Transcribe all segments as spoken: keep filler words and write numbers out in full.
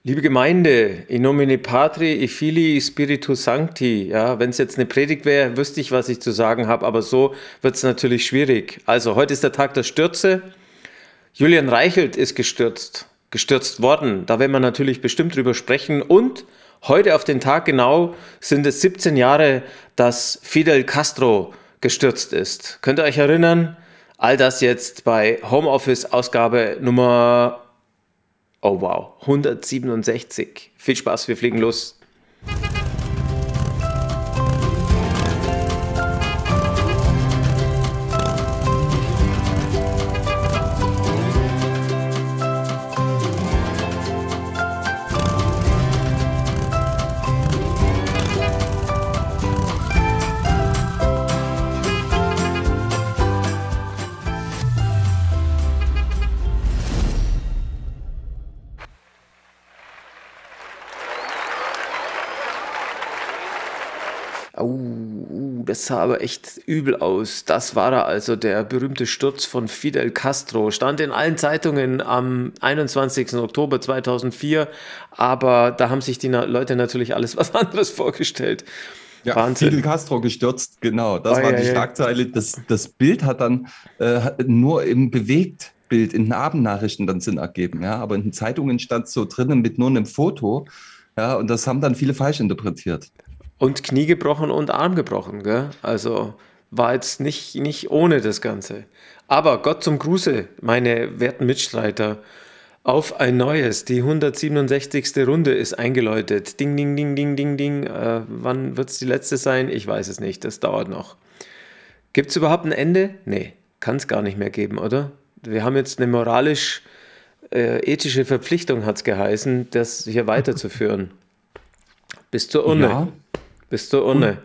Liebe Gemeinde, in nomine Patri, et Filii, Spiritus Sancti. Ja, wenn es jetzt eine Predigt wäre, wüsste ich, was ich zu sagen habe, aber so wird es natürlich schwierig. Also, heute ist der Tag der Stürze. Julian Reichelt ist gestürzt, gestürzt worden. Da werden wir natürlich bestimmt drüber sprechen. Und heute auf den Tag genau sind es siebzehn Jahre, dass Fidel Castro gestürzt ist. Könnt ihr euch erinnern? All das jetzt bei Homeoffice-Ausgabe Nummer... Oh wow, hundertsiebenundsechzig. Viel Spaß, wir fliegen los. Uh, das sah aber echt übel aus. Das war er also, der berühmte Sturz von Fidel Castro. Stand in allen Zeitungen am einundzwanzigsten Oktober zweitausendvier, aber da haben sich die Leute natürlich alles was anderes vorgestellt. Ja, Wahnsinn. Fidel Castro gestürzt, genau. Das oh, war ja, die ja. Schlagzeile. Das, das Bild hat dann äh, nur im Bewegtbild in den Abendnachrichten dann Sinn ergeben. Ja? Aber in den Zeitungen stand es so drinnen mit nur einem Foto. Ja? Und das haben dann viele falsch interpretiert. Und Knie gebrochen und Arm gebrochen, gell? Also war jetzt nicht, nicht ohne das Ganze. Aber Gott zum Gruße, meine werten Mitstreiter, auf ein neues. Die hundertsiebenundsechzigste Runde ist eingeläutet. Ding, ding, ding, ding, ding, ding. Äh, wann wird es die letzte sein? Ich weiß es nicht, das dauert noch. Gibt es überhaupt ein Ende? Nee, kann es gar nicht mehr geben, oder? Wir haben jetzt eine moralisch-ethische äh, Verpflichtung, hat es geheißen, das hier weiterzuführen. Bis zur Urne. Ja. Bis zur Urne.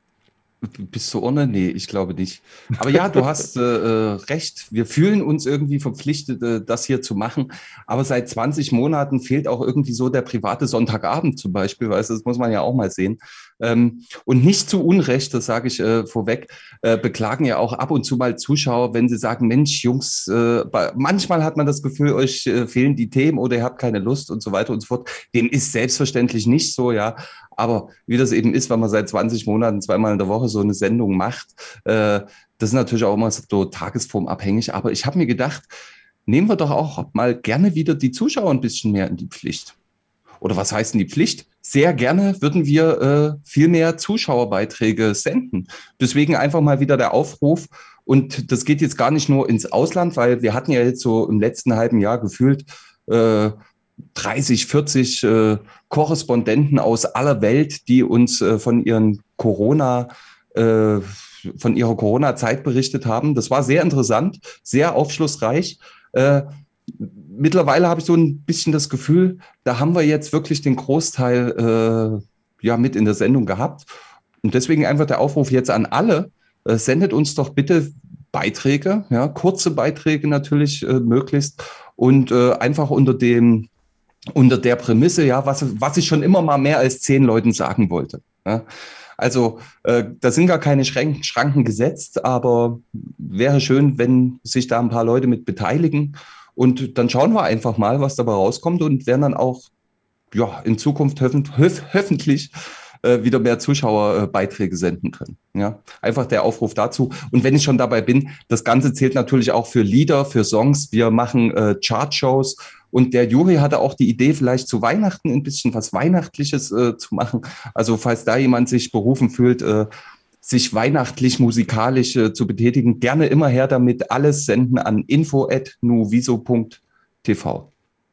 Bis zur Urne? Nee, ich glaube nicht. Aber ja, du hast äh, recht. Wir fühlen uns irgendwie verpflichtet, äh, das hier zu machen. Aber seit zwanzig Monaten fehlt auch irgendwie so der private Sonntagabend zum Beispiel. Weißt du, das muss man ja auch mal sehen. Ähm, und nicht zu Unrecht, das sage ich äh, vorweg, äh, beklagen ja auch ab und zu mal Zuschauer, wenn sie sagen, Mensch, Jungs, äh, bei, manchmal hat man das Gefühl, euch äh, fehlen die Themen oder ihr habt keine Lust und so weiter und so fort. Dem ist selbstverständlich nicht so, ja. Aber wie das eben ist, wenn man seit zwanzig Monaten zweimal in der Woche so eine Sendung macht, äh, das ist natürlich auch immer so tagesformabhängig. Aber ich habe mir gedacht, nehmen wir doch auch mal gerne wieder die Zuschauer ein bisschen mehr in die Pflicht. Oder was heißt denn die Pflicht? Sehr gerne würden wir äh, viel mehr Zuschauerbeiträge senden. Deswegen einfach mal wieder der Aufruf. Und das geht jetzt gar nicht nur ins Ausland, weil wir hatten ja jetzt so im letzten halben Jahr gefühlt äh, dreißig, vierzig äh, Korrespondenten aus aller Welt, die uns äh, von ihren Corona, äh, von ihrer Corona-Zeit berichtet haben. Das war sehr interessant, sehr aufschlussreich. Äh, mittlerweile habe ich so ein bisschen das Gefühl, da haben wir jetzt wirklich den Großteil äh, ja mit in der Sendung gehabt. Und deswegen einfach der Aufruf jetzt an alle, äh, sendet uns doch bitte Beiträge, ja, kurze Beiträge natürlich äh, möglichst und äh, einfach unter dem unter der Prämisse, ja, was, was ich schon immer mal mehr als zehn Leuten sagen wollte. Ja. Also äh, da sind gar keine Schranken, Schranken gesetzt, aber wäre schön, wenn sich da ein paar Leute mit beteiligen. Und dann schauen wir einfach mal, was dabei rauskommt und werden dann auch ja, in Zukunft hoffentlich, hoffentlich äh, wieder mehr Zuschauerbeiträge senden können. Ja. Einfach der Aufruf dazu. Und wenn ich schon dabei bin, das Ganze zählt natürlich auch für Lieder, für Songs. Wir machen äh, Chartshows. Und der Juri hatte auch die Idee, vielleicht zu Weihnachten ein bisschen was Weihnachtliches äh, zu machen. Also falls da jemand sich berufen fühlt, äh, sich weihnachtlich, musikalisch äh, zu betätigen, gerne immer her damit. Alles senden an info at nuviso punkt t v.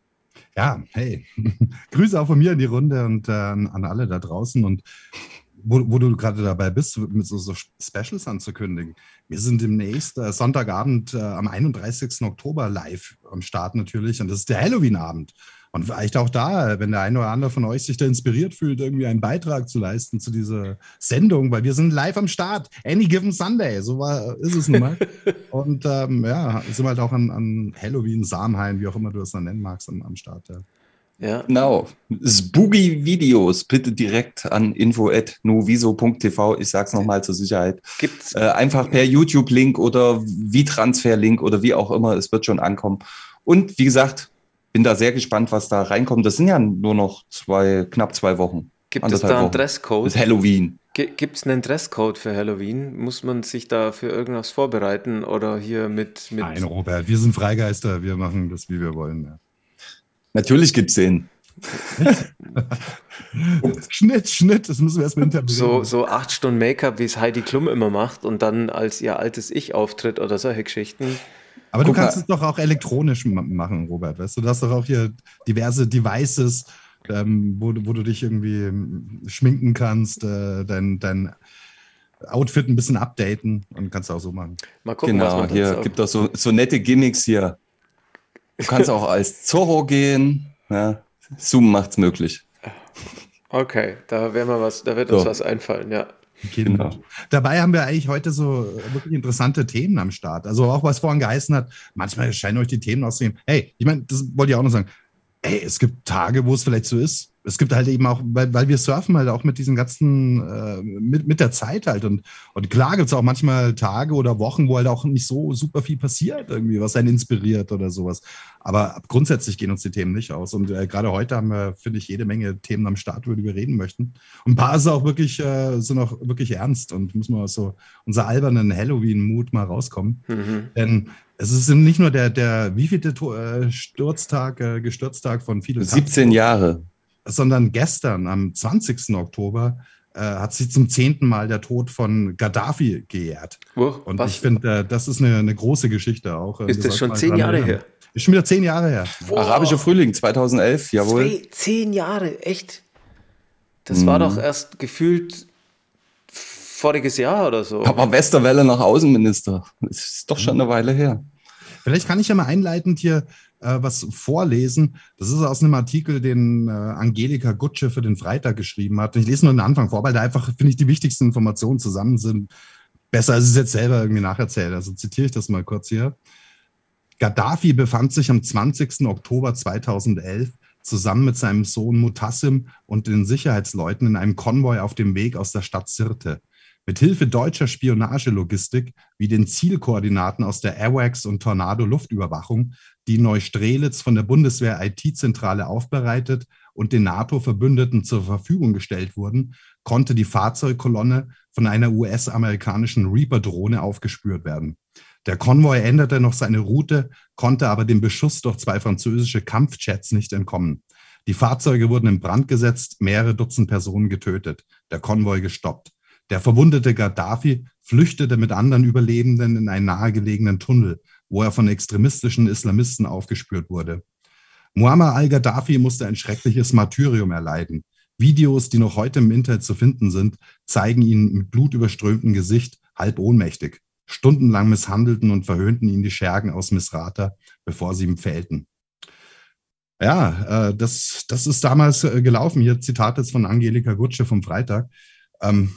Ja, hey, Grüße auch von mir in die Runde und äh, an alle da draußen. Und wo, wo du gerade dabei bist, mit so, so Specials anzukündigen. Wir sind demnächst äh, Sonntagabend äh, am einunddreißigsten Oktober live am Start natürlich. Und das ist der Halloween-Abend. Und vielleicht auch da, wenn der eine oder andere von euch sich da inspiriert fühlt, irgendwie einen Beitrag zu leisten zu dieser Sendung, weil wir sind live am Start. Any given Sunday, so war, ist es nun mal. Und ähm, ja, sind halt auch an, an Halloween, Samhain, wie auch immer du das dann nennen magst, am, am Start. Ja. Ja. Genau. Spooky Videos bitte direkt an info at nuviso punkt t v. Ich sag's nochmal zur Sicherheit. Gibt's? Äh, einfach per YouTube-Link oder wie Transfer-Link oder wie auch immer. Es wird schon ankommen. Und wie gesagt, bin da sehr gespannt, was da reinkommt. Das sind ja nur noch zwei, knapp zwei Wochen. Gibt es da einen Wochen. Dresscode? Das ist Halloween. Gibt es einen Dresscode für Halloween? Muss man sich da für irgendwas vorbereiten oder hier mit... mit Nein, Robert, wir sind Freigeister, wir machen das, wie wir wollen. Ja. Natürlich gibt es den. Schnitt, Schnitt, das müssen wir erstmal interpretieren. So, so acht Stunden Make-up, wie es Heidi Klum immer macht und dann als ihr altes Ich auftritt oder solche Geschichten. Aber Guck du kannst mal. es doch auch elektronisch ma- machen, Robert, weißt du? Du hast doch auch hier diverse Devices, ähm, wo, du- wo du dich irgendwie ähm, schminken kannst, äh, dein, dein Outfit ein bisschen updaten und kannst du auch so machen. Mal gucken, was Genau, man hier dazu- gibt es so, so nette Gimmicks hier. Du kannst auch als Zorro gehen. Ja. Zoom macht's möglich. Okay, da werden wir was, da wird uns So. was einfallen, ja. Genau. Dabei haben wir eigentlich heute so wirklich interessante Themen am Start. Also auch was vorhin geheißen hat, manchmal scheinen euch die Themen auszugehen. Hey, ich meine, das wollte ich auch noch sagen. Ey, es gibt Tage, wo es vielleicht so ist. Es gibt halt eben auch, weil, weil wir surfen halt auch mit diesen ganzen, äh, mit, mit der Zeit halt. Und, und klar gibt es auch manchmal Tage oder Wochen, wo halt auch nicht so super viel passiert irgendwie, was einen inspiriert oder sowas. Aber grundsätzlich gehen uns die Themen nicht aus. Und äh, gerade heute haben wir, finde ich, jede Menge Themen am Start, über die wir reden möchten. Und ein paar sind auch wirklich, äh, sind auch wirklich ernst und müssen wir aus so unser albernen Halloween-Mut mal rauskommen. Mhm. Denn es ist nicht nur der, der wievielte To- äh, Sturztag, äh, Gestürztag von Fidel Castro, siebzehn Jahre. sondern gestern, am zwanzigsten Oktober, äh, hat sich zum zehnten Mal der Tod von Gaddafi gejährt. Oh, Und was? ich finde, äh, das ist eine, eine große Geschichte auch. äh, Ist wir das sollten schon mal zehn dran Jahre erinnern. her? Ist schon wieder zehn Jahre her. Arabischer Frühling zweitausendelf, jawohl. Zwei, zehn Jahre, echt? Das Mhm. war doch erst gefühlt voriges Jahr oder so. Aber Westerwelle nach Außenminister. Das ist doch schon eine Weile her. Vielleicht kann ich ja mal einleitend hier äh, was vorlesen. Das ist aus einem Artikel, den äh, Angelika Gutsche für den Freitag geschrieben hat. Ich lese nur den Anfang vor, weil da einfach, finde ich, die wichtigsten Informationen zusammen sind. Besser als ich es jetzt selber irgendwie nacherzähle. Also zitiere ich das mal kurz hier. Gaddafi befand sich am zwanzigsten Oktober zweitausendelf zusammen mit seinem Sohn Mutassim und den Sicherheitsleuten in einem Konvoi auf dem Weg aus der Stadt Sirte. Mit Hilfe deutscher Spionagelogistik wie den Zielkoordinaten aus der AWACS und Tornado Luftüberwachung, die Neustrelitz von der Bundeswehr I T-Zentrale aufbereitet und den NATO-Verbündeten zur Verfügung gestellt wurden, konnte die Fahrzeugkolonne von einer U S-amerikanischen Reaper-Drohne aufgespürt werden. Der Konvoi änderte noch seine Route, konnte aber dem Beschuss durch zwei französische Kampfjets nicht entkommen. Die Fahrzeuge wurden in Brand gesetzt, mehrere Dutzend Personen getötet, der Konvoi gestoppt. Der verwundete Gaddafi flüchtete mit anderen Überlebenden in einen nahegelegenen Tunnel, wo er von extremistischen Islamisten aufgespürt wurde. Muammar al-Gaddafi musste ein schreckliches Martyrium erleiden. Videos, die noch heute im Internet zu finden sind, zeigen ihn mit blutüberströmtem Gesicht, halb ohnmächtig. Stundenlang misshandelten und verhöhnten ihn die Schergen aus Misrata, bevor sie ihn pfählten. Ja, äh, das, das ist damals äh, gelaufen. Hier Zitat jetzt von Angelika Gutsche vom Freitag. Ähm,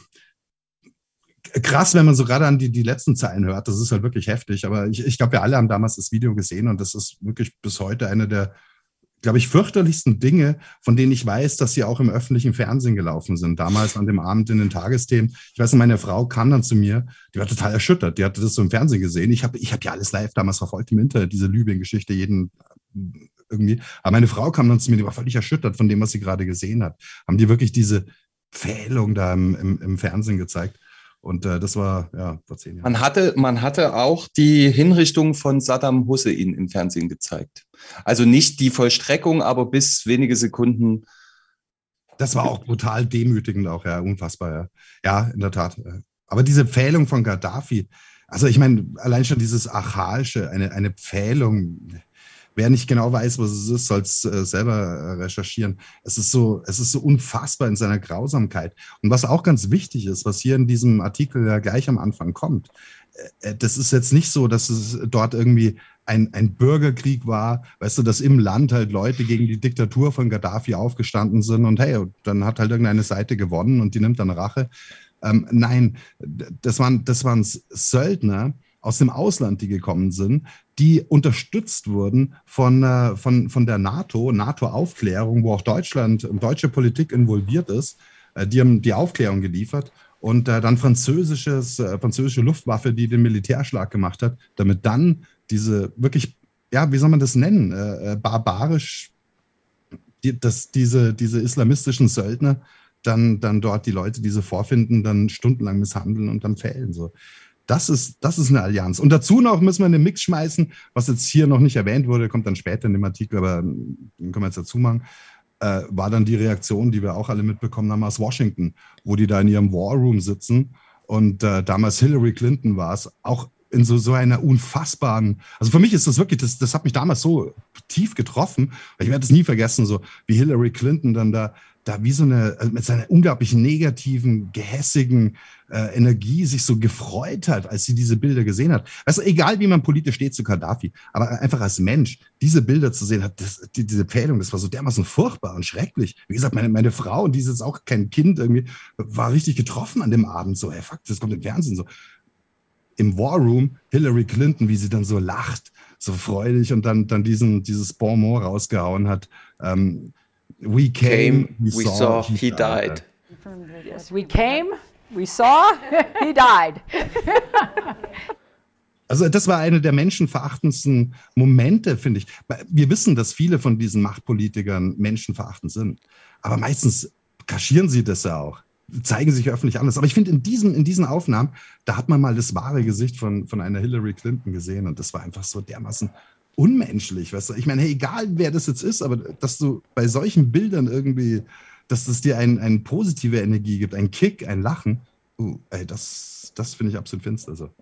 krass, wenn man so gerade an die, die letzten Zeilen hört. Das ist halt wirklich heftig. Aber ich, ich glaube, wir alle haben damals das Video gesehen und das ist wirklich bis heute eine der, glaube ich, fürchterlichsten Dinge, von denen ich weiß, dass sie auch im öffentlichen Fernsehen gelaufen sind. Damals an dem Abend in den Tagesthemen. Ich weiß nicht, meine Frau kam dann zu mir, die war total erschüttert. Die hatte das so im Fernsehen gesehen. Ich habe ich hab ja alles live damals verfolgt im Internet, diese Libyen-Geschichte, jeden irgendwie. Aber meine Frau kam dann zu mir, die war völlig erschüttert von dem, was sie gerade gesehen hat. Haben die wirklich diese Pfählung da im, im, im Fernsehen gezeigt. Und äh, das war ja vor zehn Jahren. Man hatte, man hatte auch die Hinrichtung von Saddam Hussein im Fernsehen gezeigt. Also nicht die Vollstreckung, aber bis wenige Sekunden. Das war auch brutal demütigend auch, ja, unfassbar, ja. Ja, in der Tat. Aber diese Pfählung von Gaddafi, also ich meine, allein schon dieses Archaische, eine, eine Pfählung, wer nicht genau weiß, was es ist, soll es äh, selber äh, recherchieren. Es ist so, es ist so unfassbar in seiner Grausamkeit. Und was auch ganz wichtig ist, was hier in diesem Artikel ja gleich am Anfang kommt, äh, das ist jetzt nicht so, dass es dort irgendwie ein, ein Bürgerkrieg war, weißt du, dass im Land halt Leute gegen die Diktatur von Gaddafi aufgestanden sind und hey, dann hat halt irgendeine Seite gewonnen und die nimmt dann Rache. Ähm, nein, das waren, das waren Söldner aus dem Ausland, die gekommen sind, die unterstützt wurden von, äh, von, von der NATO, NATO-Aufklärung, wo auch Deutschland, deutsche Politik involviert ist. Äh, die haben die Aufklärung geliefert und äh, dann französisches, äh, französische Luftwaffe, die den Militärschlag gemacht hat, damit dann diese wirklich ja, wie soll man das nennen, äh, barbarisch, die, dass diese, diese islamistischen Söldner dann, dann dort die Leute, die sie vorfinden, dann stundenlang misshandeln und dann fällen. So. Das ist, das ist eine Allianz. Und dazu noch müssen wir in den Mix schmeißen, was jetzt hier noch nicht erwähnt wurde, kommt dann später in dem Artikel, aber den können wir jetzt dazu machen, äh, war dann die Reaktion, die wir auch alle mitbekommen haben aus Washington, wo die da in ihrem War Room sitzen und äh, damals Hillary Clinton war es, auch in so, so einer unfassbaren, also für mich ist das wirklich, das, das hat mich damals so tief getroffen, ich werde es nie vergessen, so wie Hillary Clinton dann da da wie so eine, mit seiner unglaublich negativen, gehässigen äh, Energie sich so gefreut hat, als sie diese Bilder gesehen hat. Also egal, wie man politisch steht zu Gaddafi, aber einfach als Mensch, diese Bilder zu sehen, hat das, die, diese Pfählung, das war so dermaßen furchtbar und schrecklich. Wie gesagt, meine, meine Frau, und die ist jetzt auch kein Kind irgendwie, war richtig getroffen an dem Abend. So, hey, fuck, das kommt im Fernsehen so. Im War Room, Hillary Clinton, wie sie dann so lacht, so freudig und dann, dann diesen, dieses Bon mot rausgehauen hat. Ähm, We came, we, we saw, saw, he, he died. died. Yes, we came, we saw, he died. Also das war einer der menschenverachtendsten Momente, finde ich. Wir wissen, dass viele von diesen Machtpolitikern menschenverachtend sind. Aber meistens kaschieren sie das ja auch, zeigen sich öffentlich anders. Aber ich finde, in diesen, in diesen Aufnahmen, da hat man mal das wahre Gesicht von, von einer Hillary Clinton gesehen. Und das war einfach so dermaßen unmenschlich, weißt du? Ich meine, hey, egal wer das jetzt ist, aber dass du bei solchen Bildern irgendwie, dass es dir ein, eine positive Energie gibt, ein Kick, ein Lachen, uh, ey, das, das finde ich absolut finster. So.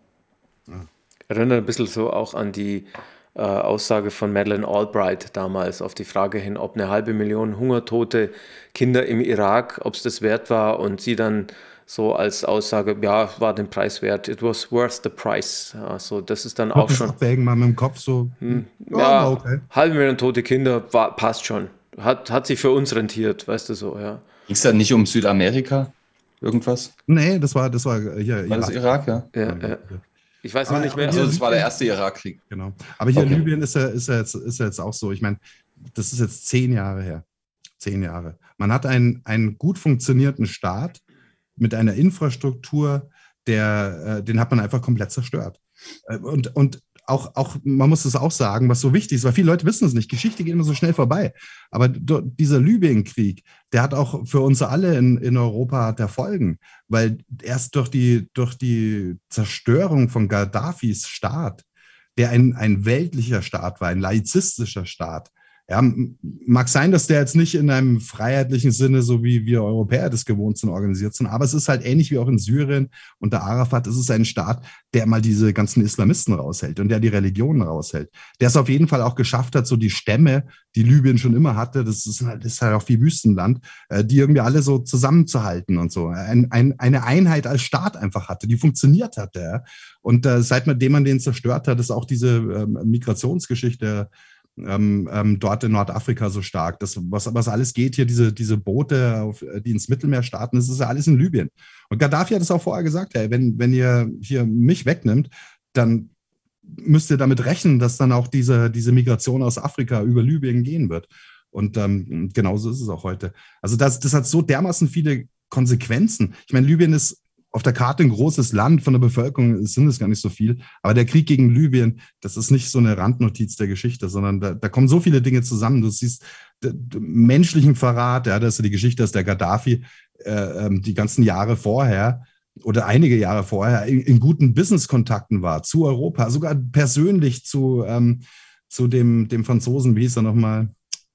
Ja. Erinnert ein bisschen so auch an die äh, Aussage von Madeleine Albright damals auf die Frage hin, ob eine halbe Million hungertote Kinder im Irak, ob es das wert war, und sie dann so als Aussage, ja, war den Preis wert, it was worth the price. Also das ist dann auch schon... Abwägen mal mit dem Kopf so... Hm, ja, okay. Halbe Million tote Kinder, war, passt schon. Hat, hat sich für uns rentiert, weißt du so, ja. Ging es da nicht um Südamerika? Irgendwas? Nee, das war, das war hier... War das Irak, ja? Ja, ja. ja. Ich weiß noch nicht mehr. Also das war der erste Irakkrieg. Genau. Aber hier okay. in Libyen ist ja, ist, ja jetzt, ist ja jetzt auch so, ich meine, das ist jetzt zehn Jahre her. Zehn Jahre. Man hat einen, einen gut funktionierenden Staat, mit einer Infrastruktur, der, äh, den hat man einfach komplett zerstört. Äh, und und auch, auch, man muss das auch sagen, was so wichtig ist, weil viele Leute wissen es nicht, Geschichte geht immer so schnell vorbei. Aber dieser Libyen-Krieg, der hat auch für uns alle in, in Europa hat der Folgen, weil erst durch die, durch die Zerstörung von Gaddafis Staat, der ein, ein weltlicher Staat war, ein laizistischer Staat, ja, mag sein, dass der jetzt nicht in einem freiheitlichen Sinne, so wie wir Europäer das gewohnt sind, organisiert sind, aber es ist halt ähnlich wie auch in Syrien unter Arafat. Es ist ein Staat, der mal diese ganzen Islamisten raushält und der die Religionen raushält. Der es auf jeden Fall auch geschafft hat, so die Stämme, die Libyen schon immer hatte, das ist halt, das ist halt auch wie Wüstenland, die irgendwie alle so zusammenzuhalten und so. Ein, ein, eine Einheit als Staat einfach hatte, die funktioniert hatte. Ja. Und äh, seitdem man den zerstört hat, ist auch diese ähm, Migrationsgeschichte Ähm, ähm, dort in Nordafrika so stark. Das, was, was alles geht hier, diese, diese Boote, auf, die ins Mittelmeer starten, das ist ja alles in Libyen. Und Gaddafi hat es auch vorher gesagt, hey, wenn, wenn ihr hier mich wegnimmt, dann müsst ihr damit rechnen, dass dann auch diese, diese Migration aus Afrika über Libyen gehen wird. Und ähm, genauso ist es auch heute. Also das, das hat so dermaßen viele Konsequenzen. Ich meine, Libyen ist auf der Karte ein großes Land, von der Bevölkerung sind es gar nicht so viel. Aber der Krieg gegen Libyen, das ist nicht so eine Randnotiz der Geschichte, sondern da, da kommen so viele Dinge zusammen. Du siehst menschlichen Verrat, ja, das ist die Geschichte, dass der Gaddafi äh, die ganzen Jahre vorher oder einige Jahre vorher in, in guten Business-Kontakten war zu Europa, sogar persönlich zu, ähm, zu dem, dem Franzosen, wie hieß er nochmal?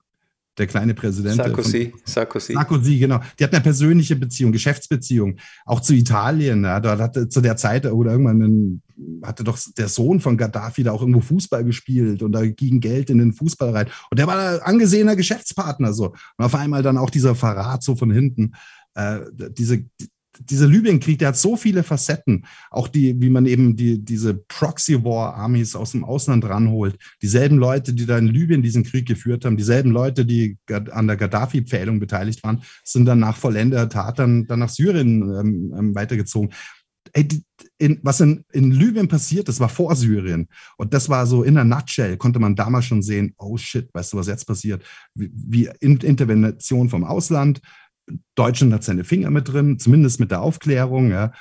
Der kleine Präsident. Sarkozy. Sarkozy. Sarkozy, genau. Die hatten eine persönliche Beziehung, Geschäftsbeziehung, auch zu Italien. Ja, da hatte zu der Zeit oder irgendwann einen, hatte doch der Sohn von Gaddafi da auch irgendwo Fußball gespielt und da ging Geld in den Fußball rein. Und der war ein angesehener Geschäftspartner so. Und auf einmal dann auch dieser Verrat so von hinten. Äh, diese Dieser Libyen-Krieg, der hat so viele Facetten, auch die, wie man eben die, diese Proxy-War-Armies aus dem Ausland ranholt, dieselben Leute, die da in Libyen diesen Krieg geführt haben, dieselben Leute, die an der Gaddafi-Pfählung beteiligt waren, sind dann nach vollendeter Tat dann, dann nach Syrien ähm, weitergezogen. Ey, die, in, was in, in Libyen passiert, das war vor Syrien. Und das war so in a nutshell, konnte man damals schon sehen, oh shit, weißt du, was jetzt passiert? Wie, wie Intervention vom Ausland, Deutschland hat seine Finger mit drin, zumindest mit der Aufklärung. Ja.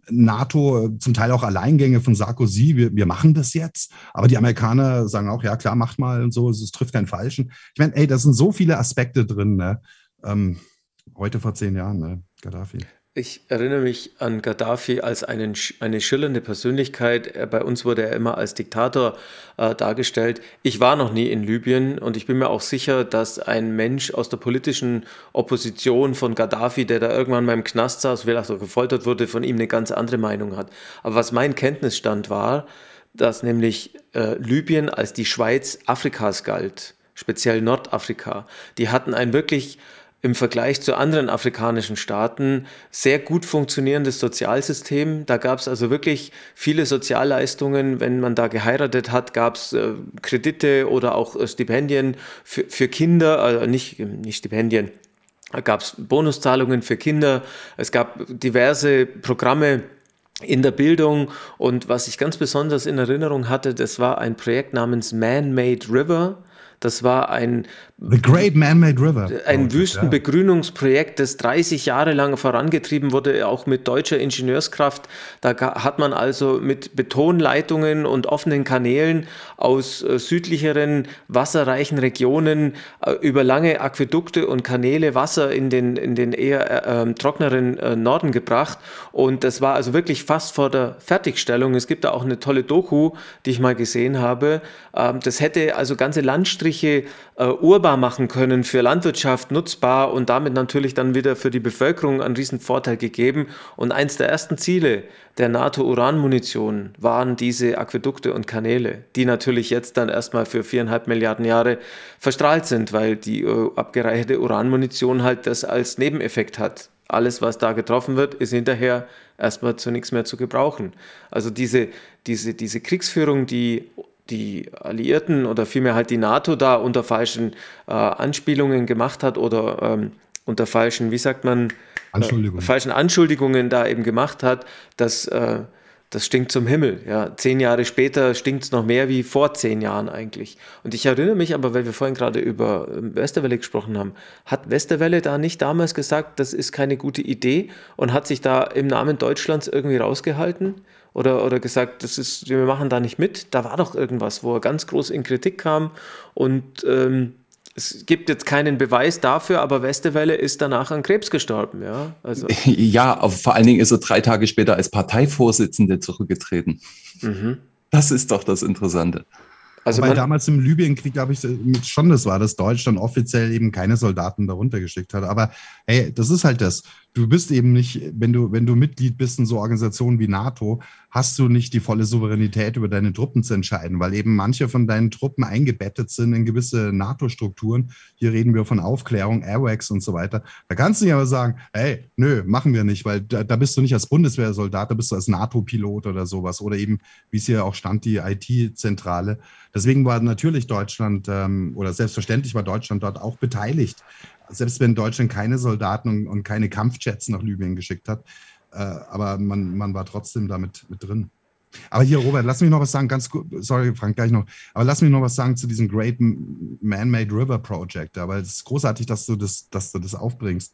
NATO, zum Teil auch Alleingänge von Sarkozy, wir, wir machen das jetzt. Aber die Amerikaner sagen auch, ja klar, macht mal und so, es trifft keinen Falschen. Ich meine, ey, da sind so viele Aspekte drin. Ne? Ähm, heute vor zehn Jahren, ne? Gaddafi. Ich erinnere mich an Gaddafi als einen, eine schillernde Persönlichkeit. Bei uns wurde er immer als Diktator äh, dargestellt. Ich war noch nie in Libyen und ich bin mir auch sicher, dass ein Mensch aus der politischen Opposition von Gaddafi, der da irgendwann mal im Knast saß, vielleicht auch gefoltert wurde, von ihm eine ganz andere Meinung hat. Aber was mein Kenntnisstand war, dass nämlich äh, Libyen als die Schweiz Afrikas galt, speziell Nordafrika. Die hatten ein wirklich im Vergleich zu anderen afrikanischen Staaten sehr gut funktionierendes Sozialsystem. Da gab es also wirklich viele Sozialleistungen. Wenn man da geheiratet hat, gab es äh, Kredite oder auch äh, Stipendien für, für Kinder, äh, nicht, nicht Stipendien, da gab es Bonuszahlungen für Kinder. Es gab diverse Programme in der Bildung. Und was ich ganz besonders in Erinnerung hatte, das war ein Projekt namens Man-Made River. Das war ein, The Great Man-Made River. ein Wüstenbegrünungsprojekt, das dreißig Jahre lang vorangetrieben wurde, auch mit deutscher Ingenieurskraft. Da hat man also mit Betonleitungen und offenen Kanälen aus äh, südlicheren, wasserreichen Regionen äh, über lange Aquädukte und Kanäle Wasser in den, in den eher äh, äh, trockeneren äh, Norden gebracht. Und das war also wirklich fast vor der Fertigstellung. Es gibt da auch eine tolle Doku, die ich mal gesehen habe. Ähm, das hätte also ganze Landstriche äh, urbar machen können, für Landwirtschaft nutzbar und damit natürlich dann wieder für die Bevölkerung einen riesen Vorteil gegeben. Und eins der ersten Ziele der NATO-Uranmunition waren diese Aquädukte und Kanäle, die natürlich jetzt dann erstmal für viereinhalb Milliarden Jahre verstrahlt sind, weil die äh, abgereicherte Uranmunition halt das als Nebeneffekt hat. Alles, was da getroffen wird, ist hinterher erstmal zu nichts mehr zu gebrauchen. Also diese, diese, diese Kriegsführung, die die Alliierten oder vielmehr halt die NATO da unter falschen äh, Anspielungen gemacht hat oder ähm, unter falschen, wie sagt man, Anschuldigungen. Äh, falschen Anschuldigungen da eben gemacht hat, das, äh, das stinkt zum Himmel. Ja. Zehn Jahre später stinkt es noch mehr wie vor zehn Jahren eigentlich. Und ich erinnere mich aber, weil wir vorhin gerade über Westerwelle gesprochen haben, hat Westerwelle da nicht damals gesagt, das ist keine gute Idee und hat sich da im Namen Deutschlands irgendwie rausgehalten? Oder, oder gesagt, das ist, wir machen da nicht mit. Da war doch irgendwas, wo er ganz groß in Kritik kam. Und ähm, es gibt jetzt keinen Beweis dafür, aber Westerwelle ist danach an Krebs gestorben. Ja, also. Ja, aber vor allen Dingen ist er drei Tage später als Parteivorsitzende zurückgetreten. Mhm. Das ist doch das Interessante. Also Weil damals im Libyenkrieg, glaube ich, schon das war, dass Deutschland offiziell eben keine Soldaten darunter geschickt hat. Aber hey, das ist halt das. Du bist eben nicht, wenn du, wenn du Mitglied bist in so Organisationen wie NATO, hast du nicht die volle Souveränität über deine Truppen zu entscheiden, weil eben manche von deinen Truppen eingebettet sind in gewisse NATO-Strukturen. Hier reden wir von Aufklärung, Airwax und so weiter. Da kannst du nicht aber sagen, hey, nö, machen wir nicht, weil da, da bist du nicht als Bundeswehrsoldat, da bist du als NATO-Pilot oder sowas. Oder eben, wie es hier auch stand, die I T-Zentrale. Deswegen war natürlich Deutschland, ähm, oder selbstverständlich war Deutschland dort auch beteiligt. Selbst wenn Deutschland keine Soldaten und, und keine Kampfjets nach Libyen geschickt hat. Äh, aber man, man war trotzdem damit mit drin. Aber hier, Robert, lass mich noch was sagen, ganz gut, sorry, Frank, gleich noch, aber lass mich noch was sagen zu diesem Great Man-Made River Project, ja, weil es ist großartig, dass du das, dass du das aufbringst.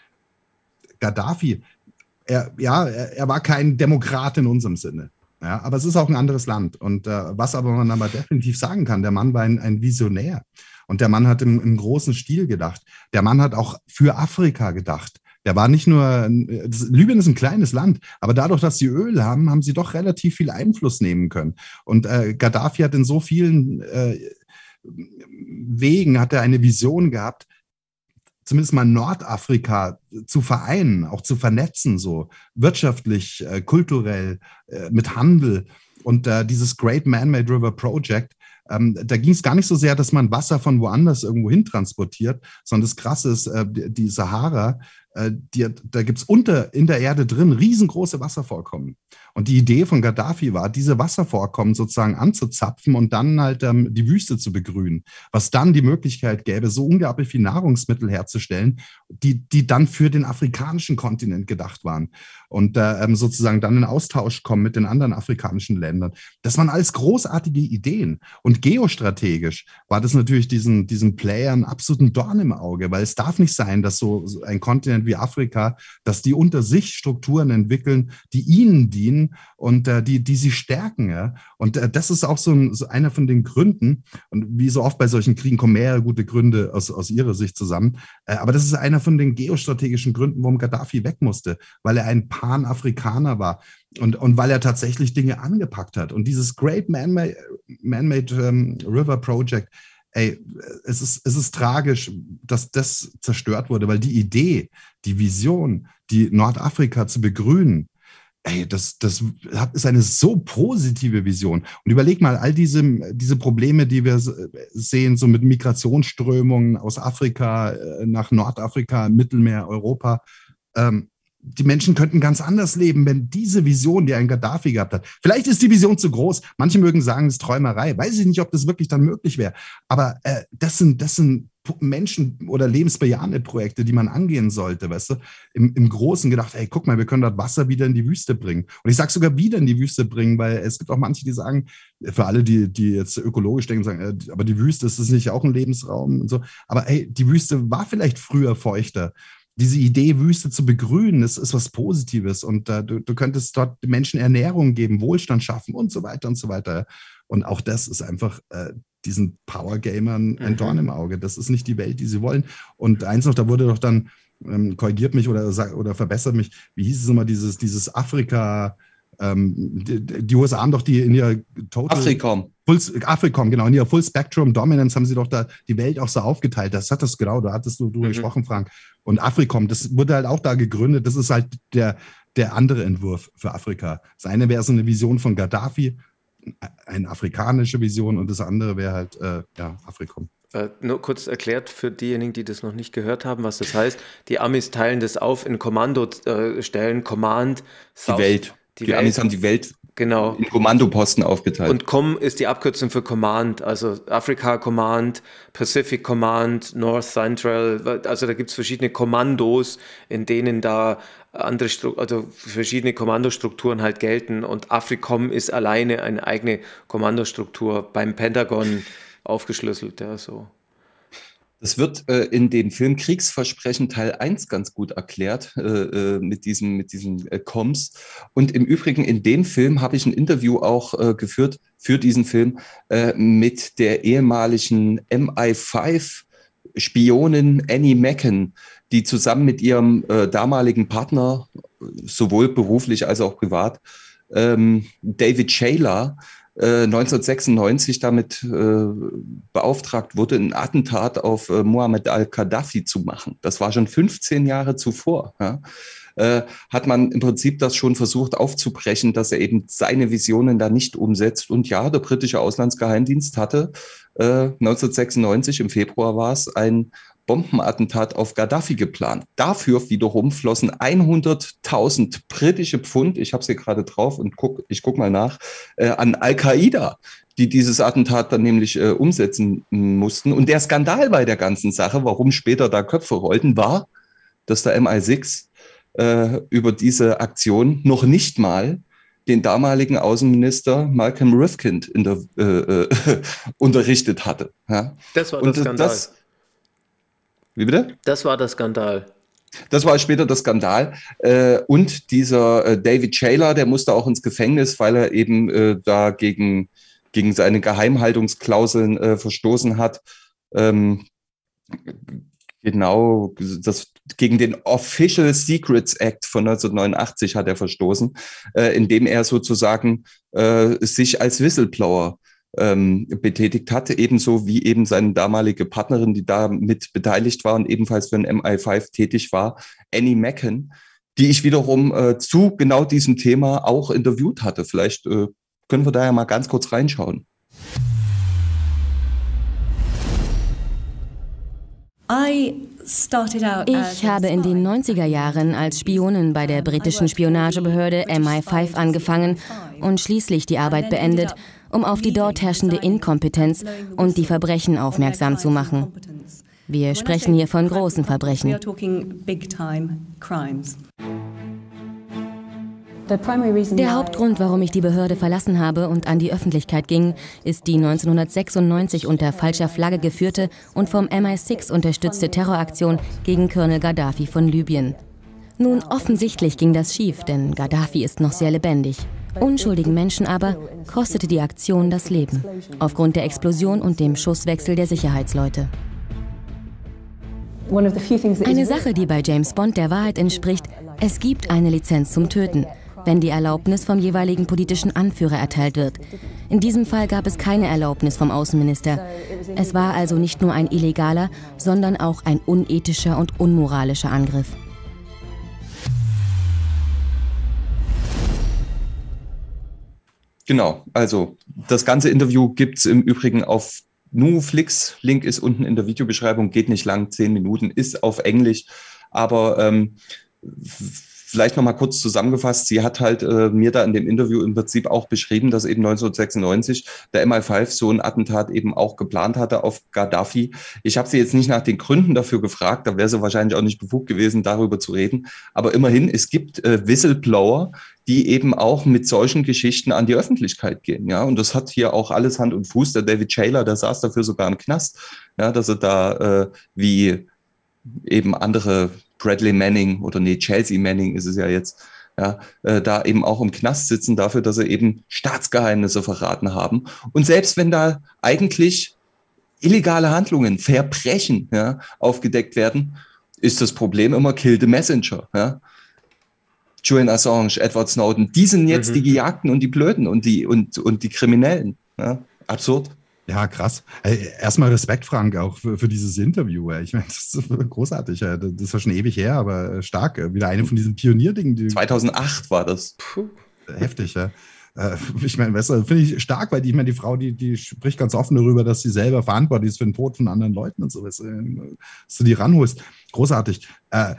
Gaddafi, er, ja, er, er war kein Demokrat in unserem Sinne. Ja, aber es ist auch ein anderes Land. Und äh, was aber man aber definitiv sagen kann, der Mann war ein, ein Visionär. Und der Mann hat im, im großen Stil gedacht. Der Mann hat auch für Afrika gedacht. Der war nicht nur, das, Libyen ist ein kleines Land, aber dadurch, dass sie Öl haben, haben sie doch relativ viel Einfluss nehmen können. Und äh, Gaddafi hat in so vielen äh, Wegen, hat er eine Vision gehabt, zumindest mal Nordafrika zu vereinen, auch zu vernetzen, so wirtschaftlich, äh, kulturell, äh, mit Handel. Und äh, dieses Great Man-Made River Project, ähm, da ging es gar nicht so sehr, dass man Wasser von woanders irgendwo hin transportiert, sondern das Krasse ist, äh, die Sahara, äh, die, da gibt es unter in der Erde drin riesengroße Wasservorkommen. Und die Idee von Gaddafi war, diese Wasservorkommen sozusagen anzuzapfen und dann halt ähm, die Wüste zu begrünen, was dann die Möglichkeit gäbe, so unglaublich viel Nahrungsmittel herzustellen, die, die dann für den afrikanischen Kontinent gedacht waren und äh, ähm, sozusagen dann in Austausch kommen mit den anderen afrikanischen Ländern. Das waren alles großartige Ideen. Und geostrategisch war das natürlich diesen, diesen Playern absolut ein Dorn im Auge, weil es darf nicht sein, dass so, so ein Kontinent Kontinent wie Afrika, dass die unter sich Strukturen entwickeln, die ihnen dienen und äh, die, die sie stärken. Ja? Und äh, das ist auch so, ein, so einer von den Gründen, und wie so oft bei solchen Kriegen kommen mehrere gute Gründe aus, aus ihrer Sicht zusammen, äh, aber das ist einer von den geostrategischen Gründen, warum Gaddafi weg musste, weil er ein Pan-Afrikaner war. Und, und weil er tatsächlich Dinge angepackt hat. Und dieses Great Man-Made, Man-Made ähm, River Project, ey, es ist, es ist tragisch, dass das zerstört wurde, weil die Idee, die Vision, die Nordafrika zu begrünen, ey, das, das ist eine so positive Vision. Und überleg mal, all diese, diese Probleme, die wir sehen, so mit Migrationsströmungen aus Afrika nach Nordafrika, Mittelmeer, Europa, ähm, die Menschen könnten ganz anders leben, wenn diese Vision, die ein Gaddafi gehabt hat, vielleicht ist die Vision zu groß. Manche mögen sagen, es ist Träumerei. Weiß ich nicht, ob das wirklich dann möglich wäre. Aber äh, das sind, das sind Menschen- oder lebensbejahende Projekte, die man angehen sollte, weißt du? Im, im Großen gedacht, ey, guck mal, wir können das Wasser wieder in die Wüste bringen. Und ich sage sogar wieder in die Wüste bringen, weil es gibt auch manche, die sagen, für alle, die, die jetzt ökologisch denken, sagen, äh, aber die Wüste, ist das nicht auch ein Lebensraum und so? Aber hey, die Wüste war vielleicht früher feuchter. Diese Idee, Wüste zu begrünen, das ist was Positives und äh, du, du könntest dort den Menschen Ernährung geben, Wohlstand schaffen und so weiter und so weiter. Und auch das ist einfach äh, diesen Power-Gamern ein mhm. Dorn im Auge. Das ist nicht die Welt, die sie wollen. Und eins noch, da wurde doch dann, ähm, korrigiert mich oder, oder verbessert mich, wie hieß es immer, dieses, dieses Afrika, ähm, die, die U S A haben doch die in ihrer Total... Afrikom. Full, Afrikom, genau. In ihrer Full Spectrum Dominance haben sie doch da die Welt auch so aufgeteilt. Das hattest genau, da hattest du drüber mhm. gesprochen, Frank. Und Afrikom, das wurde halt auch da gegründet. Das ist halt der, der andere Entwurf für Afrika. Das eine wäre so eine Vision von Gaddafi, eine afrikanische Vision, und das andere wäre halt, äh, ja, Afrikom. Äh, nur kurz erklärt für diejenigen, die das noch nicht gehört haben, was das heißt. Die Amis teilen das auf in Kommandostellen, äh, Command, South, die Welt. Die, die Amis haben die Welt genau. in Kommandoposten aufgeteilt. Und C O M ist die Abkürzung für Command, also Afrika Command, Pacific Command, North Central, also da gibt es verschiedene Kommandos, in denen da andere, also verschiedene Kommandostrukturen halt gelten, und Afrikom ist alleine eine eigene Kommandostruktur beim Pentagon aufgeschlüsselt, ja, so. Das wird äh, in dem Film Kriegsversprechen Teil eins ganz gut erklärt, äh, mit diesen mit diesen äh, Coms. Und im Übrigen in dem Film habe ich ein Interview auch äh, geführt für diesen Film äh, mit der ehemaligen M I fünf Spionin Annie Macken, die zusammen mit ihrem äh, damaligen Partner, sowohl beruflich als auch privat, ähm, David Shayler, neunzehnhundertsechsundneunzig damit äh, beauftragt wurde, ein Attentat auf äh, Muammar al-Gaddafi zu machen. Das war schon fünfzehn Jahre zuvor. Ja? Äh, hat man im Prinzip das schon versucht aufzubrechen, dass er eben seine Visionen da nicht umsetzt. Und ja, der britische Auslandsgeheimdienst hatte äh, neunzehnhundertsechsundneunzig, im Februar war es, ein Bombenattentat auf Gaddafi geplant. Dafür wiederum flossen hunderttausend britische Pfund, ich habe es hier gerade drauf und guck, ich gucke mal nach, äh, an Al-Qaida, die dieses Attentat dann nämlich äh, umsetzen mussten. Und der Skandal bei der ganzen Sache, warum später da Köpfe rollten, war, dass der M I sechs äh, über diese Aktion noch nicht mal den damaligen Außenminister Malcolm Rifkind in der, äh, äh, unterrichtet hatte. Ja? Das war und das Skandal. Das, Wie bitte? Das war der Skandal. Das war später der Skandal. Äh, und dieser äh, David Shayler, der musste auch ins Gefängnis, weil er eben äh, da gegen, gegen seine Geheimhaltungsklauseln äh, verstoßen hat. Ähm, genau, das, gegen den Official Secrets Act von neunzehnhundertneunundachtzig hat er verstoßen, äh, indem er sozusagen äh, sich als Whistleblower Ähm, betätigt hat, ebenso wie eben seine damalige Partnerin, die da mit beteiligt war und ebenfalls für den M I fünf tätig war, Annie Macken, die ich wiederum äh, zu genau diesem Thema auch interviewt hatte. Vielleicht äh, können wir da ja mal ganz kurz reinschauen. Ich habe in den neunziger Jahren als Spionin bei der britischen Spionagebehörde M I fünf angefangen und schließlich die Arbeit beendet, um auf die dort herrschende Inkompetenz und die Verbrechen aufmerksam zu machen. Wir sprechen hier von großen Verbrechen. Der Hauptgrund, warum ich die Behörde verlassen habe und an die Öffentlichkeit ging, ist die neunzehnhundertsechsundneunzig unter falscher Flagge geführte und vom M I sechs unterstützte Terroraktion gegen Colonel Gaddafi von Libyen. Nun, offensichtlich ging das schief, denn Gaddafi ist noch sehr lebendig. Unschuldigen Menschen aber kostete die Aktion das Leben, aufgrund der Explosion und dem Schusswechsel der Sicherheitsleute. Eine Sache, die bei James Bond der Wahrheit entspricht: Es gibt eine Lizenz zum Töten, wenn die Erlaubnis vom jeweiligen politischen Anführer erteilt wird. In diesem Fall gab es keine Erlaubnis vom Außenminister. Es war also nicht nur ein illegaler, sondern auch ein unethischer und unmoralischer Angriff. Genau, also das ganze Interview gibt es im Übrigen auf Nuflix. Link ist unten in der Videobeschreibung, geht nicht lang, zehn Minuten, ist auf Englisch, aber ähm, vielleicht noch mal kurz zusammengefasst, sie hat halt äh, mir da in dem Interview im Prinzip auch beschrieben, dass eben neunzehnhundertsechsundneunzig der M I fünf so ein Attentat eben auch geplant hatte auf Gaddafi. Ich habe sie jetzt nicht nach den Gründen dafür gefragt, da wäre sie wahrscheinlich auch nicht befugt gewesen, darüber zu reden. Aber immerhin, es gibt äh, Whistleblower, die eben auch mit solchen Geschichten an die Öffentlichkeit gehen. Ja, und das hat hier auch alles Hand und Fuß. Der David Shayler, der saß dafür sogar im Knast, ja, dass er da äh, wie eben andere Bradley Manning oder nee, Chelsea Manning ist es ja jetzt, ja, äh, da eben auch im Knast sitzen dafür, dass sie eben Staatsgeheimnisse verraten haben. Und selbst wenn da eigentlich illegale Handlungen, Verbrechen, ja, aufgedeckt werden, ist das Problem immer Kill the Messenger. Ja. Julian Assange, Edward Snowden, die sind jetzt mhm. die Gejagten und die Blöden und die, und, und die Kriminellen. Ja. Absurd. Ja, krass. Erstmal Respekt, Frank, auch für, für dieses Interview. Ich meine, das ist großartig. Das war schon ewig her, aber stark. Wieder eine von diesen Pionierdingen. Die zweitausendacht war das. Puh. Heftig, ja. Ich meine, weißt du, finde ich stark, weil die, ich meine, die Frau, die, die spricht ganz offen darüber, dass sie selber verantwortlich ist für den Tod von anderen Leuten und so, dass du die ranholst. Großartig. Äh,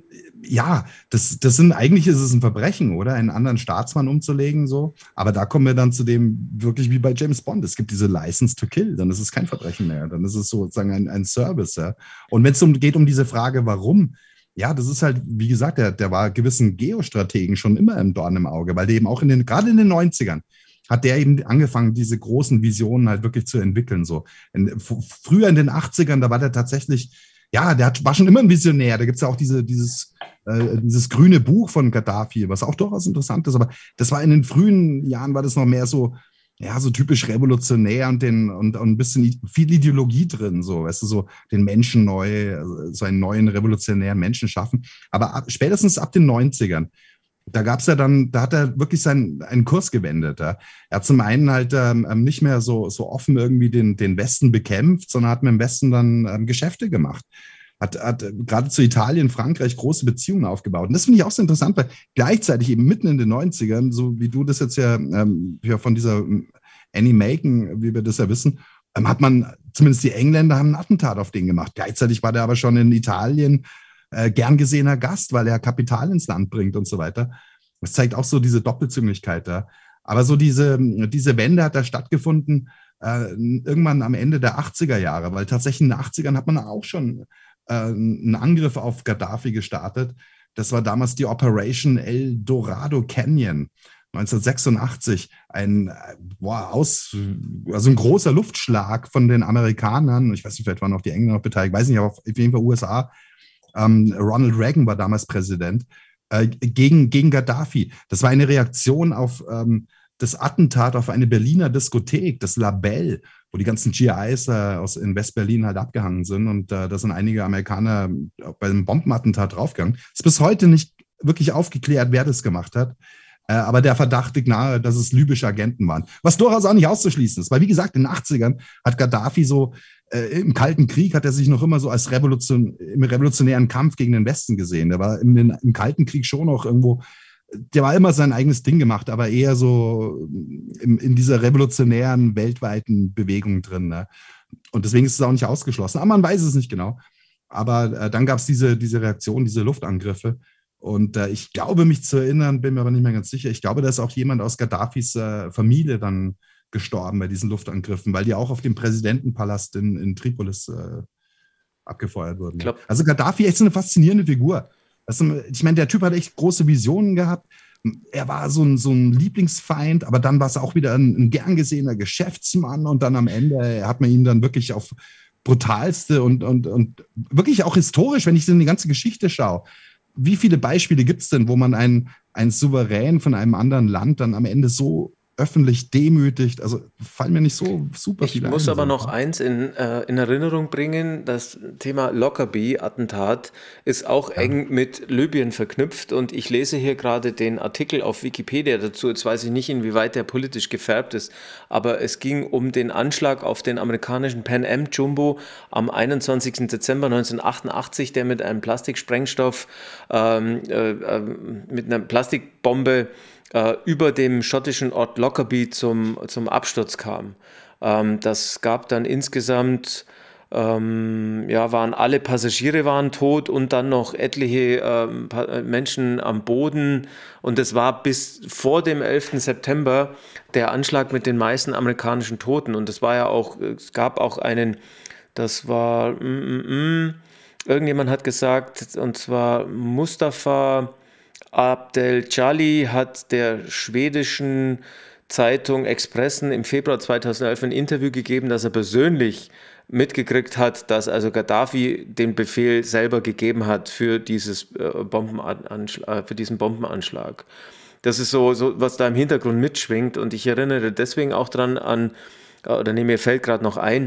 ja, das, das sind, eigentlich ist es ein Verbrechen, oder? Einen anderen Staatsmann umzulegen, so. Aber da kommen wir dann zu dem, wirklich wie bei James Bond. Es gibt diese License to kill, dann ist es kein Verbrechen mehr. Dann ist es sozusagen ein, ein Service, ja. Und wenn es um, geht um diese Frage, warum, ja, das ist halt, wie gesagt, der, der war gewissen Geostrategen schon immer im Dorn im Auge, weil der eben auch in den, gerade in den neunzigern, hat der eben angefangen, diese großen Visionen halt wirklich zu entwickeln, so. In, früher in den achtzigern, da war der tatsächlich, ja, der hat, war schon immer ein Visionär. Da gibt es ja auch diese, dieses, äh, dieses grüne Buch von Gaddafi, was auch durchaus interessant ist. Aber das war in den frühen Jahren, war das noch mehr so, ja, so typisch revolutionär und, den, und, und ein bisschen viel Ideologie drin, so, weißt du, so den Menschen neu, so einen neuen revolutionären Menschen schaffen. Aber ab, spätestens ab den neunzigern, da gab es ja dann, da hat er wirklich seinen einen Kurs gewendet. Ja. Er hat zum einen halt ähm, nicht mehr so, so offen irgendwie den, den Westen bekämpft, sondern hat mit dem Westen dann ähm, Geschäfte gemacht. Hat, hat gerade zu Italien, Frankreich große Beziehungen aufgebaut. Und das finde ich auch so interessant, weil gleichzeitig eben mitten in den neunzigern, so wie du das jetzt ja, ähm, ja von dieser Annie Macon, wie wir das ja wissen, ähm, hat man, zumindest die Engländer haben ein Attentat auf den gemacht. Gleichzeitig war der aber schon in Italien Äh, gern gesehener Gast, weil er Kapital ins Land bringt und so weiter. Das zeigt auch so diese Doppelzüngigkeit da. Aber so diese, diese Wende hat da stattgefunden äh, irgendwann am Ende der achtziger Jahre, weil tatsächlich in den achtzigern hat man auch schon äh, einen Angriff auf Gaddafi gestartet. Das war damals die Operation El Dorado Canyon. neunzehnhundertsechsundachtzig, ein, boah, aus, also ein großer Luftschlag von den Amerikanern. Ich weiß nicht, vielleicht waren auch die Engländer noch beteiligt, weiß nicht, aber auf jeden Fall U S A. Ähm, Ronald Reagan war damals Präsident, äh, gegen, gegen Gaddafi. Das war eine Reaktion auf ähm, das Attentat auf eine Berliner Diskothek, das Label, wo die ganzen G Is äh, aus, in West-Berlin halt abgehangen sind. Und äh, da sind einige Amerikaner bei einem Bombenattentat draufgegangen. Es ist bis heute nicht wirklich aufgeklärt, wer das gemacht hat. Äh, aber der Verdacht liegt nahe, dass es libysche Agenten waren. Was durchaus auch nicht auszuschließen ist. Weil, wie gesagt, in den achtzigern hat Gaddafi so im Kalten Krieg hat er sich noch immer so als Revolution, im revolutionären Kampf gegen den Westen gesehen. Der war im, im Kalten Krieg schon noch irgendwo, der war immer sein eigenes Ding gemacht, aber eher so in, in dieser revolutionären, weltweiten Bewegung drin. Ne? Und deswegen ist es auch nicht ausgeschlossen. Aber man weiß es nicht genau. Aber äh, dann gab es diese, diese Reaktion, diese Luftangriffe. Und äh, ich glaube, mich zu erinnern, bin mir aber nicht mehr ganz sicher, ich glaube, da ist auch jemand aus Gaddafis äh, Familie dann gestorben bei diesen Luftangriffen, weil die auch auf dem Präsidentenpalast in, in Tripolis äh, abgefeuert wurden. Glaub, also Gaddafi echt so eine faszinierende Figur. Also, ich meine, der Typ hat echt große Visionen gehabt er war so ein, so ein Lieblingsfeind, aber dann war es auch wieder ein, ein gern gesehener Geschäftsmann und dann am Ende hat man ihn dann wirklich auf brutalste und, und, und wirklich auch historisch, wenn ich so in die ganze Geschichte schaue. Wie viele Beispiele gibt es denn, wo man einen, einen Souverän von einem anderen Land dann am Ende so öffentlich demütigt? Also fallen mir nicht so super viele. Ich muss ein, aber so. noch eins in, äh, in Erinnerung bringen, das Thema Lockerbie-Attentat ist auch ja. eng mit Libyen verknüpft und ich lese hier gerade den Artikel auf Wikipedia dazu, jetzt weiß ich nicht, inwieweit der politisch gefärbt ist, aber es ging um den Anschlag auf den amerikanischen Pan Am Jumbo am einundzwanzigsten Dezember neunzehnhundertachtundachtzig, der mit einem Plastiksprengstoff, ähm, äh, mit einer Plastikbombe über dem schottischen Ort Lockerbie zum, zum Absturz kam. Ähm, das gab dann insgesamt, ähm, ja, waren alle Passagiere waren tot und dann noch etliche ähm, Menschen am Boden. Und es war bis vor dem elften September der Anschlag mit den meisten amerikanischen Toten. Und es war ja auch, es gab auch einen, das war, mm, mm, mm, irgendjemand hat gesagt, und zwar Mustafa Abdel Jalli hat der schwedischen Zeitung Expressen im Februar zweitausendelf ein Interview gegeben, dass er persönlich mitgekriegt hat, dass also Gaddafi den Befehl selber gegeben hat für, dieses, äh, Bombenanschlag, für diesen Bombenanschlag. Das ist so, so, was da im Hintergrund mitschwingt und ich erinnere deswegen auch dran an, oder nee, mir fällt gerade noch ein,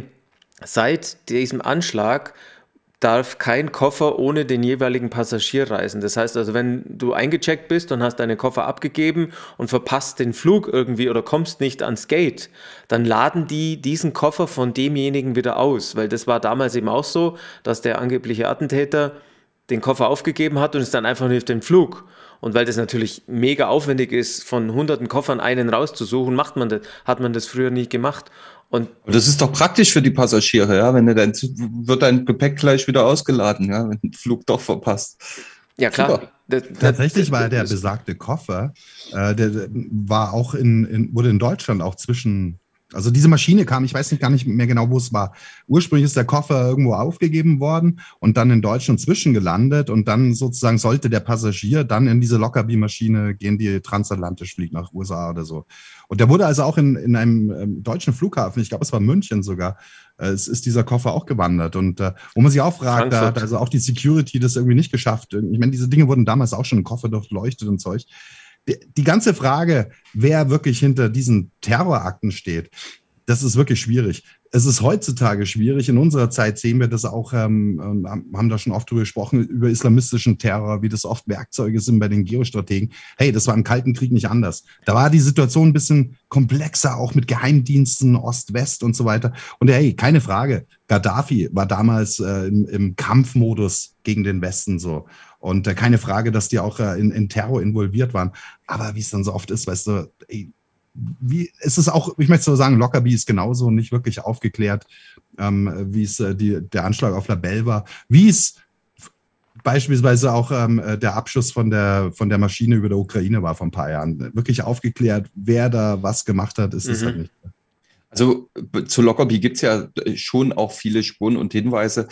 seit diesem Anschlag darf kein Koffer ohne den jeweiligen Passagier reisen. Das heißt also, wenn du eingecheckt bist und hast deine Koffer abgegeben und verpasst den Flug irgendwie oder kommst nicht ans Gate, dann laden die diesen Koffer von demjenigen wieder aus, weil das war damals eben auch so, dass der angebliche Attentäter den Koffer aufgegeben hat und ist dann einfach nicht auf den Flug. Und weil das natürlich mega aufwendig ist, von hunderten Koffern einen rauszusuchen, macht man das, hat man das früher nie gemacht. Und das ist doch praktisch für die Passagiere, ja, wenn du dann wird dein Gepäck gleich wieder ausgeladen, ja, wenn du den Flug doch verpasst. Ja, klar. Das, das, Tatsächlich war der besagte Koffer, äh, der, der war auch in, in, wurde in Deutschland auch zwischen, also diese Maschine kam, ich weiß nicht gar nicht mehr genau, wo es war. Ursprünglich ist der Koffer irgendwo aufgegeben worden und dann in Deutschland zwischengelandet und dann sozusagen sollte der Passagier dann in diese Lockerbie-Maschine gehen, die transatlantisch fliegt nach U S A oder so. Und der wurde also auch in, in einem ähm, deutschen Flughafen, ich glaube, es war München sogar, äh, es ist dieser Koffer auch gewandert. Und äh, wo man sich auch fragt, da hat also auch die Security das irgendwie nicht geschafft. Ich meine, diese Dinge wurden damals auch schon im Koffer durchleuchtet und Zeug. Die, die ganze Frage, wer wirklich hinter diesen Terrorakten steht, das ist wirklich schwierig. Es ist heutzutage schwierig. In unserer Zeit sehen wir das auch, ähm, haben da schon oft drüber gesprochen, über islamistischen Terror, wie das oft Werkzeuge sind bei den Geostrategen. Hey, das war im Kalten Krieg nicht anders. Da war die Situation ein bisschen komplexer, auch mit Geheimdiensten, Ost-West und so weiter. Und hey, keine Frage, Gaddafi war damals äh, im, im Kampfmodus gegen den Westen so. Und äh, keine Frage, dass die auch äh, in, in Terror involviert waren. Aber wie es dann so oft ist, weißt du, ey, wie, es ist auch, ich möchte so sagen, Lockerbie ist genauso nicht wirklich aufgeklärt, ähm, wie es äh, die, der Anschlag auf La Belle war, wie es beispielsweise auch ähm, der Abschuss von der, von der Maschine über der Ukraine war vor ein paar Jahren. Wirklich aufgeklärt, wer da was gemacht hat, ist es mhm. halt nicht. Also zu Lockerbie gibt es ja schon auch viele Spuren und Hinweise.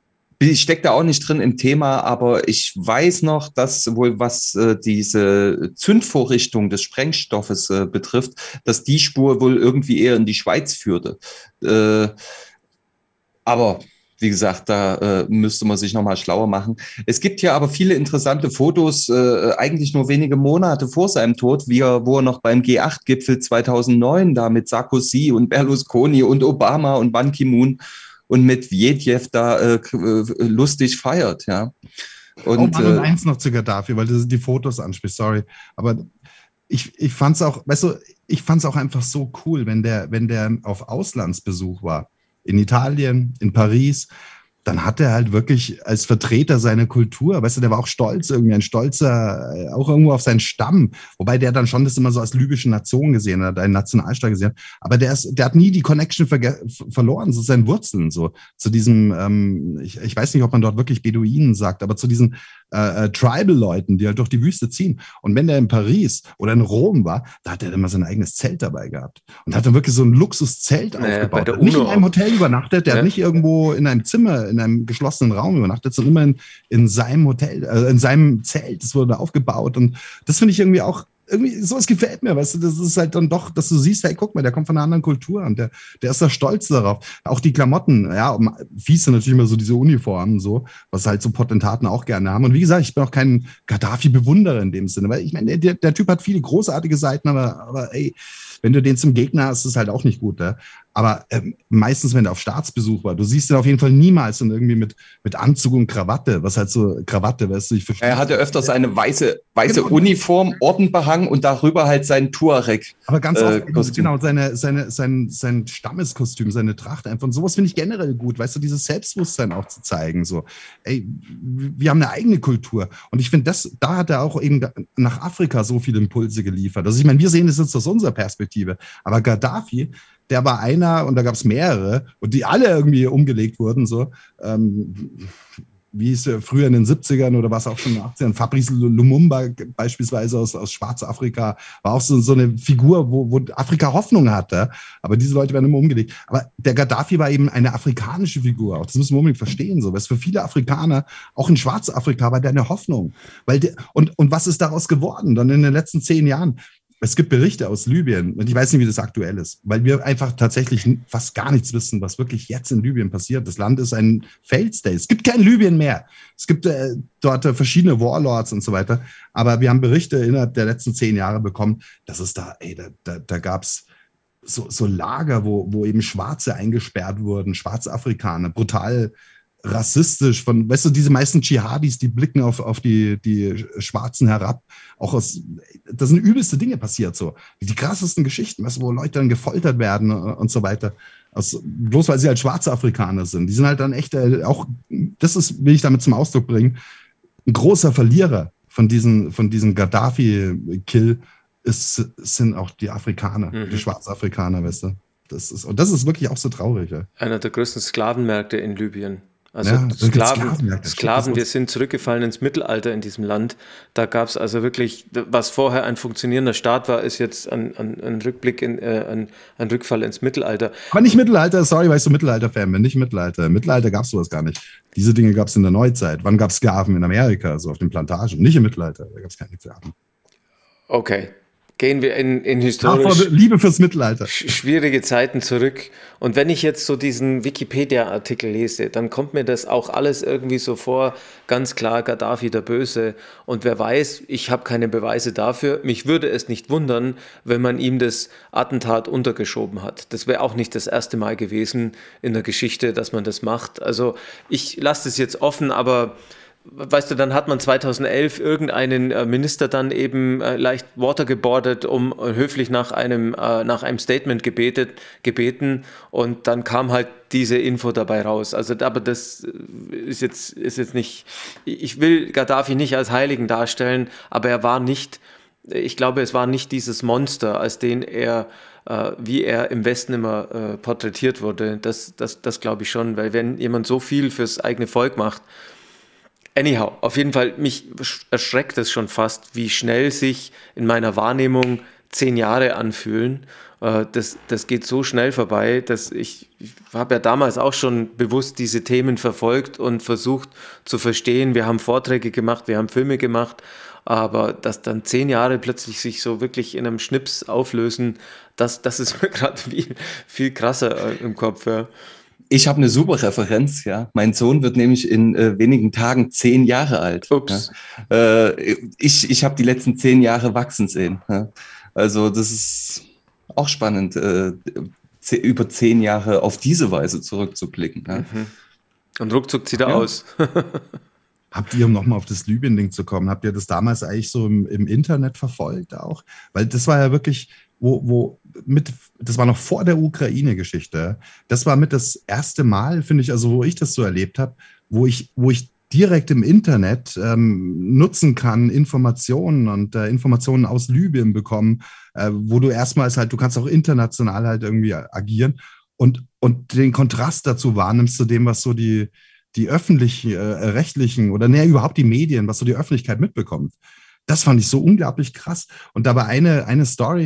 Ich stecke da auch nicht drin im Thema, aber ich weiß noch, dass wohl, was äh, diese Zündvorrichtung des Sprengstoffes äh, betrifft, dass die Spur wohl irgendwie eher in die Schweiz führte. Äh, aber wie gesagt, da äh, müsste man sich nochmal schlauer machen. Es gibt ja aber viele interessante Fotos, äh, eigentlich nur wenige Monate vor seinem Tod, wie er, wo er noch beim G acht Gipfel zweitausendneun da mit Sarkozy und Berlusconi und Obama und Ban Ki-moon und mit Medvedev da äh, lustig feiert, ja. Und, oh Mann, und eins noch zu Gaddafi, weil du die Fotos ansprichst, sorry. Aber ich, ich fand es auch, weißt du, ich fand es auch einfach so cool, wenn der, wenn der auf Auslandsbesuch war, in Italien, in Paris, dann hat er halt wirklich als Vertreter seiner Kultur, weißt du, der war auch stolz, irgendwie ein stolzer, auch irgendwo auf seinen Stamm, wobei der dann schon das immer so als libysche Nation gesehen hat, einen Nationalstaat gesehen hat, aber der, ist, der hat nie die Connection verloren, so seinen Wurzeln, so zu diesem, ähm, ich, ich weiß nicht, ob man dort wirklich Beduinen sagt, aber zu diesen äh, äh, Tribal-Leuten, die halt durch die Wüste ziehen. Und wenn der in Paris oder in Rom war, da hat er immer sein eigenes Zelt dabei gehabt und hat dann wirklich so ein Luxuszelt naja, aufgebaut. Der hat nicht in einem Hotel übernachtet, der ja. hat nicht irgendwo in einem Zimmer in in einem geschlossenen Raum übernachtet, sondern immer in, in seinem Hotel, äh, in seinem Zelt. Das wurde aufgebaut. Und das finde ich irgendwie auch, irgendwie, sowas gefällt mir, weißt du, das ist halt dann doch, dass du siehst, hey, guck mal, der kommt von einer anderen Kultur und der, der ist da stolz darauf. Auch die Klamotten, ja, fies sind natürlich immer so diese Uniformen, so, was halt so Potentaten auch gerne haben. Und wie gesagt, ich bin auch kein Gaddafi-Bewunderer in dem Sinne, weil ich meine, der, der Typ hat viele großartige Seiten, aber, aber ey, wenn du den zum Gegner hast, ist es halt auch nicht gut, ne? Aber ähm, meistens, wenn der auf Staatsbesuch war, du siehst ihn auf jeden Fall niemals und irgendwie mit, mit Anzug und Krawatte, was halt so Krawatte, weißt du, ich verstehe. Er hatte öfters eine weiße, weiße Genau. Uniform, Ordenbehang und darüber halt sein Tuareg. Aber ganz oft, äh, Kostüm. genau, seine, seine, sein, sein Stammeskostüm, seine Tracht einfach. Und sowas finde ich generell gut, weißt du, dieses Selbstbewusstsein auch zu zeigen. So, ey, wir haben eine eigene Kultur. Und ich finde, das, da hat er auch eben nach Afrika so viele Impulse geliefert. Also ich meine, wir sehen das jetzt aus unserer Perspektive. Aber Gaddafi, der war einer und da gab es mehrere und die alle irgendwie umgelegt wurden, so. Ähm, wie es früher in den siebzigern oder was auch schon in den achtzigern, Fabrice Lumumba beispielsweise aus, aus Schwarzafrika, war auch so, so eine Figur, wo, wo Afrika Hoffnung hatte, aber diese Leute werden immer umgelegt. Aber der Gaddafi war eben eine afrikanische Figur, auch das müssen wir unbedingt verstehen, so, weil es für viele Afrikaner, auch in Schwarzafrika, war der eine Hoffnung. Weil der, und, und was ist daraus geworden dann in den letzten zehn Jahren? Es gibt Berichte aus Libyen und ich weiß nicht, wie das aktuell ist, weil wir einfach tatsächlich fast gar nichts wissen, was wirklich jetzt in Libyen passiert. Das Land ist ein Failed State. Es gibt kein Libyen mehr. Es gibt äh, dort äh, verschiedene Warlords und so weiter. Aber wir haben Berichte innerhalb der letzten zehn Jahre bekommen, dass es da, ey, da, da, da gab es so, so Lager, wo, wo eben Schwarze eingesperrt wurden, schwarze Afrikaner, brutal rassistisch, von, weißt du, diese meisten Dschihadis, die blicken auf, auf die, die Schwarzen herab, auch aus, da sind übelste Dinge passiert, so, die krassesten Geschichten, weißt du, wo Leute dann gefoltert werden und so weiter, aus, bloß weil sie halt schwarze Afrikaner sind, die sind halt dann echt, auch, das ist, will ich damit zum Ausdruck bringen, ein großer Verlierer von diesen, von diesem Gaddafi-Kill ist, sind auch die Afrikaner, mhm. die Schwarzafrikaner, weißt du, das ist, und das ist wirklich auch so traurig. Ja. Einer der größten Sklavenmärkte in Libyen. Also ja, Sklaven, Sklaven, Sklaven, wir sind zurückgefallen ins Mittelalter in diesem Land. Da gab es also wirklich, was vorher ein funktionierender Staat war, ist jetzt ein, ein, ein Rückblick, in, äh, ein, ein Rückfall ins Mittelalter. Aber nicht Mittelalter, sorry, weil ich so Mittelalter-Fan bin, nicht Mittelalter. Im Mittelalter gab es sowas gar nicht. Diese Dinge gab es in der Neuzeit. Wann gab es Sklaven in Amerika, so auf den Plantagen? Nicht im Mittelalter, da gab es keine Sklaven. Okay. Gehen wir in, in historisch Ach, Liebe fürs Mittelalter. schwierige Zeiten zurück. Und wenn ich jetzt so diesen Wikipedia-Artikel lese, dann kommt mir das auch alles irgendwie so vor, ganz klar, Gaddafi der Böse. Und wer weiß, ich habe keine Beweise dafür. Mich würde es nicht wundern, wenn man ihm das Attentat untergeschoben hat. Das wäre auch nicht das erste Mal gewesen in der Geschichte, dass man das macht. Also ich lasse das jetzt offen, aber weißt du, dann hat man zweitausendelf irgendeinen Minister dann eben leicht watergeboardet, um höflich nach einem, nach einem Statement gebetet, gebeten und dann kam halt diese Info dabei raus. Also, aber das ist jetzt, ist jetzt nicht, ich will Gaddafi nicht als Heiligen darstellen, aber er war nicht, ich glaube, es war nicht dieses Monster, als den er, wie er im Westen immer porträtiert wurde. Das, das, das glaube ich schon, weil wenn jemand so viel fürs eigene Volk macht, anyhow, auf jeden Fall, mich erschreckt es schon fast, wie schnell sich in meiner Wahrnehmung zehn Jahre anfühlen. Das, das geht so schnell vorbei, dass ich, ich habe ja damals auch schon bewusst diese Themen verfolgt und versucht zu verstehen. Wir haben Vorträge gemacht, wir haben Filme gemacht, aber dass dann zehn Jahre plötzlich sich so wirklich in einem Schnips auflösen, das, das ist mir gerade viel, viel krasser im Kopf. Ja. Ich habe eine super Referenz, ja. Mein Sohn wird nämlich in äh, wenigen Tagen zehn Jahre alt. Ups. Ja? Äh, ich ich habe die letzten zehn Jahre wachsen sehen. Ja? Also das ist auch spannend, äh, über zehn Jahre auf diese Weise zurückzublicken. Ja? Mhm. Und ruckzuck zieht er ja. aus. Habt ihr, um nochmal auf das Libyen-Ding zu kommen, habt ihr das damals eigentlich so im, im Internet verfolgt auch? Weil das war ja wirklich, wo, wo mit, das war noch vor der Ukraine-Geschichte. Das war mit das erste Mal, finde ich, also wo ich das so erlebt habe, wo ich, wo ich direkt im Internet ähm, nutzen kann, Informationen und äh, Informationen aus Libyen bekommen, äh, wo du erstmals halt, du kannst auch international halt irgendwie agieren und, und den Kontrast dazu wahrnimmst zu dem, was so die, die öffentlichen, äh, rechtlichen oder näher überhaupt die Medien, was so die Öffentlichkeit mitbekommt. Das fand ich so unglaublich krass. Und dabei eine, eine Story,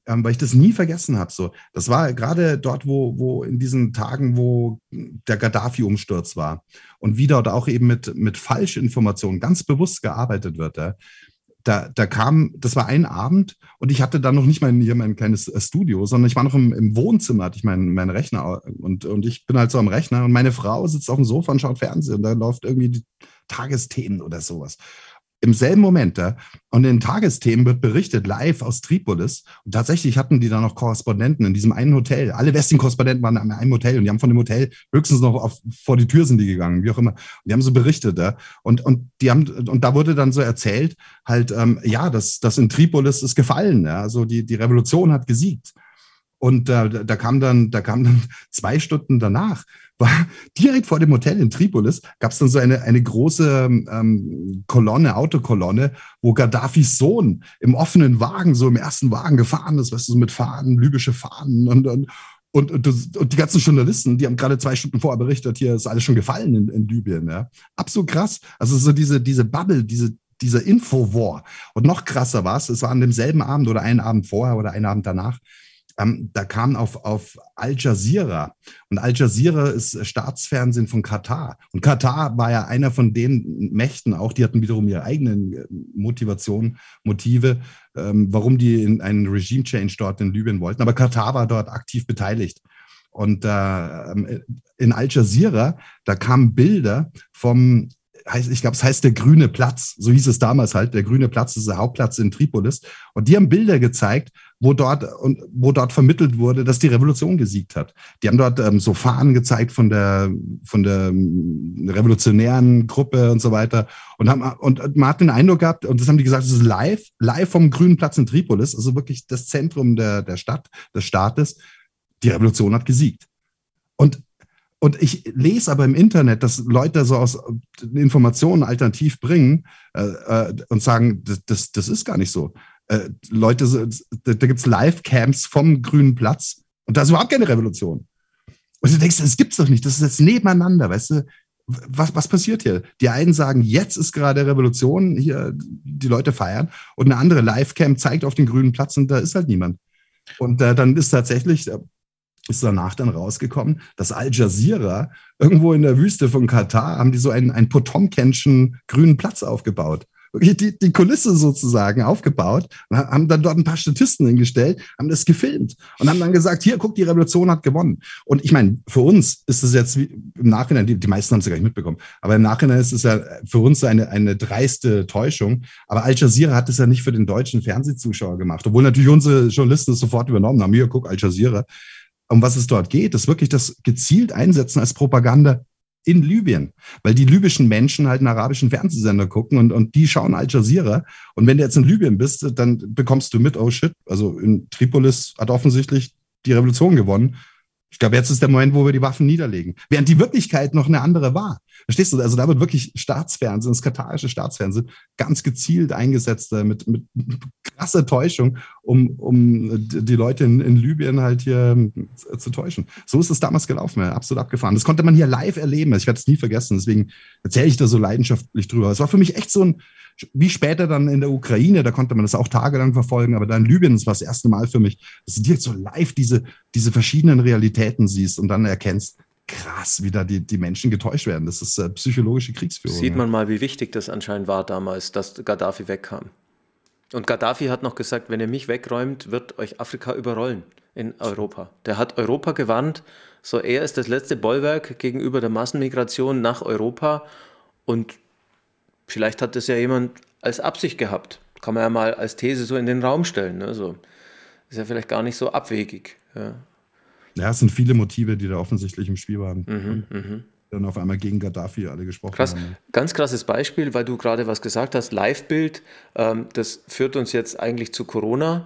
ähm, weil ich das nie vergessen habe. So, das war gerade dort, wo, wo in diesen Tagen, wo der Gaddafi-Umsturz war und wie dort auch eben mit, mit Falschinformationen ganz bewusst gearbeitet wird. Ja. Da, da kam, das war ein Abend und ich hatte dann noch nicht mein, hier mein kleines Studio, sondern ich war noch im, im Wohnzimmer, hatte ich meinen, meinen Rechner und, und ich bin halt so am Rechner und meine Frau sitzt auf dem Sofa und schaut Fernsehen und da läuft irgendwie die Tagesthemen oder sowas. Im selben Moment, ja, und in den Tagesthemen wird berichtet, live aus Tripolis. Und tatsächlich hatten die da noch Korrespondenten in diesem einen Hotel. Alle Westing-Korrespondenten waren in einem Hotel und die haben von dem Hotel höchstens noch auf, vor die Tür sind die gegangen, wie auch immer. Und die haben so berichtet, ja. Und, und, die haben, und da wurde dann so erzählt, halt, ähm, ja, das, das in Tripolis ist gefallen, ja. Also die, die Revolution hat gesiegt. Und äh, da kam dann, da kam dann zwei Stunden danach, war direkt vor dem Hotel in Tripolis, gab es dann so eine, eine große ähm, Kolonne, Autokolonne, wo Gaddafis Sohn im offenen Wagen, so im ersten Wagen gefahren ist, weißt du, so mit Fahnen, libysche Fahnen und, und, und, und, und die ganzen Journalisten, die haben gerade zwei Stunden vorher berichtet, hier ist alles schon gefallen in, in Libyen. Ja. Absolut krass. Also so diese, diese Bubble, diese dieser Infowar. Und noch krasser war es, es war an demselben Abend oder einen Abend vorher oder einen Abend danach, Ähm, da kam auf, auf Al Jazeera. Und Al Jazeera ist Staatsfernsehen von Katar. Und Katar war ja einer von den Mächten auch, die hatten wiederum ihre eigenen Motivationen, Motive, ähm, warum die in einen Regime-Change dort in Libyen wollten. Aber Katar war dort aktiv beteiligt. Und äh, in Al Jazeera, da kamen Bilder vom, ich glaube, es heißt der Grüne Platz, so hieß es damals halt, der Grüne Platz ist der Hauptplatz in Tripolis. Und die haben Bilder gezeigt, wo dort, und, wo dort vermittelt wurde, dass die Revolution gesiegt hat. Die haben dort ähm, so Fahnen gezeigt von der, von der ähm, revolutionären Gruppe und so weiter. Und, haben, und man hat den Eindruck gehabt, und das haben die gesagt, es ist live, live vom Grünen Platz in Tripolis, also wirklich das Zentrum der, der Stadt, des Staates. Die Revolution hat gesiegt. Und Und ich lese aber im Internet, dass Leute so aus Informationen alternativ bringen äh, äh, und sagen, das, das, das ist gar nicht so. Äh, Leute, da, da gibt es Live-Camps vom Grünen Platz und da ist überhaupt keine Revolution. Und du denkst, das gibt's doch nicht, das ist jetzt nebeneinander, weißt du? Was, was passiert hier? Die einen sagen, jetzt ist gerade Revolution, hier die Leute feiern, und eine andere Live-Camp zeigt auf den Grünen Platz und da ist halt niemand. Und äh, dann ist tatsächlich... ist danach dann rausgekommen, dass Al Jazeera irgendwo in der Wüste von Katar haben die so einen, einen Potomkinschen grünen Platz aufgebaut. Die, die Kulisse sozusagen aufgebaut und haben dann dort ein paar Statisten hingestellt, haben das gefilmt und haben dann gesagt, hier, guck, die Revolution hat gewonnen. Und ich meine, für uns ist es jetzt wie, im Nachhinein, die, die meisten haben es ja gar nicht mitbekommen, aber im Nachhinein ist es ja für uns eine, eine dreiste Täuschung. Aber Al Jazeera hat es ja nicht für den deutschen Fernsehzuschauer gemacht, obwohl natürlich unsere Journalisten es sofort übernommen haben. Hier, guck, Al Jazeera. Um was es dort geht, ist wirklich das gezielt Einsetzen als Propaganda in Libyen, weil die libyschen Menschen halt einen arabischen Fernsehsender gucken und, und die schauen Al Jazeera. Und wenn du jetzt in Libyen bist, dann bekommst du mit, oh shit, also in Tripolis hat offensichtlich die Revolution gewonnen. Ich glaube, jetzt ist der Moment, wo wir die Waffen niederlegen. Während die Wirklichkeit noch eine andere war. Verstehst du? Also da wird wirklich Staatsfernsehen, das katarische Staatsfernsehen, ganz gezielt eingesetzt äh, mit, mit krasser Täuschung, um, um die Leute in, in Libyen halt hier äh, zu täuschen. So ist es damals gelaufen, ja, absolut abgefahren. Das konnte man hier live erleben. Ich werde es nie vergessen, deswegen erzähle ich da so leidenschaftlich drüber. Es war für mich echt so ein, wie später dann in der Ukraine, da konnte man das auch tagelang verfolgen, aber dann in Libyen, das war das erste Mal für mich, dass du direkt so live diese, diese verschiedenen Realitäten siehst und dann erkennst, krass, wie da die, die Menschen getäuscht werden. Das ist äh, psychologische Kriegsführung. Sieht man mal, wie wichtig das anscheinend war damals, dass Gaddafi wegkam. Und Gaddafi hat noch gesagt, wenn ihr mich wegräumt, wird euch Afrika überrollen in Europa. Der hat Europa gewarnt, so er ist das letzte Bollwerk gegenüber der Massenmigration nach Europa, und vielleicht hat das ja jemand als Absicht gehabt. Kann man ja mal als These so in den Raum stellen. Ne? So, ist ja vielleicht gar nicht so abwegig. Ja. Ja, es sind viele Motive, die da offensichtlich im Spiel waren. Mhm, mh. Dann auf einmal gegen Gaddafi alle gesprochen Krass. haben. Ganz krasses Beispiel, weil du gerade was gesagt hast, Live-Bild, ähm, das führt uns jetzt eigentlich zu Corona.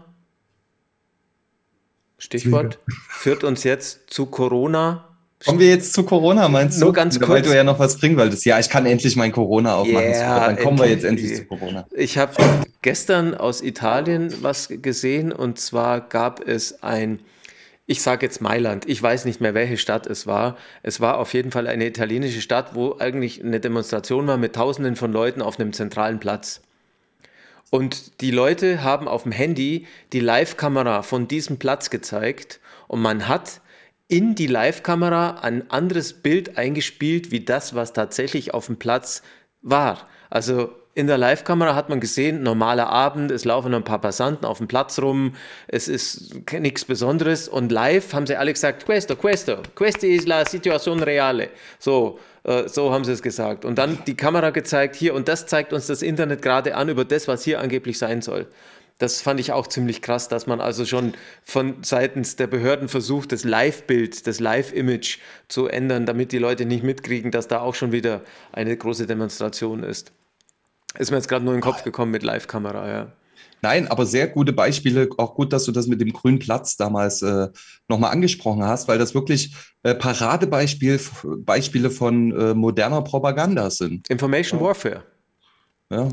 Stichwort, Zwiege. Führt uns jetzt zu Corona. Kommen wir jetzt zu Corona, meinst du? Nur ganz kurz. Weil du ja noch was bringen wolltest. Ja, ich kann endlich mein Corona aufmachen. Yeah, Dann kommen wir jetzt endlich zu Corona. Ich habe gestern aus Italien was gesehen, und zwar gab es ein, ich sage jetzt Mailand, ich weiß nicht mehr, welche Stadt es war. Es war auf jeden Fall eine italienische Stadt, wo eigentlich eine Demonstration war mit Tausenden von Leuten auf einem zentralen Platz. Und die Leute haben auf dem Handy die Live-Kamera von diesem Platz gezeigt und man hat in die Live-Kamera ein anderes Bild eingespielt, wie das, was tatsächlich auf dem Platz war. Also in der Live-Kamera hat man gesehen, normaler Abend, es laufen ein paar Passanten auf dem Platz rum, es ist nichts Besonderes und live haben sie alle gesagt, questo, questo, questa es la situazione reale. So, äh, so haben sie es gesagt. Und dann die Kamera gezeigt, hier, und das zeigt uns das Internet gerade an über das, was hier angeblich sein soll. Das fand ich auch ziemlich krass, dass man also schon von seitens der Behörden versucht, das Live-Bild, das Live-Image zu ändern, damit die Leute nicht mitkriegen, dass da auch schon wieder eine große Demonstration ist. Ist mir jetzt gerade nur in den Kopf gekommen mit Live-Kamera, ja. Nein, aber sehr gute Beispiele. Auch gut, dass du das mit dem grünen Platz damals äh, nochmal angesprochen hast, weil das wirklich äh, Paradebeispiel, Beispiele von äh, moderner Propaganda sind. Information ja. Warfare. Ja.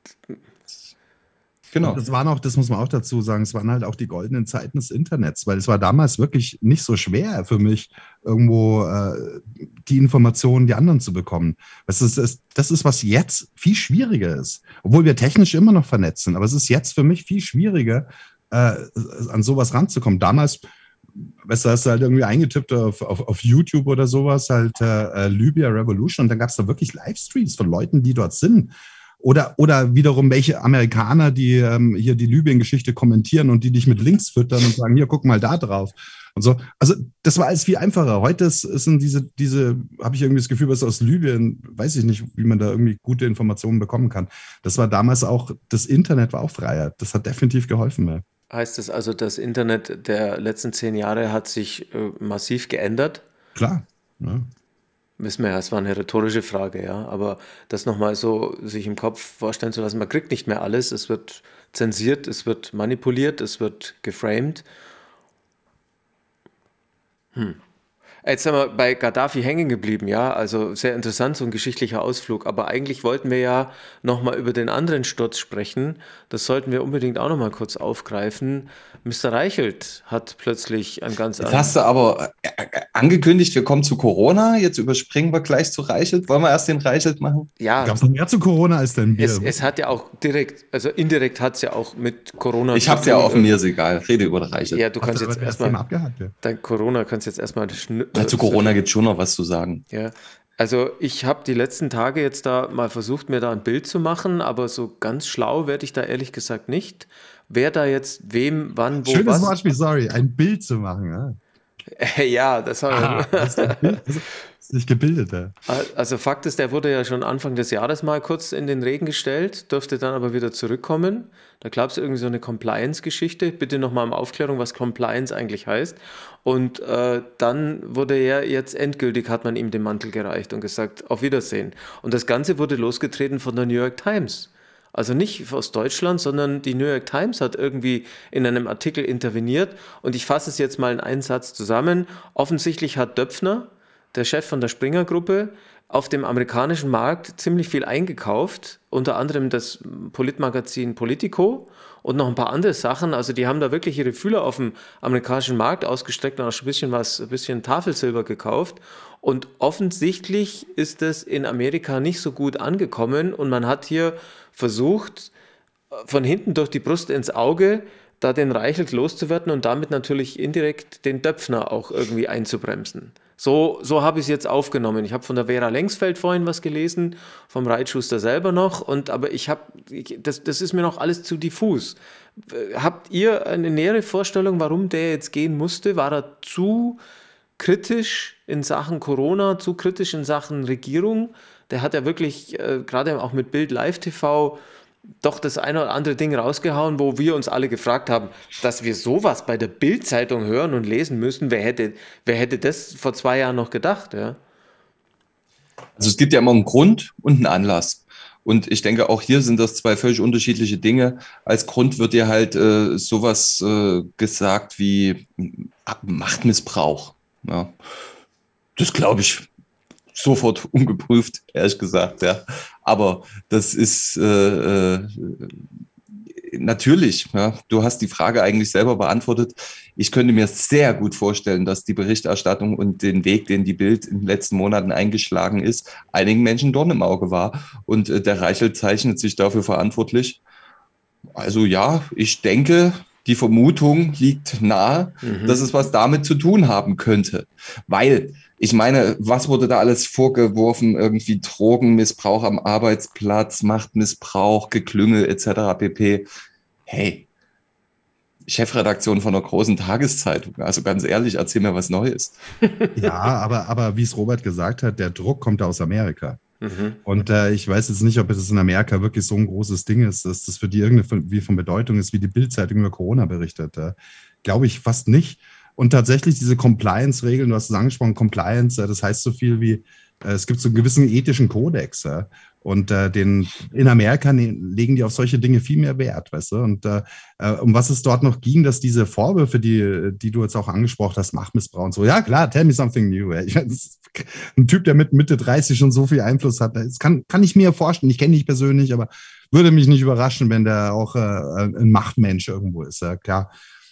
Genau. Und das waren auch, das muss man auch dazu sagen, es waren halt auch die goldenen Zeiten des Internets, weil es war damals wirklich nicht so schwer für mich, irgendwo äh, die Informationen, die anderen zu bekommen. Das ist, ist, das ist, was jetzt viel schwieriger ist, obwohl wir technisch immer noch vernetzt sind, aber es ist jetzt für mich viel schwieriger, äh, an sowas ranzukommen. Damals, weißt du, hast du halt irgendwie eingetippt auf, auf, auf YouTube oder sowas, halt äh, Libya Revolution, und dann gab es da wirklich Livestreams von Leuten, die dort sind. Oder, oder wiederum welche Amerikaner, die ähm, hier die Libyen-Geschichte kommentieren und die dich mit Links füttern und sagen, hier, guck mal da drauf. Und so. Also das war alles viel einfacher. Heute ist, sind diese, diese habe ich irgendwie das Gefühl, was aus Libyen, weiß ich nicht, wie man da irgendwie gute Informationen bekommen kann. Das war damals auch, das Internet war auch freier. Das hat definitiv geholfen. Ja. Heißt das also, das Internet der letzten zehn Jahre hat sich äh, massiv geändert? Klar, ja. Wissen wir ja, es war eine rhetorische Frage, ja, aber das nochmal so sich im Kopf vorstellen zu lassen, man kriegt nicht mehr alles, es wird zensiert, es wird manipuliert, es wird geframed. Hm. Jetzt sind wir bei Gaddafi hängen geblieben, ja, also sehr interessant, so ein geschichtlicher Ausflug, aber eigentlich wollten wir ja nochmal über den anderen Sturz sprechen, das sollten wir unbedingt auch nochmal kurz aufgreifen. Mister Reichelt hat plötzlich ein ganz anderes... Jetzt hast du aber angekündigt, wir kommen zu Corona, jetzt überspringen wir gleich zu Reichelt. Wollen wir erst den Reichelt machen? Ja. Gab es noch mehr zu Corona als dein Bier? Es, es hat ja auch direkt, also indirekt hat es ja auch mit Corona... Ich habe es ja offen, mir ist egal, rede über den Reichelt. Ja, du kannst jetzt erstmal... abgehakt, ja. Dein Corona kannst jetzt erstmal... Ja, zu Corona gibt es schon noch was zu sagen. Ja, also ich habe die letzten Tage jetzt da mal versucht, mir da ein Bild zu machen, aber so ganz schlau werde ich da ehrlich gesagt nicht. Wer da jetzt wem, wann, wo, Schönes was... Schönes Wortspiel, sorry, ein Bild zu machen. Ja, ja das habe ah, das ist, Bild, das ist nicht gebildet. Ja. Also Fakt ist, der wurde ja schon Anfang des Jahres mal kurz in den Regen gestellt, durfte dann aber wieder zurückkommen. Da gab es irgendwie so eine Compliance-Geschichte. Bitte nochmal um Aufklärung, was Compliance eigentlich heißt. Und äh, dann wurde er jetzt endgültig, hat man ihm den Mantel gereicht und gesagt, auf Wiedersehen. Und das Ganze wurde losgetreten von der New York Times. Also nicht aus Deutschland, sondern die New York Times hat irgendwie in einem Artikel interveniert. Und ich fasse es jetzt mal in einen Satz zusammen. Offensichtlich hat Döpfner, der Chef von der Springer-Gruppe, auf dem amerikanischen Markt ziemlich viel eingekauft, unter anderem das Politmagazin Politico und noch ein paar andere Sachen. Also die haben da wirklich ihre Fühler auf dem amerikanischen Markt ausgestreckt und auch schon ein bisschen was, ein bisschen Tafelsilber gekauft. Und offensichtlich ist es in Amerika nicht so gut angekommen und man hat hier versucht, von hinten durch die Brust ins Auge da den Reichelt loszuwerden und damit natürlich indirekt den Döpfner auch irgendwie einzubremsen. So, so habe ich es jetzt aufgenommen. Ich habe von der Vera Lengsfeld vorhin was gelesen, vom Reitschuster selber noch, und aber ich habe, das, das ist mir noch alles zu diffus. Habt ihr eine nähere Vorstellung, warum der jetzt gehen musste? War er zu kritisch in Sachen Corona, zu kritisch in Sachen Regierung? Der hat ja wirklich, äh, gerade auch mit Bild Live T V, doch das eine oder andere Ding rausgehauen, wo wir uns alle gefragt haben, dass wir sowas bei der Bild-Zeitung hören und lesen müssen. Wer hätte, wer hätte das vor zwei Jahren noch gedacht? Ja? Also es gibt ja immer einen Grund und einen Anlass. Und ich denke, auch hier sind das zwei völlig unterschiedliche Dinge. Als Grund wird dir halt äh, sowas äh, gesagt wie Machtmissbrauch. Ja. Das glaube ich sofort ungeprüft, ehrlich gesagt, ja. Aber das ist äh, äh, natürlich, ja, du hast die Frage eigentlich selber beantwortet. Ich könnte mir sehr gut vorstellen, dass die Berichterstattung und den Weg, den die Bild in den letzten Monaten eingeschlagen ist, einigen Menschen Dorn im Auge war. Und äh, der Reichelt zeichnet sich dafür verantwortlich. Also ja, ich denke, die Vermutung liegt nahe, mhm. dass es was damit zu tun haben könnte. Weil, ich meine, was wurde da alles vorgeworfen? Irgendwie Drogenmissbrauch am Arbeitsplatz, Machtmissbrauch, Geklüngel et cetera pp. Hey, Chefredaktion von einer großen Tageszeitung. Also ganz ehrlich, erzähl mir was Neues. Ja, aber, aber wie es Robert gesagt hat, der Druck kommt aus Amerika. Mhm. Und äh, ich weiß jetzt nicht, ob es in Amerika wirklich so ein großes Ding ist, dass das für die irgendwie von Bedeutung ist, wie die Bild-Zeitung über Corona berichtet. Äh, Glaube ich fast nicht. Und tatsächlich diese Compliance-Regeln, du hast es angesprochen, Compliance, äh, das heißt so viel wie, äh, es gibt so einen gewissen ethischen Kodex. Äh, und äh, den, in Amerika ne, legen die auf solche Dinge viel mehr Wert, weißt du? Und äh, um was es dort noch ging, dass diese Vorwürfe, die, die du jetzt auch angesprochen hast, Machtmissbrauch und so, ja klar, tell me something new. Ich, ein Typ, der mit Mitte dreißig schon so viel Einfluss hat, das kann, kann ich mir vorstellen, ich kenne ihn nicht persönlich, aber würde mich nicht überraschen, wenn der auch äh, ein Machtmensch irgendwo ist, ja, klar.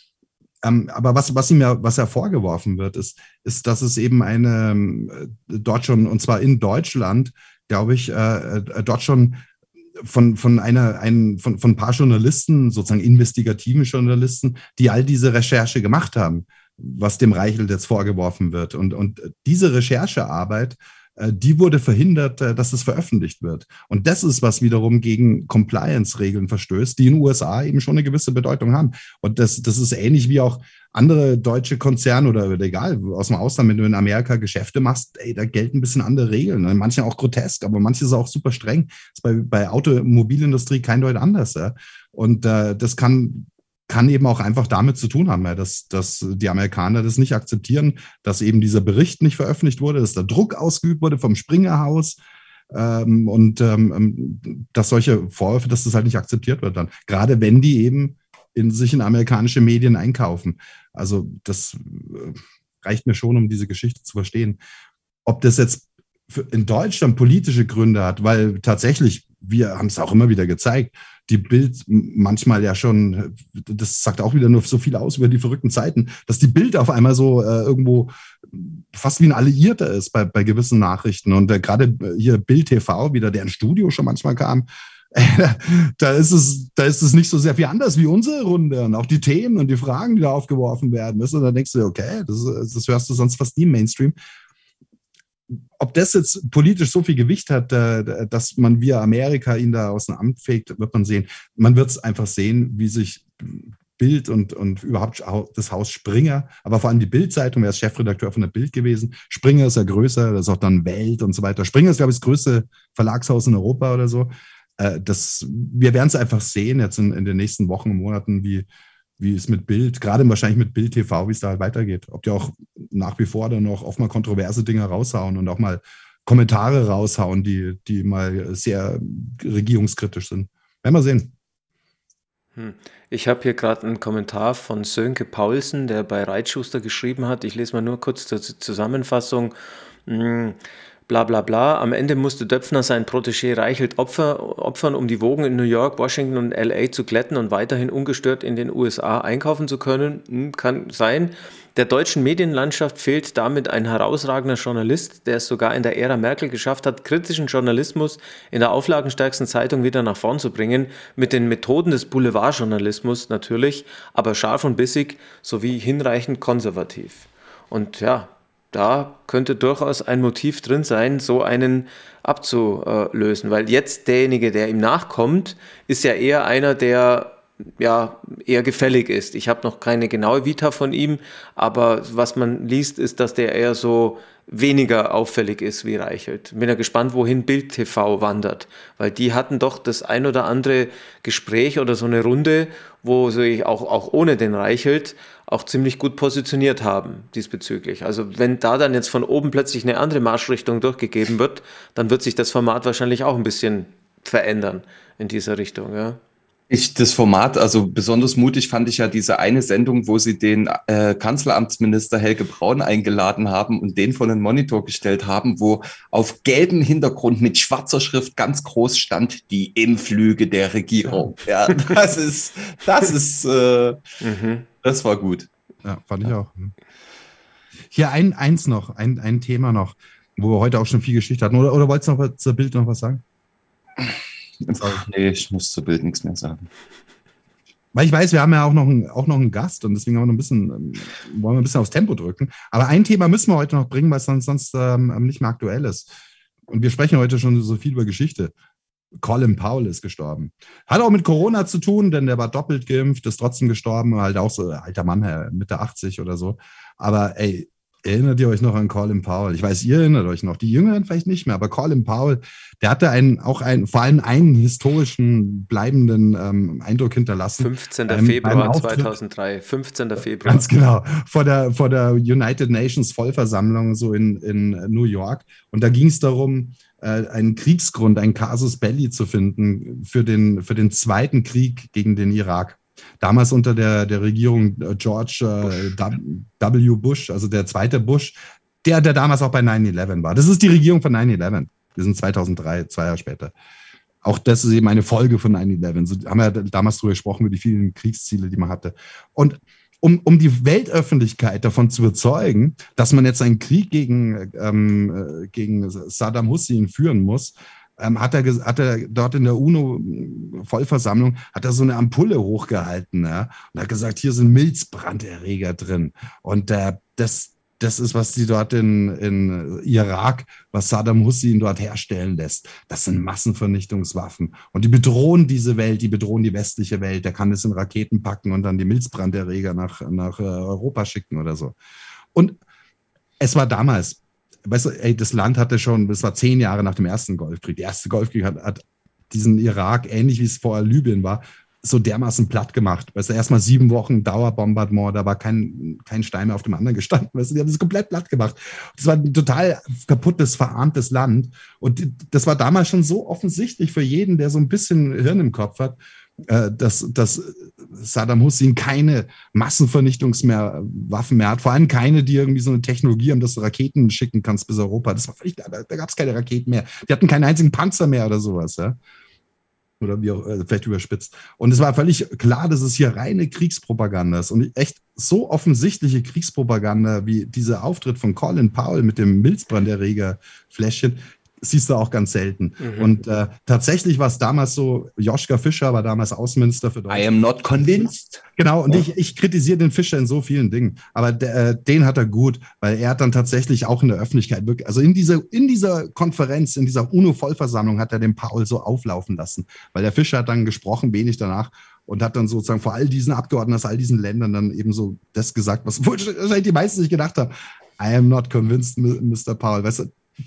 Ähm, aber was, was ihm ja, was er vorgeworfen wird, ist, ist, dass es eben eine, äh, dort schon, und zwar in Deutschland, glaube ich, äh, äh, dort schon von, von einer, ein, von, von ein paar Journalisten, sozusagen investigativen Journalisten, die all diese Recherche gemacht haben, was dem Reichelt jetzt vorgeworfen wird. Und, und diese Recherchearbeit, äh, die wurde verhindert, äh, dass es veröffentlicht wird. Und das ist, was wiederum gegen Compliance-Regeln verstößt, die in den U S A eben schon eine gewisse Bedeutung haben. Und das, das ist ähnlich wie auch andere deutsche Konzerne oder, oder egal, aus dem Ausland, wenn du in Amerika Geschäfte machst, ey, da gelten ein bisschen andere Regeln. Manche auch grotesk, aber manche sind auch super streng. Das ist bei, bei Automobilindustrie kein Deut anders. Ja. Und äh, das kann, kann eben auch einfach damit zu tun haben, ja, dass, dass die Amerikaner das nicht akzeptieren, dass eben dieser Bericht nicht veröffentlicht wurde, dass der Druck ausgeübt wurde vom Springer-Haus ähm, und ähm, dass solche Vorwürfe, dass das halt nicht akzeptiert wird dann. Gerade wenn die eben in sich in amerikanische Medien einkaufen. Also das reicht mir schon, um diese Geschichte zu verstehen. Ob das jetzt in Deutschland politische Gründe hat, weil tatsächlich, wir haben es auch immer wieder gezeigt, die Bild manchmal ja schon, das sagt auch wieder nur so viel aus über die verrückten Zeiten, dass die Bild auf einmal so äh, irgendwo fast wie ein Alliierter ist bei, bei gewissen Nachrichten. Und äh, gerade hier Bild T V wieder, der ins Studio schon manchmal kam, da ist es, da ist es nicht so sehr viel anders wie unsere Runde und auch die Themen und die Fragen, die da aufgeworfen werden müssen. Und dann denkst du, okay, das, das hörst du sonst fast nie im Mainstream. Ob das jetzt politisch so viel Gewicht hat, dass man via Amerika ihn da aus dem Amt fegt, wird man sehen. Man wird es einfach sehen, wie sich Bild und, und überhaupt das Haus Springer, aber vor allem die Bild-Zeitung, er ist Chefredakteur von der Bild gewesen. Springer ist ja größer, das ist auch dann Welt und so weiter. Springer ist, glaube ich, das größte Verlagshaus in Europa oder so. Das, wir werden es einfach sehen jetzt in, in den nächsten Wochen und Monaten, wie, wie es mit Bild, gerade wahrscheinlich mit Bild T V, wie es da halt weitergeht. Ob die auch nach wie vor dann noch oft mal kontroverse Dinge raushauen und auch mal Kommentare raushauen, die, die mal sehr regierungskritisch sind. Werden wir sehen. Ich habe hier gerade einen Kommentar von Sönke Paulsen, der bei Reitschuster geschrieben hat. Ich lese mal nur kurz zur Zusammenfassung. Bla bla bla. Am Ende musste Döpfner sein Protégé Reichelt Opfer, opfern, um die Wogen in New York, Washington und L A zu glätten und weiterhin ungestört in den U S A einkaufen zu können. Hm, kann sein. Der deutschen Medienlandschaft fehlt damit ein herausragender Journalist, der es sogar in der Ära Merkel geschafft hat, kritischen Journalismus in der auflagenstärksten Zeitung wieder nach vorn zu bringen, mit den Methoden des Boulevardjournalismus natürlich, aber scharf und bissig sowie hinreichend konservativ. Und ja, da könnte durchaus ein Motiv drin sein, so einen abzulösen, weil jetzt derjenige, der ihm nachkommt, ist ja eher einer, der ja eher gefällig ist. Ich habe noch keine genaue Vita von ihm, aber was man liest, ist, dass der eher so weniger auffällig ist wie Reichelt. Bin ja gespannt, wohin Bild T V wandert, weil die hatten doch das ein oder andere Gespräch oder so eine Runde, wo sie auch, auch ohne den Reichelt auch ziemlich gut positioniert haben diesbezüglich. Also wenn da dann jetzt von oben plötzlich eine andere Marschrichtung durchgegeben wird, dann wird sich das Format wahrscheinlich auch ein bisschen verändern in dieser Richtung, ja. Ich, das Format, also besonders mutig fand ich ja diese eine Sendung, wo sie den äh, Kanzleramtsminister Helge Braun eingeladen haben und den vor den Monitor gestellt haben, wo auf gelbem Hintergrund mit schwarzer Schrift ganz groß stand, die Impflüge der Regierung. Ja, das ist, das ist, äh, mhm. das war gut. Ja, fand ich auch. Hier ein, eins noch, ein, ein Thema noch, wo wir heute auch schon viel Geschichte hatten. Oder, oder wolltest du noch zur Bild noch was sagen? Ach, nee, ich muss zur Bild nichts mehr sagen. Weil ich weiß, wir haben ja auch noch, einen, auch noch einen Gast und deswegen haben wir noch ein bisschen, wollen wir ein bisschen aufs Tempo drücken. Aber ein Thema müssen wir heute noch bringen, weil es sonst, sonst ähm, nicht mehr aktuell ist. Und wir sprechen heute schon so viel über Geschichte. Colin Powell ist gestorben. Hat auch mit Corona zu tun, denn der war doppelt geimpft, ist trotzdem gestorben, halt auch so ein alter Mann, Mitte achtzig oder so. Aber ey, erinnert ihr euch noch an Colin Powell? Ich weiß, ihr erinnert euch noch, die Jüngeren vielleicht nicht mehr, aber Colin Powell, der hatte einen, auch einen, vor allem einen historischen, bleibenden ähm, Eindruck hinterlassen. fünfzehnter Februar zweitausenddrei. fünfzehnter Februar. Ganz genau. Vor der, vor der United Nations Vollversammlung so in, in New York. Und da ging es darum, äh, einen Kriegsgrund, einen Casus Belli zu finden für den, für den zweiten Krieg gegen den Irak. Damals unter der, der Regierung George äh, W. Bush, also der zweite Bush, der, der damals auch bei nine eleven war. Das ist die Regierung von nine eleven. Wir sind zweitausenddrei, zwei Jahre später. Auch das ist eben eine Folge von nine eleven. So haben wir damals darüber gesprochen, über die vielen Kriegsziele, die man hatte. Und um, um die Weltöffentlichkeit davon zu überzeugen, dass man jetzt einen Krieg gegen, ähm, gegen Saddam Hussein führen muss, Ähm, hat, er, hat er dort in der UNO-Vollversammlung hat er so eine Ampulle hochgehalten, ja, und hat gesagt, hier sind Milzbranderreger drin. Und äh, das, das ist, was sie dort in, in Irak, was Saddam Hussein dort herstellen lässt. Das sind Massenvernichtungswaffen. Und die bedrohen diese Welt, die bedrohen die westliche Welt. Der kann das in Raketen packen und dann die Milzbranderreger nach, nach Europa schicken oder so. Und es war damals, weißt du, ey, das Land hatte schon, das war zehn Jahre nach dem ersten Golfkrieg. Der erste Golfkrieg hat, hat diesen Irak, ähnlich wie es vorher Libyen war, so dermaßen platt gemacht. Weißt du, erstmal sieben Wochen Dauerbombardement, da war kein, kein Stein mehr auf dem anderen gestanden. Weißt du, die haben das komplett platt gemacht. Das war ein total kaputtes, verarmtes Land. Und das war damals schon so offensichtlich für jeden, der so ein bisschen Hirn im Kopf hat, dass, dass Saddam Hussein keine Massenvernichtungswaffen mehr hat, vor allem keine, die irgendwie so eine Technologie haben, dass du Raketen schicken kannst bis Europa. Das war völlig, da, da gab es keine Raketen mehr. Die hatten keinen einzigen Panzer mehr oder sowas, ja. Oder wie auch, vielleicht überspitzt. Und es war völlig klar, dass es hier reine Kriegspropaganda ist und echt so offensichtliche Kriegspropaganda wie dieser Auftritt von Colin Powell mit dem Milzbranderreger-Fläschchen, siehst du auch ganz selten. Mhm. Und äh, tatsächlich war es damals so, Joschka Fischer war damals Außenminister für Deutschland. I am not convinced. Genau, und ja. ich, ich kritisiere den Fischer in so vielen Dingen, aber der, äh, den hat er gut, weil er hat dann tatsächlich auch in der Öffentlichkeit, wirklich, also in dieser, in dieser Konferenz, in dieser UNO-Vollversammlung hat er den Paul so auflaufen lassen, weil der Fischer hat dann gesprochen, wenig danach, und hat dann sozusagen vor all diesen Abgeordneten aus all diesen Ländern dann eben so das gesagt, was wahrscheinlich die meisten nicht gedacht haben. I am not convinced, Mister Powell, weißt du,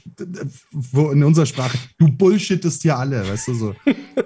wo in unserer Sprache, du bullshittest hier alle, weißt du, so.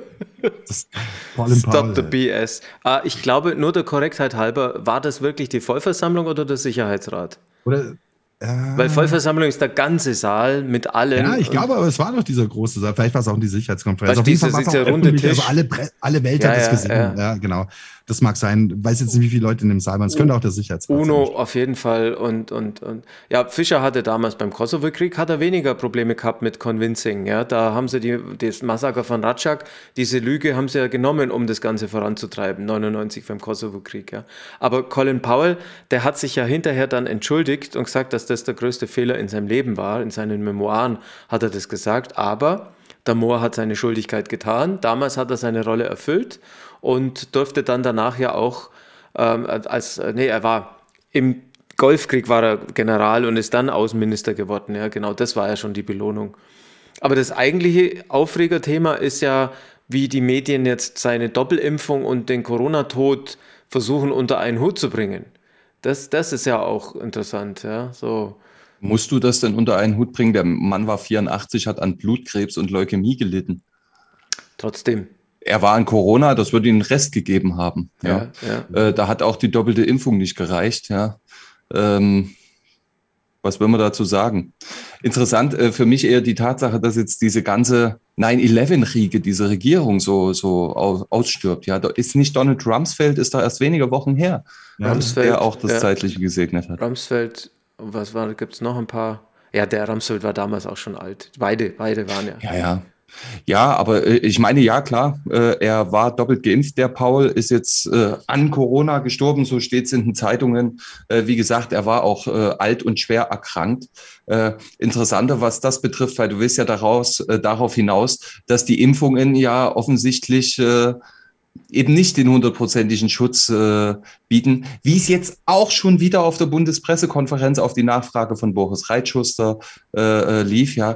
Das Stop Powell, the B S. Ah, ich glaube, nur der Korrektheit halber, war das wirklich die Vollversammlung oder der Sicherheitsrat? Oder, äh, weil Vollversammlung ist der ganze Saal mit allen. Ja, ich glaube, aber es war doch dieser große Saal. Vielleicht war es auch die Sicherheitskonferenz. Auf diese, diese runde Tisch. Also alle, alle Welt ja, hat es ja, gesehen. Ja. ja, genau. Das mag sein. Ich weiß jetzt nicht, wie viele Leute in dem Saal waren. Es könnte auch der Sicherheitsrat UNO sein. auf jeden Fall. Und, und, und ja, Fischer hatte damals beim Kosovo-Krieg hat er weniger Probleme gehabt mit Convincing. Ja, da haben sie die, das Massaker von Ratschak, diese Lüge haben sie ja genommen, um das Ganze voranzutreiben, neunundneunzig beim Kosovo-Krieg. Ja. Aber Colin Powell, der hat sich ja hinterher dann entschuldigt und gesagt, dass das der größte Fehler in seinem Leben war. In seinen Memoiren hat er das gesagt. Aber der Moor hat seine Schuldigkeit getan. Damals hat er seine Rolle erfüllt und durfte dann danach ja auch ähm, als, nee, er war im Golfkrieg war er General und ist dann Außenminister geworden. Ja, genau, das war ja schon die Belohnung. Aber das eigentliche Aufregerthema ist ja, wie die Medien jetzt seine Doppelimpfung und den Corona-Tod versuchen unter einen Hut zu bringen. Das, das ist ja auch interessant, ja, so. Musst du das denn unter einen Hut bringen? Der Mann war vierundachtzig, hat an Blutkrebs und Leukämie gelitten. Trotzdem. Er war an Corona, das würde ihm einen Rest gegeben haben. Ja, ja. Ja. Äh, da hat auch die doppelte Impfung nicht gereicht. Ja. Ähm, was will man dazu sagen? Interessant äh, für mich eher die Tatsache, dass jetzt diese ganze nine eleven-Riege, diese Regierung so, so aus, ausstirbt. Ja, da ist nicht Donald Rumsfeld, ist da erst wenige Wochen her, ja, Rumsfeld, der auch das ja. Zeitliche gesegnet hat. Rumsfeld, was war, gibt es noch ein paar? Ja, der Rumsfeld war damals auch schon alt. Beide, beide waren ja. Ja, ja. Ja, aber äh, ich meine, ja, klar, äh, er war doppelt geimpft. Der Paul ist jetzt äh, an Corona gestorben, so steht es in den Zeitungen. Äh, wie gesagt, er war auch äh, alt und schwer erkrankt. Äh, interessanter, was das betrifft, weil du willst ja daraus, äh, darauf hinaus, dass die Impfungen ja offensichtlich äh, eben nicht den hundertprozentigen Schutz äh, bieten, wie es jetzt auch schon wieder auf der Bundespressekonferenz auf die Nachfrage von Boris Reitschuster äh, lief, ja,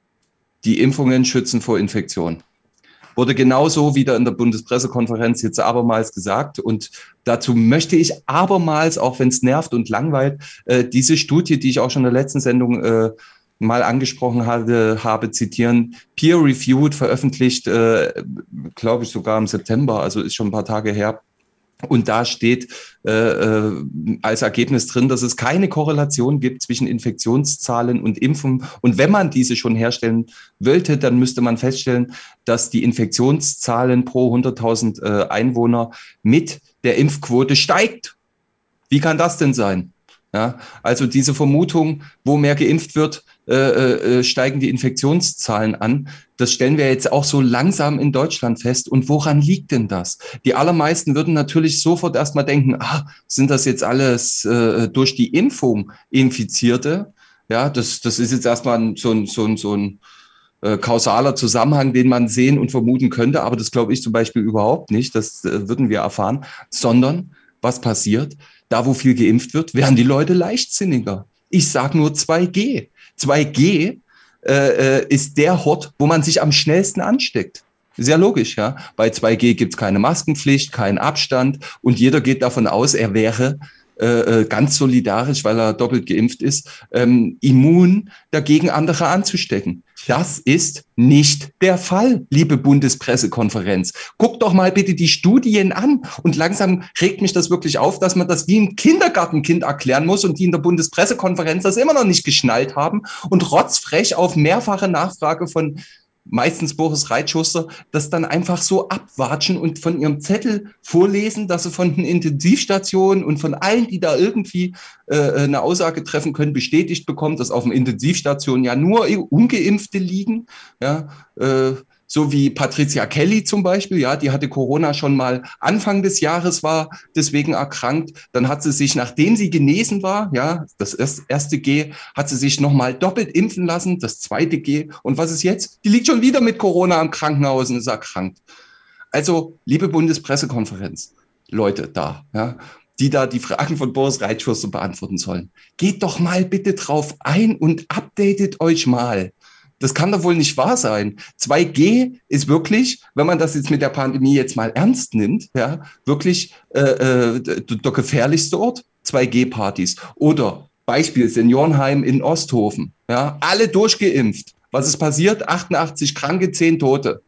die Impfungen schützen vor Infektion. Wurde genauso wieder in der Bundespressekonferenz jetzt abermals gesagt. Und dazu möchte ich abermals, auch wenn es nervt und langweilt, äh, diese Studie, die ich auch schon in der letzten Sendung äh, mal angesprochen hatte, habe zitieren, peer-reviewed, veröffentlicht, äh, glaube ich sogar im September, also ist schon ein paar Tage her. Und da steht äh, äh, als Ergebnis drin, dass es keine Korrelation gibt zwischen Infektionszahlen und Impfen. Und wenn man diese schon herstellen wollte, dann müsste man feststellen, dass die Infektionszahlen pro hunderttausend äh, Einwohner mit der Impfquote steigt. Wie kann das denn sein? Ja, also diese Vermutung, wo mehr geimpft wird, äh, äh, steigen die Infektionszahlen an. Das stellen wir jetzt auch so langsam in Deutschland fest. Und woran liegt denn das? Die allermeisten würden natürlich sofort erstmal denken, ah, sind das jetzt alles äh, durch die Impfung Infizierte? Ja, das, das ist jetzt erstmal ein, so ein, so ein, so ein äh, kausaler Zusammenhang, den man sehen und vermuten könnte. Aber das glaube ich zum Beispiel überhaupt nicht. Das äh, würden wir erfahren. Sondern was passiert? Da, wo viel geimpft wird, werden die Leute leichtsinniger. Ich sage nur zwei G. zwei G äh, ist der Hort, wo man sich am schnellsten ansteckt. Sehr logisch, ja. Bei zwei G gibt es keine Maskenpflicht, keinen Abstand und jeder geht davon aus, er wäre äh, ganz solidarisch, weil er doppelt geimpft ist, ähm, immun dagegen andere anzustecken. Das ist nicht der Fall, liebe Bundespressekonferenz. Guckt doch mal bitte die Studien an und langsam regt mich das wirklich auf, dass man das wie ein Kindergartenkind erklären muss und die in der Bundespressekonferenz das immer noch nicht geschnallt haben und rotzfrech auf mehrfache Nachfrage von meistens Boris Reitschuster, das dann einfach so abwatschen und von ihrem Zettel vorlesen, dass sie von den Intensivstationen und von allen, die da irgendwie äh, eine Aussage treffen können, bestätigt bekommt, dass auf den Intensivstationen ja nur Ungeimpfte liegen, ja, äh, so wie Patricia Kelly zum Beispiel, ja, die hatte Corona schon mal Anfang des Jahres, war deswegen erkrankt. Dann hat sie sich, nachdem sie genesen war, ja, das erste G, hat sie sich nochmal doppelt impfen lassen, das zweite G. Und was ist jetzt? Die liegt schon wieder mit Corona im Krankenhaus und ist erkrankt. Also, liebe Bundespressekonferenz, Leute da, ja, die da die Fragen von Boris Reitschuster beantworten sollen. Geht doch mal bitte drauf ein und updatet euch mal. Das kann doch wohl nicht wahr sein. zwei G ist wirklich, wenn man das jetzt mit der Pandemie jetzt mal ernst nimmt, ja, wirklich äh, äh, der gefährlichste Ort, zwei G Partys. Oder Beispiel Seniorenheim in Osthofen. Ja, alle durchgeimpft. Was ist passiert? achtundachtzig Kranke, zehn Tote.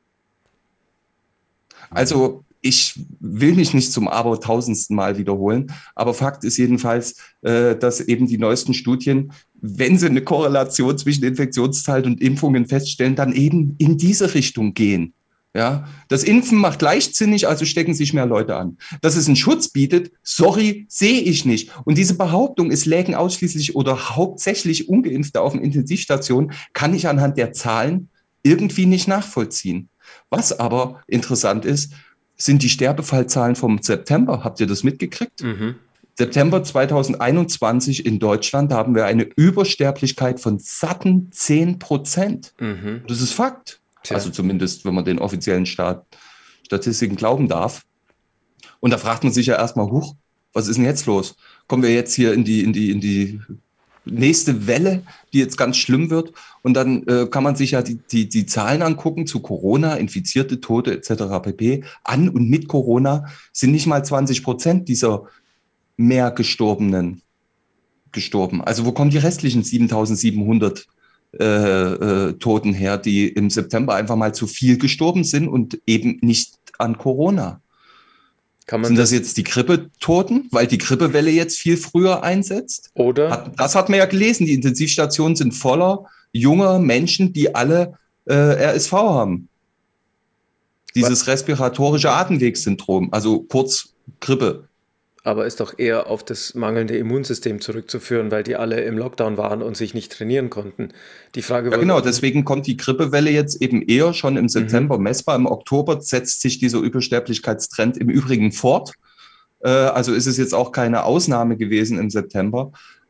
Also ich will mich nicht zum abertausendsten Mal wiederholen, aber Fakt ist jedenfalls, äh, dass eben die neuesten Studien, wenn sie eine Korrelation zwischen Infektionszahlen und Impfungen feststellen, dann eben in diese Richtung gehen. Ja, das Impfen macht leichtsinnig, also stecken sich mehr Leute an. Dass es einen Schutz bietet, sorry, sehe ich nicht. Und diese Behauptung, es lägen ausschließlich oder hauptsächlich Ungeimpfte auf den Intensivstationen, kann ich anhand der Zahlen irgendwie nicht nachvollziehen. Was aber interessant ist, sind die Sterbefallzahlen vom September. Habt ihr das mitgekriegt? Mhm. September zweitausendeinundzwanzig in Deutschland, da haben wir eine Übersterblichkeit von satten zehn Prozent. Mhm. Das ist Fakt. Tja. Also zumindest, wenn man den offiziellen Stat- Statistiken glauben darf. Und da fragt man sich ja erstmal, huch, was ist denn jetzt los? Kommen wir jetzt hier in die, in die, in die nächste Welle, die jetzt ganz schlimm wird? Und dann äh, kann man sich ja die, die, die Zahlen angucken zu Corona, Infizierte, Tote et cetera pp. An und mit Corona sind nicht mal zwanzig Prozent dieser mehr Gestorbenen gestorben. Also wo kommen die restlichen siebentausendsiebenhundert äh, äh, Toten her, die im September einfach mal zu viel gestorben sind und eben nicht an Corona? Kann man Sind das, das jetzt die Grippetoten, weil die Grippewelle jetzt viel früher einsetzt? Oder? Hat, das hat man ja gelesen, die Intensivstationen sind voller junger Menschen, die alle äh, R S V haben. Dieses Was? respiratorische Atemwegssyndrom, also kurz Grippe. Aber ist doch eher auf das mangelnde Immunsystem zurückzuführen, weil die alle im Lockdown waren und sich nicht trainieren konnten. Die Frage ja, genau, deswegen kommt die Grippewelle jetzt eben eher schon im September mhm. messbar. Im Oktober setzt sich dieser Übersterblichkeitstrend im Übrigen fort. Äh, also ist es jetzt auch keine Ausnahme gewesen im September.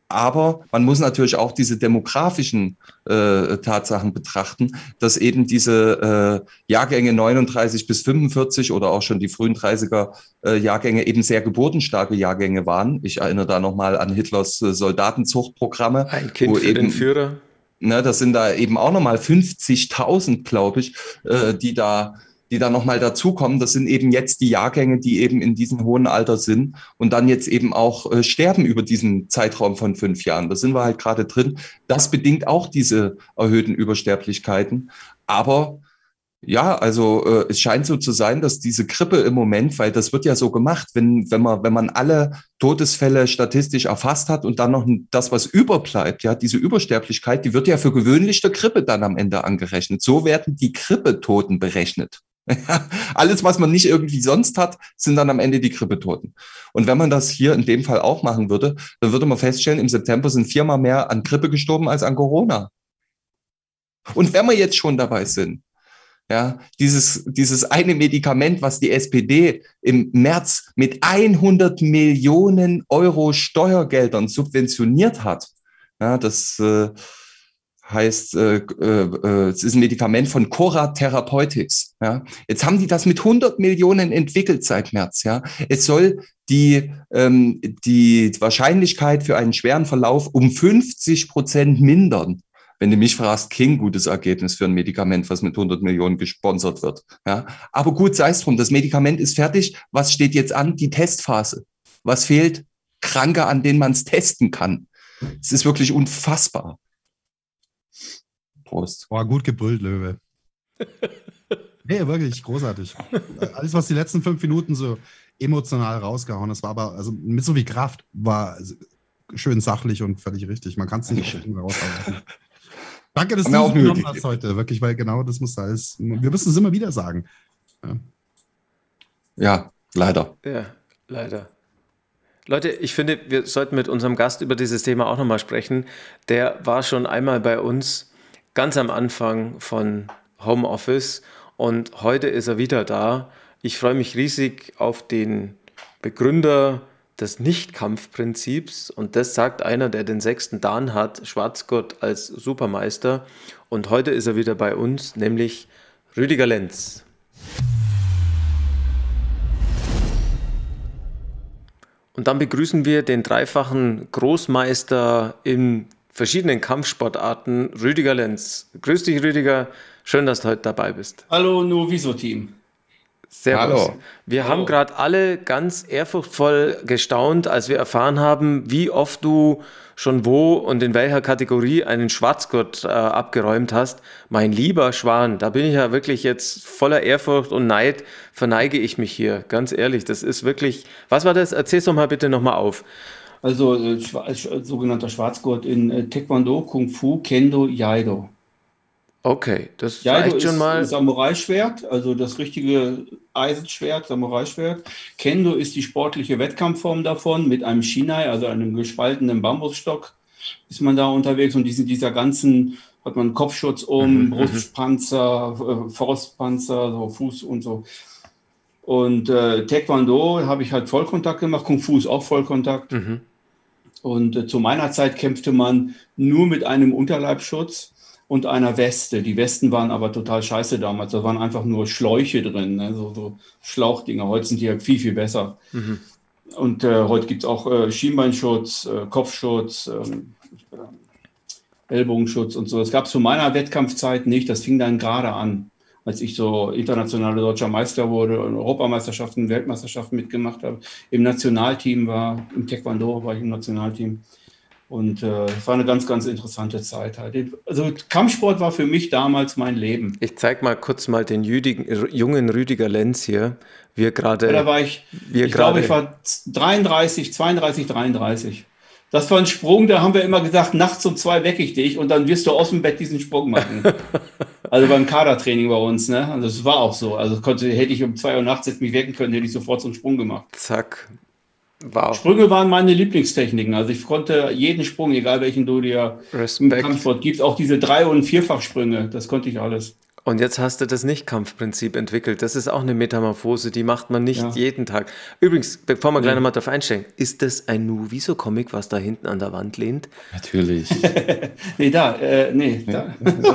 Aber man muss natürlich auch diese demografischen äh, Tatsachen betrachten, dass eben diese äh, Jahrgänge neununddreißig bis fünfundvierzig oder auch schon die frühen dreißiger äh, Jahrgänge eben sehr geburtenstarke Jahrgänge waren. Ich erinnere da nochmal an Hitlers äh, Soldatenzuchtprogramme. Ein Kind wo für eben, den Führer. Ne, das sind da eben auch nochmal fünfzigtausend, glaube ich, äh, die da die da nochmal dazukommen. Das sind eben jetzt die Jahrgänge, die eben in diesem hohen Alter sind und dann jetzt eben auch äh, sterben über diesen Zeitraum von fünf Jahren. Da sind wir halt gerade drin. Das bedingt auch diese erhöhten Übersterblichkeiten. Aber ja, also äh, es scheint so zu sein, dass diese Grippe im Moment, weil das wird ja so gemacht, wenn, wenn man, wenn man alle Todesfälle statistisch erfasst hat und dann noch das, was überbleibt, ja, diese Übersterblichkeit, die wird ja für gewöhnlich der Grippe dann am Ende angerechnet. So werden die Grippetoten berechnet. Alles, was man nicht irgendwie sonst hat, sind dann am Ende die Grippetoten. Und wenn man das hier in dem Fall auch machen würde, dann würde man feststellen, im September sind viermal mehr an Grippe gestorben als an Corona. Und wenn wir jetzt schon dabei sind, ja, dieses, dieses eine Medikament, was die S P D im März mit hundert Millionen Euro Steuergeldern subventioniert hat, ja, das äh, heißt, äh, äh, es ist ein Medikament von Cora Therapeutics. Ja. Jetzt haben die das mit hundert Millionen entwickelt seit März. Ja. Es soll die, ähm, die Wahrscheinlichkeit für einen schweren Verlauf um fünfzig Prozent mindern. Wenn du mich fragst, kein gutes Ergebnis für ein Medikament, was mit hundert Millionen gesponsert wird. Ja. Aber gut, sei es drum, das Medikament ist fertig. Was steht jetzt an? Die Testphase. Was fehlt? Kranke, an denen man es testen kann. Es ist wirklich unfassbar. Prost. Boah, gut gebrüllt, Löwe. Nee, wirklich großartig. Alles, was die letzten fünf Minuten so emotional rausgehauen, das war aber, also mit so viel Kraft, war schön sachlich und völlig richtig. Man kann es nicht raushauen. Danke, dass du es genommen hast heute, wirklich, weil genau das muss alles, wir müssen es immer wieder sagen. Ja, ja, leider. Ja, leider. Leute, ich finde, wir sollten mit unserem Gast über dieses Thema auch nochmal sprechen. Der war schon einmal bei uns ganz am Anfang von Homeoffice und heute ist er wieder da. Ich freue mich riesig auf den Begründer des Nicht-Kampfprinzips und das sagt einer, der den sechsten Dan hat, Schwarzgurt als Supermeister. Und heute ist er wieder bei uns, nämlich Rüdiger Lenz. Und dann begrüßen wir den dreifachen Großmeister in verschiedenen Kampfsportarten, Rüdiger Lenz. Grüß dich, Rüdiger. Schön, dass du heute dabei bist. Hallo, Noviso-Team. Servus. Hallo. Wir Hallo. haben gerade alle ganz ehrfurchtsvoll gestaunt, als wir erfahren haben, wie oft du schon wo und in welcher Kategorie einen Schwarzgurt äh, abgeräumt hast. Mein lieber Schwan, da bin ich ja wirklich jetzt voller Ehrfurcht und Neid, verneige ich mich hier. Ganz ehrlich, das ist wirklich... Was war das? Erzähl's doch mal bitte nochmal auf. Also äh, schwa äh, sogenannter Schwarzgurt in äh, Taekwondo, Kung Fu, Kendo, Jaido. Okay, das Jaido reicht ist schon mal. ein Samurai-Schwert, also das richtige Eisenschwert, Samurai-Schwert. Kendo ist die sportliche Wettkampfform davon mit einem Shinai, also einem gespaltenen Bambusstock, ist man da unterwegs und diesen, dieser ganzen, hat man Kopfschutz um, Mhm, Brustpanzer, äh, Faustpanzer, so Fuß und so. Und äh, Taekwondo habe ich halt Vollkontakt gemacht, Kung Fu ist auch Vollkontakt. Mhm. Und äh, zu meiner Zeit kämpfte man nur mit einem Unterleibsschutz und einer Weste. Die Westen waren aber total scheiße damals. Da waren einfach nur Schläuche drin, ne? so, so Schlauchdinger. Heute sind die ja viel, viel besser. Mhm. Und äh, heute gibt es auch äh, Schienbeinschutz, äh, Kopfschutz, ähm, Ellbogenschutz und so. Das gab es zu meiner Wettkampfzeit nicht. Das fing dann gerade an, als ich so internationaler deutscher Meister wurde, Europameisterschaften, Weltmeisterschaften mitgemacht habe. Im Nationalteam war, im Taekwondo war ich im Nationalteam. Und es äh, war eine ganz, ganz interessante Zeit halt. Also Kampfsport war für mich damals mein Leben. Ich zeig mal kurz mal den jüdigen, jungen Rüdiger Lenz hier. Wir gerade. Ja, da war ich, wir ich glaube, ich war dreiunddreißig, zweiunddreißig, dreiunddreißig. Das war ein Sprung, da haben wir immer gesagt, nachts um zwei wecke ich dich und dann wirst du aus dem Bett diesen Sprung machen. Also beim Kadertraining bei uns, ne? Also das war auch so. Also konnte, hätte ich um zwei Uhr nachts jetzt mich wecken können, hätte ich sofort so einen Sprung gemacht. Zack. Wow. Sprünge waren meine Lieblingstechniken. Also ich konnte jeden Sprung, egal welchen du dir Respekt. im Kampfsport gibst, auch diese Drei- und Vierfachsprünge, das konnte ich alles. Und jetzt hast du das Nicht-Kampfprinzip entwickelt. Das ist auch eine Metamorphose, die macht man nicht Ja. jeden Tag. Übrigens, bevor wir gleich Ja. nochmal drauf einsteigen, ist das ein Nuviso-Comic, was da hinten an der Wand lehnt? Natürlich. Nee, da, äh, nee, da.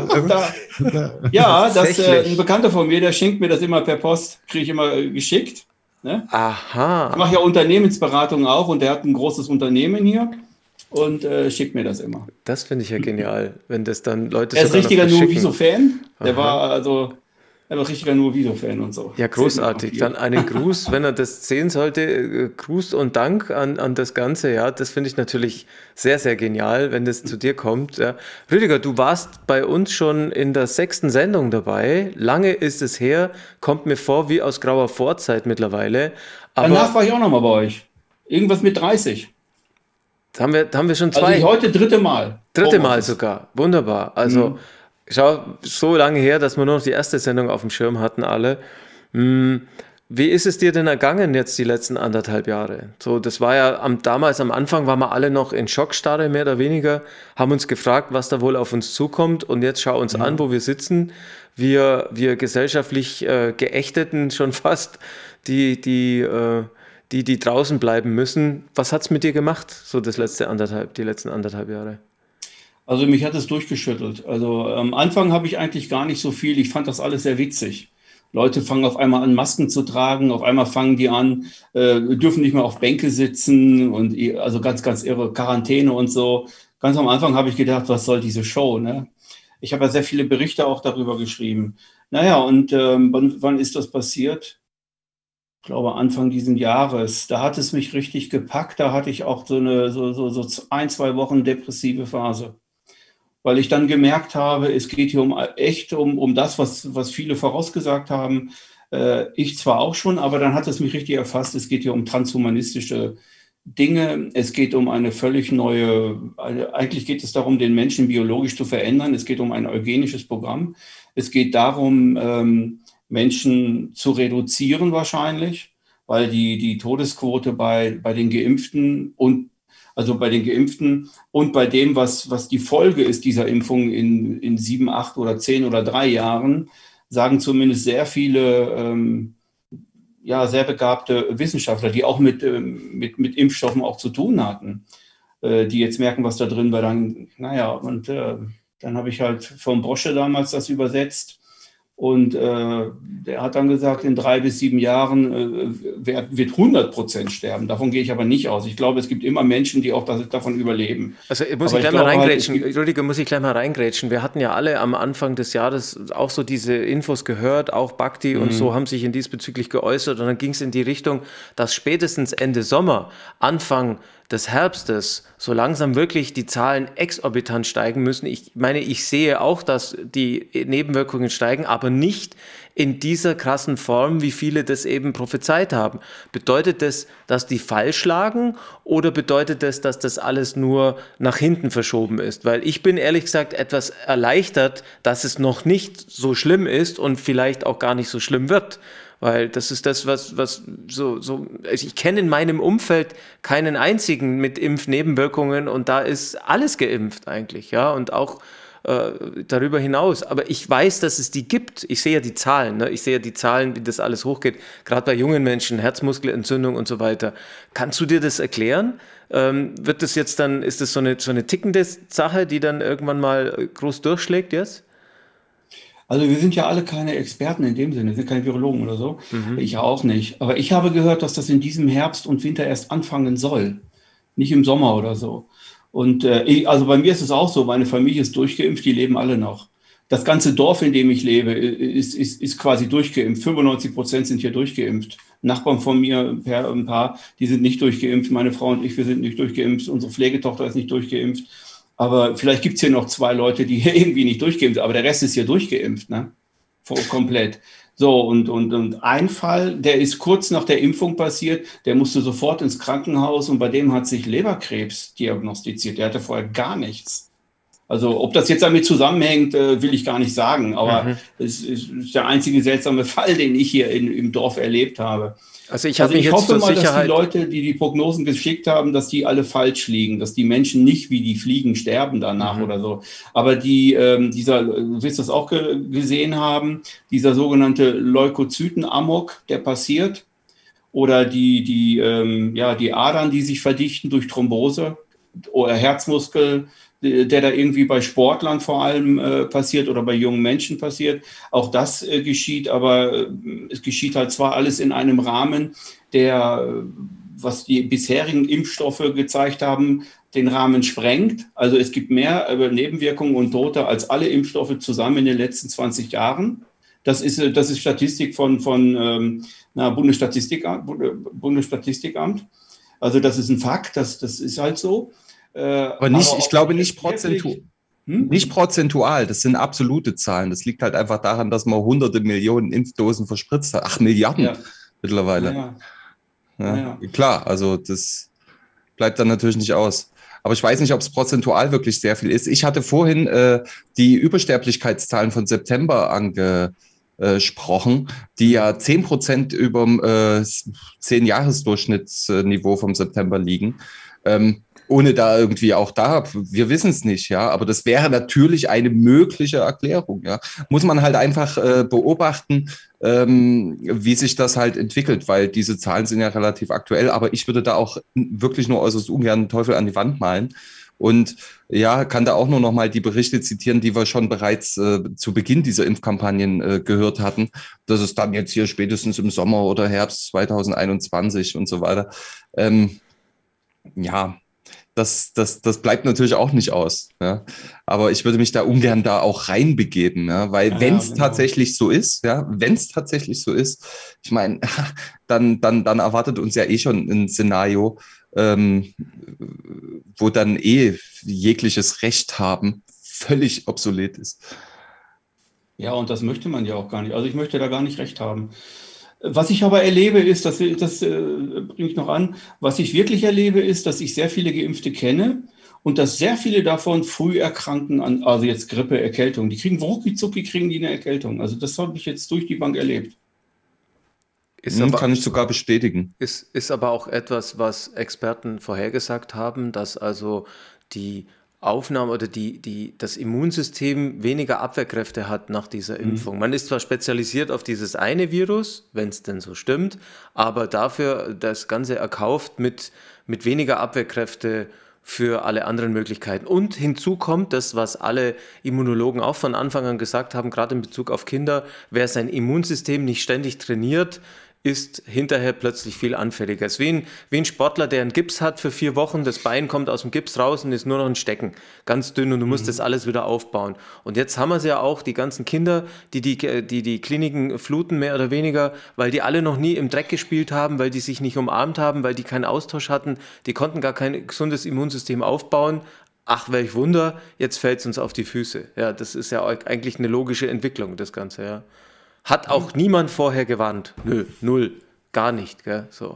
da. Ja, das äh, Tatsächlich. ein Bekannter von mir, der schenkt mir das immer per Post, kriege ich immer äh, geschickt. Ne? Ich Aha. mache ja Unternehmensberatung auch und der hat ein großes Unternehmen hier und äh, schickt mir das immer. Das finde ich ja genial, wenn das dann Leute Er ist sogar noch richtiger verschicken. Nuviso-Fan. Der Aha. war also er war richtiger Nuviso-Fan und so. Ja, großartig. Dann einen Gruß, wenn er das sehen sollte, äh, Gruß und Dank an, an das Ganze. Ja, das finde ich natürlich sehr, sehr genial, wenn das zu dir kommt. Ja. Rüdiger, du warst bei uns schon in der sechsten Sendung dabei. Lange ist es her, kommt mir vor wie aus grauer Vorzeit mittlerweile. Aber Danach war ich auch noch mal bei euch. Irgendwas mit dreißig. da haben wir, da haben wir schon Also zwei. ich heute dritte Mal. Dritte Mal Homeoffice. sogar. Wunderbar. Also, Mhm. schau, so lange her, dass wir nur noch die erste Sendung auf dem Schirm hatten, alle. Hm, wie ist es dir denn ergangen jetzt die letzten anderthalb Jahre? So, das war ja am, damals am Anfang waren wir alle noch in Schockstarre, mehr oder weniger, haben uns gefragt, was da wohl auf uns zukommt. Und jetzt schau uns an, wo wir sitzen. Wir, wir gesellschaftlich äh, Geächteten schon fast, die, die, äh, die, die draußen bleiben müssen. Was hat's mit dir gemacht, so das letzte anderthalb, die letzten anderthalb Jahre? Also mich hat es durchgeschüttelt. Also am Anfang habe ich eigentlich gar nicht so viel. Ich fand das alles sehr witzig. Leute fangen auf einmal an, Masken zu tragen. Auf einmal fangen die an, äh, dürfen nicht mehr auf Bänke sitzen und i- also ganz, ganz irre Quarantäne und so. Ganz am Anfang habe ich gedacht, was soll diese Show, ne? Ich habe ja sehr viele Berichte auch darüber geschrieben. Naja, und ähm, wann, wann ist das passiert? Ich glaube Anfang diesen Jahres. Da hat es mich richtig gepackt. Da hatte ich auch so eine so, so, so ein, zwei Wochen depressive Phase. Weil ich dann gemerkt habe, es geht hier um echt um, um das, was, was viele vorausgesagt haben. Äh, ich zwar auch schon, aber dann hat es mich richtig erfasst. Es geht hier um transhumanistische Dinge. Es geht um eine völlig neue, also eigentlich geht es darum, den Menschen biologisch zu verändern. Es geht um ein eugenisches Programm. Es geht darum, ähm, Menschen zu reduzieren wahrscheinlich, weil die, die Todesquote bei, bei den Geimpften und also bei den Geimpften und bei dem, was, was die Folge ist dieser Impfung in, in sieben, acht oder zehn oder drei Jahren, sagen zumindest sehr viele ähm, ja, sehr begabte Wissenschaftler, die auch mit, ähm, mit, mit Impfstoffen auch zu tun hatten, äh, die jetzt merken, was da drin war. Dann, naja, und äh, dann habe ich halt von Brosche damals das übersetzt. Und äh, der hat dann gesagt, in drei bis sieben Jahren äh, wird, wird hundert Prozent sterben. Davon gehe ich aber nicht aus. Ich glaube, es gibt immer Menschen, die auch das, davon überleben. Also muss Aber ich ich gleich mal glaube halt, reingrätschen, es gibt- Rüdiger, muss ich gleich mal reingrätschen. Wir hatten ja alle am Anfang des Jahres auch so diese Infos gehört, auch Bhakti und so haben sich in diesbezüglich geäußert und dann ging es in die Richtung, dass spätestens Ende Sommer, Anfang des Herbstes so langsam wirklich die Zahlen exorbitant steigen müssen. Ich meine, ich sehe auch, dass die Nebenwirkungen steigen, aber nicht in dieser krassen Form, wie viele das eben prophezeit haben. Bedeutet das, dass die falsch lagen oder bedeutet das, dass das alles nur nach hinten verschoben ist? Weil ich bin ehrlich gesagt etwas erleichtert, dass es noch nicht so schlimm ist und vielleicht auch gar nicht so schlimm wird. Weil das ist das, was, was so, so, also ich kenne in meinem Umfeld keinen einzigen mit Impfnebenwirkungen und da ist alles geimpft eigentlich, ja, und auch äh, darüber hinaus. Aber ich weiß, dass es die gibt. Ich sehe ja die Zahlen, ne? Ich sehe ja die Zahlen, wie das alles hochgeht, gerade bei jungen Menschen, Herzmuskelentzündung und so weiter. Kannst du dir das erklären? Ähm, wird das jetzt dann, ist das so eine, so eine tickende Sache, die dann irgendwann mal groß durchschlägt jetzt? Also wir sind ja alle keine Experten in dem Sinne, wir sind keine Virologen oder so. Ich auch nicht. Aber ich habe gehört, dass das in diesem Herbst und Winter erst anfangen soll. Nicht im Sommer oder so. Und äh, ich, also bei mir ist es auch so, meine Familie ist durchgeimpft, die leben alle noch. Das ganze Dorf, in dem ich lebe, ist, ist, ist quasi durchgeimpft. fünfundneunzig Prozent sind hier durchgeimpft. Nachbarn von mir, ein paar, die sind nicht durchgeimpft. Meine Frau und ich, wir sind nicht durchgeimpft. Unsere Pflegetochter ist nicht durchgeimpft. Aber vielleicht gibt es hier noch zwei Leute, die hier irgendwie nicht durchgeimpft sind. Aber der Rest ist hier durchgeimpft, ne? Voll, komplett. So, und, und, und ein Fall, der ist kurz nach der Impfung passiert, der musste sofort ins Krankenhaus und bei dem hat sich Leberkrebs diagnostiziert. Der hatte vorher gar nichts. Also ob das jetzt damit zusammenhängt, äh, will ich gar nicht sagen, aber Mhm. es ist der einzige seltsame Fall, den ich hier in, im Dorf erlebt habe. Also ich habe Also mich ich jetzt hoffe zur mal, dass die Sicherheit... Leute, die die Prognosen geschickt haben, dass die alle falsch liegen, dass die Menschen nicht wie die Fliegen sterben danach Mhm. oder so. Aber die, ähm, dieser, du wirst das auch ge gesehen haben, dieser sogenannte Leukozyten-Amok, der passiert, oder die, die, ähm, ja, die Adern, die sich verdichten durch Thrombose oder Herzmuskel, der da irgendwie bei Sportlern vor allem äh, passiert oder bei jungen Menschen passiert. Auch das äh, geschieht, aber äh, es geschieht halt zwar alles in einem Rahmen, der, äh, was die bisherigen Impfstoffe gezeigt haben, den Rahmen sprengt. Also es gibt mehr äh, Nebenwirkungen und Tote als alle Impfstoffe zusammen in den letzten zwanzig Jahren. Das ist, äh, das ist Statistik von, von ähm, na, Bundesstatistikamt, Bundesstatistikamt. Also das ist ein Fakt, das, das ist halt so. Aber nicht, aber ich glaube nicht, prozentu hm? nicht prozentual, das sind absolute Zahlen. Das liegt halt einfach daran, dass man hunderte Millionen Impfdosen verspritzt hat. Ach, Milliarden ja. mittlerweile. Ja. Ja. Ja. Klar, also das bleibt dann natürlich nicht aus. Aber ich weiß nicht, ob es prozentual wirklich sehr viel ist. Ich hatte vorhin äh, die Übersterblichkeitszahlen von September angesprochen, die ja zehn Prozent über dem äh, zehn-Jahres-Durchschnittsniveau vom September liegen. Ähm, ohne da irgendwie auch da, wir wissen es nicht, ja, aber das wäre natürlich eine mögliche Erklärung, ja. Muss man halt einfach äh, beobachten, ähm, wie sich das halt entwickelt, weil diese Zahlen sind ja relativ aktuell, aber ich würde da auch wirklich nur äußerst ungern den Teufel an die Wand malen. Und ja, kann da auch nur noch mal die Berichte zitieren, die wir schon bereits äh, zu Beginn dieser Impfkampagnen äh, gehört hatten, dass es dann jetzt hier spätestens im Sommer oder Herbst zwanzig einundzwanzig und so weiter, ähm, ja, Das, das, das bleibt natürlich auch nicht aus. Ja. Aber ich würde mich da ungern da auch reinbegeben, ja, weil Ja, wenn es genau. tatsächlich so ist, ja, wenn es tatsächlich so ist, ich meine, dann, dann, dann erwartet uns ja eh schon ein Szenario, ähm, wo dann eh jegliches Recht haben völlig obsolet ist. Ja, und das möchte man ja auch gar nicht. Also ich möchte da gar nicht recht haben. Was ich aber erlebe, ist, dass, das äh, bringe ich noch an, was ich wirklich erlebe, ist, dass ich sehr viele Geimpfte kenne und dass sehr viele davon früh erkranken an, also jetzt Grippe, Erkältung. Die kriegen rucki-zucki, kriegen die eine Erkältung. Also das habe ich jetzt durch die Bank erlebt. Ist Hm, aber, kann ich sogar bestätigen. ist, ist aber auch etwas, was Experten vorhergesagt haben, dass also die Aufnahme oder die, die, das Immunsystem weniger Abwehrkräfte hat nach dieser Impfung. Man ist zwar spezialisiert auf dieses eine Virus, wenn es denn so stimmt, aber dafür das Ganze erkauft mit, mit weniger Abwehrkräfte für alle anderen Möglichkeiten. Und hinzu kommt das, was alle Immunologen auch von Anfang an gesagt haben, gerade in Bezug auf Kinder, wer sein Immunsystem nicht ständig trainiert, ist hinterher plötzlich viel anfälliger. Es ist wie ein, wie ein Sportler, der einen Gips hat für vier Wochen, das Bein kommt aus dem Gips raus und ist nur noch ein Stecken, ganz dünn und du musst das alles wieder aufbauen. Und jetzt haben wir es ja auch, die ganzen Kinder, die die, die die Kliniken fluten, mehr oder weniger, weil die alle noch nie im Dreck gespielt haben, weil die sich nicht umarmt haben, weil die keinen Austausch hatten, die konnten gar kein gesundes Immunsystem aufbauen. Ach, welch Wunder, jetzt fällt es uns auf die Füße. Ja, das ist ja eigentlich eine logische Entwicklung, das Ganze, ja. Hat auch niemand vorher gewarnt. Nö, null, gar nicht. Gell? So.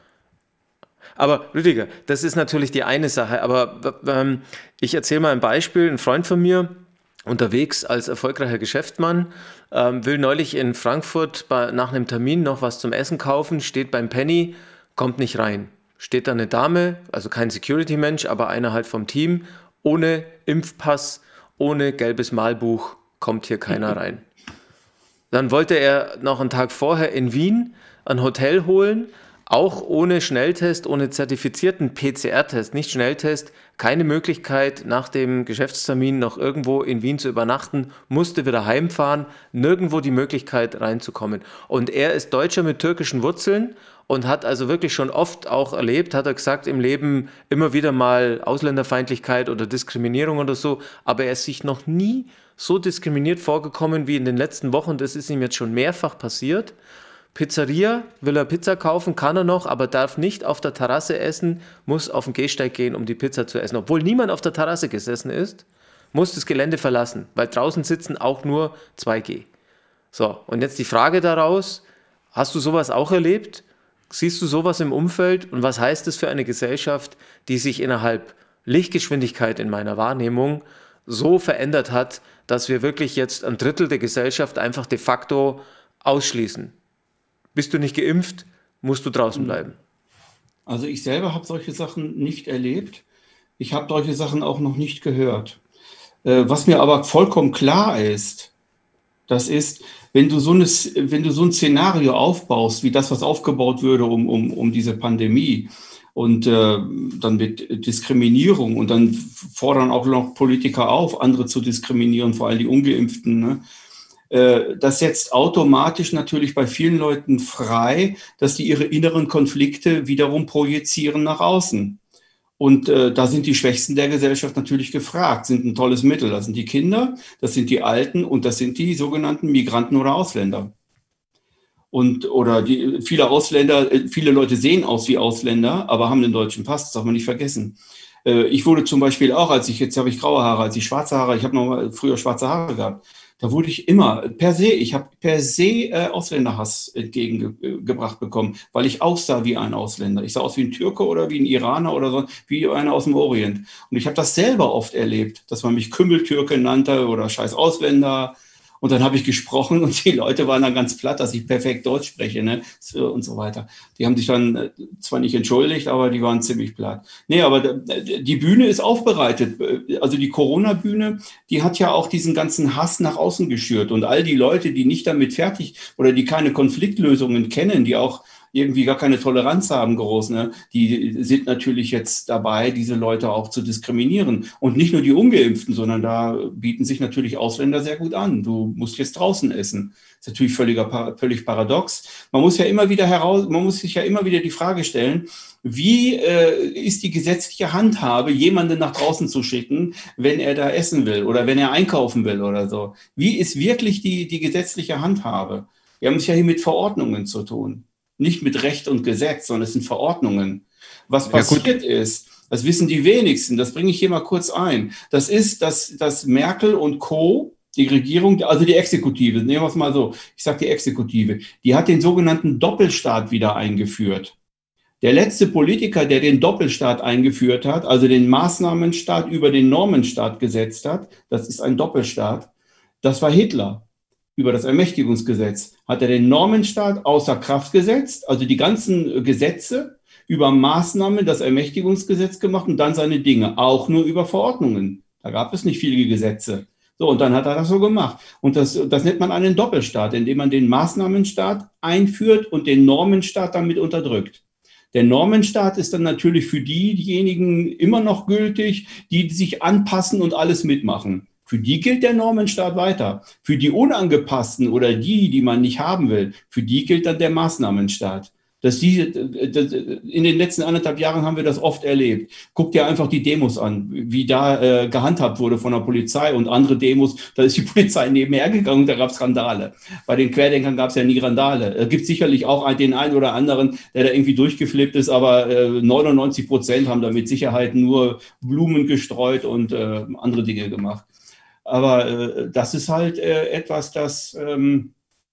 Aber Rüdiger, das ist natürlich die eine Sache. Aber ähm, ich erzähle mal ein Beispiel. Ein Freund von mir, unterwegs als erfolgreicher Geschäftsmann, ähm, will neulich in Frankfurt bei, nach einem Termin noch was zum Essen kaufen, steht beim Penny, kommt nicht rein. Steht da eine Dame, also kein Security-Mensch, aber einer halt vom Team, ohne Impfpass, ohne gelbes Malbuch, kommt hier keiner rein. Dann wollte er noch einen Tag vorher in Wien ein Hotel holen, auch ohne Schnelltest, ohne zertifizierten P C R-Test, nicht Schnelltest, keine Möglichkeit nach dem Geschäftstermin noch irgendwo in Wien zu übernachten, musste wieder heimfahren, nirgendwo die Möglichkeit reinzukommen. Und er ist Deutscher mit türkischen Wurzeln und hat also wirklich schon oft auch erlebt, hat er gesagt, im Leben immer wieder mal Ausländerfeindlichkeit oder Diskriminierung oder so, aber er ist sich noch nie so diskriminiert vorgekommen wie in den letzten Wochen. Das ist ihm jetzt schon mehrfach passiert. Pizzeria, will er Pizza kaufen, kann er noch, aber darf nicht auf der Terrasse essen, muss auf den Gehsteig gehen, um die Pizza zu essen. Obwohl niemand auf der Terrasse gesessen ist, muss das Gelände verlassen, weil draußen sitzen auch nur zwei G. So, und jetzt die Frage daraus, hast du sowas auch erlebt? Siehst du sowas im Umfeld? Und was heißt das für eine Gesellschaft, die sich innerhalb Lichtgeschwindigkeit in meiner Wahrnehmung so verändert hat, dass wir wirklich jetzt ein Drittel der Gesellschaft einfach de facto ausschließen. Bist du nicht geimpft, musst du draußen bleiben. Also ich selber habe solche Sachen nicht erlebt. Ich habe solche Sachen auch noch nicht gehört. Äh, was mir aber vollkommen klar ist, das ist, wenn du so, eine, wenn du so ein Szenario aufbaust, wie das, was aufgebaut würde um, um, um diese Pandemie, und äh, dann mit Diskriminierung, und dann fordern auch noch Politiker auf, andere zu diskriminieren, vor allem die Ungeimpften, ne? äh, das setzt automatisch natürlich bei vielen Leuten frei, dass die ihre inneren Konflikte wiederum projizieren nach außen. Und äh, da sind die Schwächsten der Gesellschaft natürlich gefragt, sind ein tolles Mittel. Das sind die Kinder, das sind die Alten und das sind die sogenannten Migranten oder Ausländer. Und, oder die, viele Ausländer, viele Leute sehen aus wie Ausländer, aber haben den deutschen Pass, das darf man nicht vergessen. Äh, ich wurde zum Beispiel auch, als ich, jetzt habe ich graue Haare, als ich schwarze Haare, ich habe noch mal früher schwarze Haare gehabt, da wurde ich immer per se, ich habe per se äh, Ausländerhass entgegengebracht bekommen, weil ich aussah wie ein Ausländer. Ich sah aus wie ein Türke oder wie ein Iraner oder so, wie einer aus dem Orient. Und ich habe das selber oft erlebt, dass man mich Kümmeltürke nannte oder scheiß Ausländer. Und dann habe ich gesprochen und die Leute waren dann ganz platt, dass ich perfekt Deutsch spreche, ne? Und so weiter. Die haben sich dann zwar nicht entschuldigt, aber die waren ziemlich platt. Nee, aber die Bühne ist aufbereitet. Also die Corona-Bühne, die hat ja auch diesen ganzen Hass nach außen geschürt. Und all die Leute, die nicht damit fertig oder die keine Konfliktlösungen kennen, die auch irgendwie gar keine Toleranz haben, groß, ne? Die sind natürlich jetzt dabei, diese Leute auch zu diskriminieren. Und nicht nur die Ungeimpften, sondern da bieten sich natürlich Ausländer sehr gut an. Du musst jetzt draußen essen. Das ist natürlich völliger, völlig paradox. Man muss ja immer wieder heraus, man muss sich ja immer wieder die Frage stellen, wie äh, ist die gesetzliche Handhabe, jemanden nach draußen zu schicken, wenn er da essen will oder wenn er einkaufen will oder so? Wie ist wirklich die, die gesetzliche Handhabe? Wir haben es ja hier mit Verordnungen zu tun. Nicht mit Recht und Gesetz, sondern es sind Verordnungen. Was passiert ja, ist, das wissen die wenigsten, das bringe ich hier mal kurz ein. Das ist, dass, dass Merkel und Co., die Regierung, also die Exekutive, nehmen wir es mal so, ich sage die Exekutive, die hat den sogenannten Doppelstaat wieder eingeführt. Der letzte Politiker, der den Doppelstaat eingeführt hat, also den Maßnahmenstaat über den Normenstaat gesetzt hat, das ist ein Doppelstaat, das war Hitler. Über das Ermächtigungsgesetz hat er den Normenstaat außer Kraft gesetzt, also die ganzen Gesetze über Maßnahmen, das Ermächtigungsgesetz gemacht und dann seine Dinge, auch nur über Verordnungen. Da gab es nicht viele Gesetze. So, und dann hat er das so gemacht. Und das, das nennt man einen Doppelstaat, indem man den Maßnahmenstaat einführt und den Normenstaat damit unterdrückt. Der Normenstaat ist dann natürlich für die, diejenigen immer noch gültig, die sich anpassen und alles mitmachen. Für die gilt der Normenstaat weiter. Für die Unangepassten oder die, die man nicht haben will, für die gilt dann der Maßnahmenstaat. Das die, das, in den letzten anderthalb Jahren haben wir das oft erlebt. Guck dir einfach die Demos an, wie da äh, gehandhabt wurde von der Polizei und andere Demos, da ist die Polizei nebenher gegangen und da gab es Randale. Bei den Querdenkern gab es ja nie Randale. Es gibt sicherlich auch den einen oder anderen, der da irgendwie durchgeflippt ist, aber äh, neunundneunzig Prozent haben da mit Sicherheit nur Blumen gestreut und äh, andere Dinge gemacht. Aber äh, das ist halt äh, etwas, das ähm,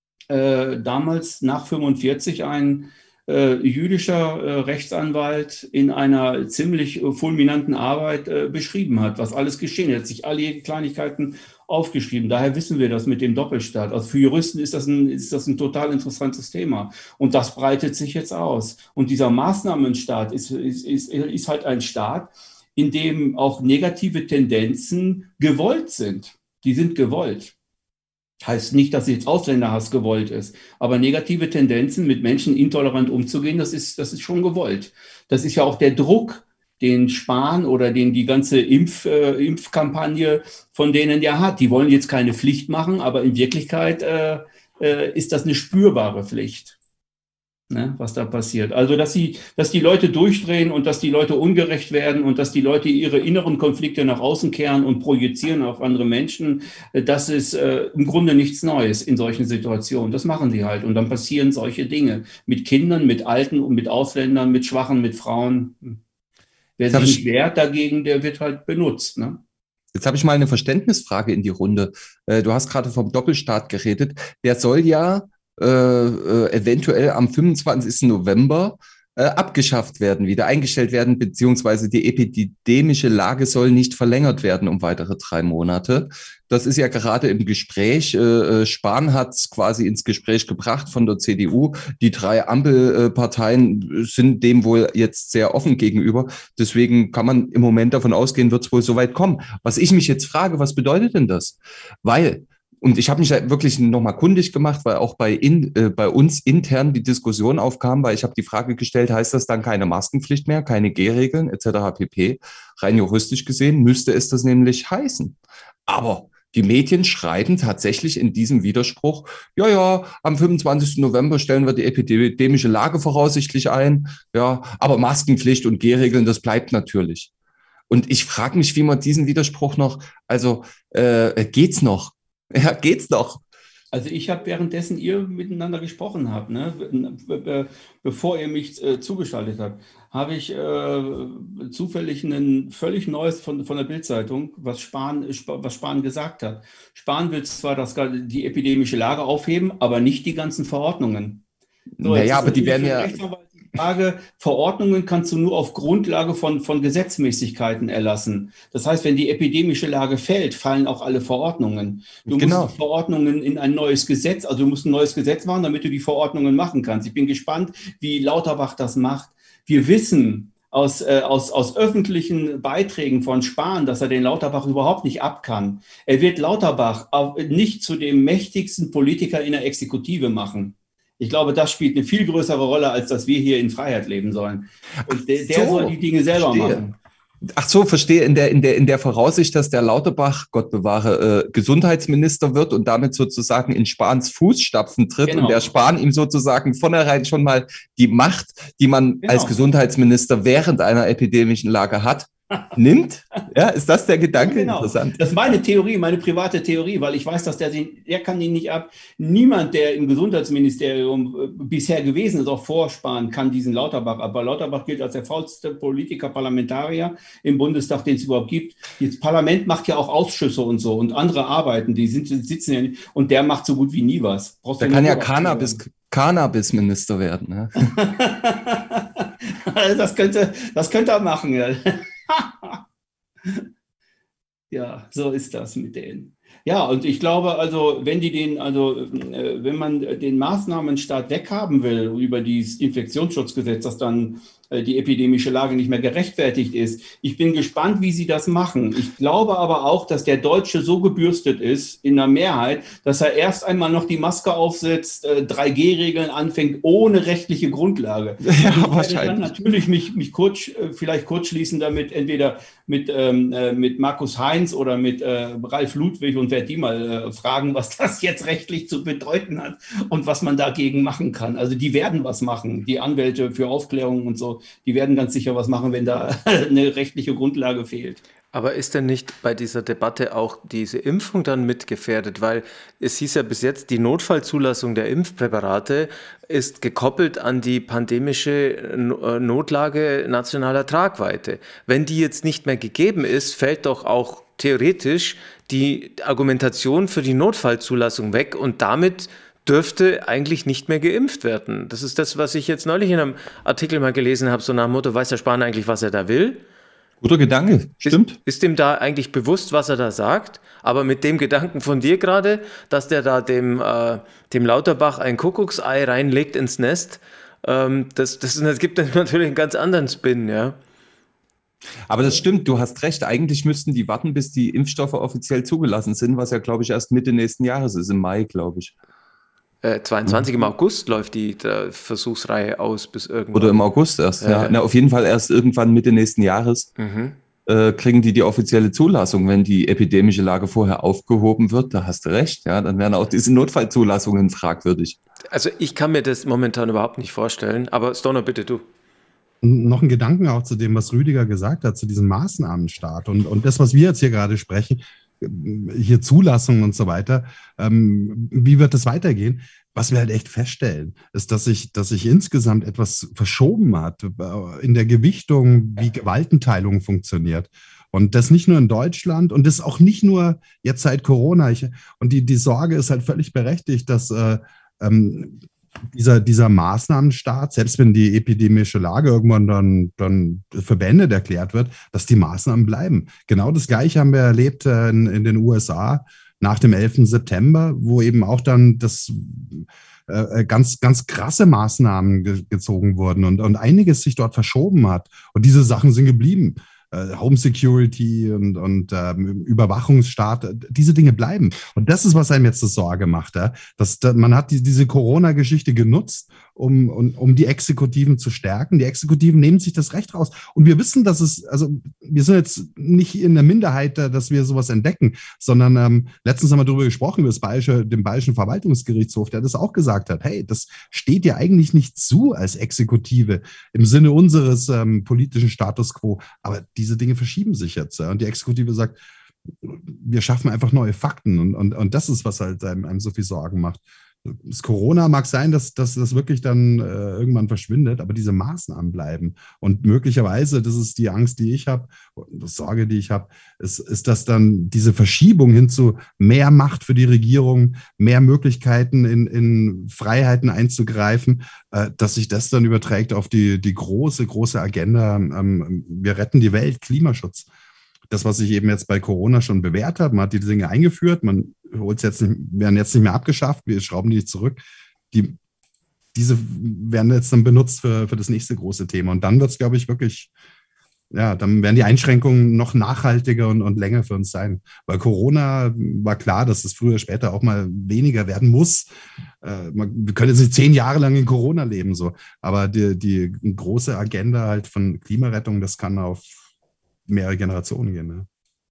äh, damals nach fünfundvierzig ein äh, jüdischer äh, Rechtsanwalt in einer ziemlich äh, fulminanten Arbeit äh, beschrieben hat, was alles geschehen ist. Er hat sich alle Kleinigkeiten aufgeschrieben. Daher wissen wir das mit dem Doppelstaat. Also für Juristen ist das ein, ist das ein total interessantes Thema. Und das breitet sich jetzt aus. Und dieser Maßnahmenstaat ist, ist, ist, ist halt ein Staat, in dem auch negative Tendenzen gewollt sind. Die sind gewollt. Heißt nicht, dass jetzt Ausländerhass gewollt ist, aber negative Tendenzen, mit Menschen intolerant umzugehen, das ist, das ist schon gewollt. Das ist ja auch der Druck, den Spahn oder den die ganze Impf, äh, Impfkampagne von denen ja hat. Die wollen jetzt keine Pflicht machen, aber in Wirklichkeit äh, äh, ist das eine spürbare Pflicht. Ne, was da passiert. Also, dass, sie, dass die Leute durchdrehen und dass die Leute ungerecht werden und dass die Leute ihre inneren Konflikte nach außen kehren und projizieren auf andere Menschen, das ist äh, im Grunde nichts Neues in solchen Situationen. Das machen die halt. Und dann passieren solche Dinge mit Kindern, mit Alten und mit Ausländern, mit Schwachen, mit Frauen. Wer sich nicht wehrt dagegen, der wird halt benutzt. Ne? Jetzt habe ich mal eine Verständnisfrage in die Runde. Du hast gerade vom Doppelstaat geredet. Der soll ja Äh, äh, eventuell am fünfundzwanzigsten November äh, abgeschafft werden, wieder eingestellt werden, beziehungsweise die epidemische Lage soll nicht verlängert werden um weitere drei Monate. Das ist ja gerade im Gespräch. Äh, Spahn hat es quasi ins Gespräch gebracht von der C D U. Die drei Ampelparteien sind dem wohl jetzt sehr offen gegenüber. Deswegen kann man im Moment davon ausgehen, wird es wohl so weit kommen. Was ich mich jetzt frage, was bedeutet denn das? Weil Und ich habe mich da wirklich nochmal kundig gemacht, weil auch bei, in, äh, bei uns intern die Diskussion aufkam, weil ich habe die Frage gestellt, heißt das dann keine Maskenpflicht mehr, keine G-Regeln et cetera pp. Rein juristisch gesehen müsste es das nämlich heißen. Aber die Medien schreiben tatsächlich in diesem Widerspruch, ja, ja, am fünfundzwanzigsten November stellen wir die epidemische Lage voraussichtlich ein, ja, aber Maskenpflicht und G-Regeln, das bleibt natürlich. Und ich frage mich, wie man diesen Widerspruch noch, also äh, geht's noch? Ja, geht's noch? Also ich habe währenddessen ihr miteinander gesprochen habt, ne? Be be bevor ihr mich äh, zugeschaltet habt, habe ich äh, zufällig ein völlig neues von, von der Bild-Zeitung, was Spahn, was Spahn gesagt hat. Spahn will zwar das, die epidemische Lage aufheben, aber nicht die ganzen Verordnungen. So, naja, aber die werden ja... Frage, Verordnungen kannst du nur auf Grundlage von, von Gesetzmäßigkeiten erlassen. Das heißt, wenn die epidemische Lage fällt, fallen auch alle Verordnungen. Du genau. musst die Verordnungen in ein neues Gesetz, also du musst ein neues Gesetz machen, damit du die Verordnungen machen kannst. Ich bin gespannt, wie Lauterbach das macht. Wir wissen aus, äh, aus, aus öffentlichen Beiträgen von Spahn, dass er den Lauterbach überhaupt nicht ab kann. Er wird Lauterbach auch nicht zu dem mächtigsten Politiker in der Exekutive machen. Ich glaube, das spielt eine viel größere Rolle, als dass wir hier in Freiheit leben sollen. Und der, der so, soll die Dinge selber verstehe. machen. Ach so, verstehe, in der, in der, in der Voraussicht, dass der Lauterbach, Gott bewahre, äh, Gesundheitsminister wird und damit sozusagen in Spahns Fußstapfen tritt genau. und der Spahn ihm sozusagen vornherein schon mal die Macht, die man genau. als Gesundheitsminister während einer epidemischen Lage hat, nimmt? Ja, ist das der Gedanke? Genau. Interessant. Das ist meine Theorie, meine private Theorie, weil ich weiß, dass der, der kann ihn nicht ab. Niemand, der im Gesundheitsministerium bisher gewesen ist, auch vor Spahn, kann diesen Lauterbach ab. Weil Lauterbach gilt als der faulste Politiker, Parlamentarier im Bundestag, den es überhaupt gibt. Das Parlament macht ja auch Ausschüsse und so und andere Arbeiten, die sind, sitzen ja nicht. Und der macht so gut wie nie was. Brauchst der kann ja Cannabis, Cannabis-Minister werden. Ne? das, könnte, das könnte er machen, ja. Ja, so ist das mit denen. Ja, und ich glaube, also wenn die den, also äh, wenn man den Maßnahmenstaat weghaben will über dieses Infektionsschutzgesetz, das dann äh, die epidemische Lage nicht mehr gerechtfertigt ist, ich bin gespannt, wie sie das machen. Ich glaube aber auch, dass der Deutsche so gebürstet ist in der Mehrheit, dass er erst einmal noch die Maske aufsetzt, äh, drei G Regeln anfängt, ohne rechtliche Grundlage. Ja, ich wahrscheinlich. werde dann natürlich mich, mich kurz, äh, vielleicht kurzschließen damit, entweder mit, ähm, äh, mit Markus Heinz oder mit äh, Ralf Ludwig und werde die mal äh, fragen, was das jetzt rechtlich zu bedeuten hat und was man dagegen machen kann. Also die werden was machen, die Anwälte für Aufklärung und so, die werden ganz sicher was machen, wenn da eine rechtliche Grundlage fehlt. Aber ist denn nicht bei dieser Debatte auch diese Impfung dann mitgefährdet? Weil es hieß ja bis jetzt, die Notfallzulassung der Impfpräparate ist gekoppelt an die pandemische Notlage nationaler Tragweite. Wenn die jetzt nicht mehr gegeben ist, fällt doch auch theoretisch die Argumentation für die Notfallzulassung weg und damit dürfte eigentlich nicht mehr geimpft werden. Das ist das, was ich jetzt neulich in einem Artikel mal gelesen habe, so nach dem Motto, weiß der Spahn eigentlich, was er da will? Guter Gedanke, stimmt. Ist, ist dem da eigentlich bewusst, was er da sagt? Aber mit dem Gedanken von dir gerade, dass der da dem, äh, dem Lauterbach ein Kuckucksei reinlegt ins Nest, ähm, das, das, das gibt natürlich einen ganz anderen Spin, ja. Aber das stimmt, du hast recht. Eigentlich müssten die warten, bis die Impfstoffe offiziell zugelassen sind, was ja, glaube ich, erst Mitte nächsten Jahres ist, im Mai, glaube ich. Äh, zweiundzwanzig mhm. im August läuft die Versuchsreihe aus bis irgendwann. Oder im August erst, ja. ja. Na, auf jeden Fall erst irgendwann Mitte nächsten Jahres mhm. äh, kriegen die die offizielle Zulassung. Wenn die epidemische Lage vorher aufgehoben wird, da hast du recht, ja, dann wären auch diese Notfallzulassungen fragwürdig. Also ich kann mir das momentan überhaupt nicht vorstellen, aber Stoner, bitte du. Noch ein Gedanken auch zu dem, was Rüdiger gesagt hat, zu diesem Maßnahmenstaat und, und das, was wir jetzt hier gerade sprechen, hier Zulassungen und so weiter, ähm, wie wird das weitergehen? Was wir halt echt feststellen, ist, dass sich, dass sich insgesamt etwas verschoben hat in der Gewichtung, wie Gewaltenteilung funktioniert. Und das nicht nur in Deutschland und das auch nicht nur jetzt seit Corona. Ich, und die, die Sorge ist halt völlig berechtigt, dass äh, ähm, dieser, dieser Maßnahmenstaat, selbst wenn die epidemische Lage irgendwann dann, dann für beendet erklärt wird, dass die Maßnahmen bleiben. Genau das Gleiche haben wir erlebt in, in den U S A nach dem elften September, wo eben auch dann das äh, ganz, ganz krasse Maßnahmen ge gezogen wurden und, und einiges sich dort verschoben hat. Und diese Sachen sind geblieben. Home Security und, und ähm, Überwachungsstaat, diese Dinge bleiben. Und das ist, was einem jetzt das Sorge macht. Ja? Dass, dass man hat die, diese Corona-Geschichte genutzt, um, um, um die Exekutiven zu stärken. Die Exekutiven nehmen sich das Recht raus. Und wir wissen, dass es, also wir sind jetzt nicht in der Minderheit, dass wir sowas entdecken, sondern ähm, letztens haben wir darüber gesprochen, über das Bayerische, den Bayerischen Verwaltungsgerichtshof, der das auch gesagt hat, hey, das steht ja eigentlich nicht zu als Exekutive im Sinne unseres ähm, politischen Status quo. Aber diese Dinge verschieben sich jetzt. Ja? Und die Exekutive sagt, wir schaffen einfach neue Fakten. Und, und, und das ist, was halt einem, einem so viel Sorgen macht. Das Corona mag sein, dass, dass das wirklich dann äh, irgendwann verschwindet, aber diese Maßnahmen bleiben. Und möglicherweise, das ist die Angst, die ich habe, die Sorge, die ich habe, ist, ist, dass dann diese Verschiebung hin zu mehr Macht für die Regierung, mehr Möglichkeiten in, in Freiheiten einzugreifen, äh, dass sich das dann überträgt auf die, die große, große Agenda. Ähm, wir retten die Welt, Klimaschutz. Das, was ich eben jetzt bei Corona schon bewährt habe, man hat die Dinge eingeführt, man holt es jetzt nicht, werden jetzt nicht mehr abgeschafft, wir schrauben die zurück. Die, diese werden jetzt dann benutzt für, für das nächste große Thema. Und dann wird es, glaube ich, wirklich, ja, dann werden die Einschränkungen noch nachhaltiger und, und länger für uns sein. Weil Corona war klar, dass es früher oder später auch mal weniger werden muss. Äh, man, wir können jetzt nicht zehn Jahre lang in Corona leben, so. Aber die, die große Agenda halt von Klimarettung, das kann auf mehrere Generationen gehen. Ne?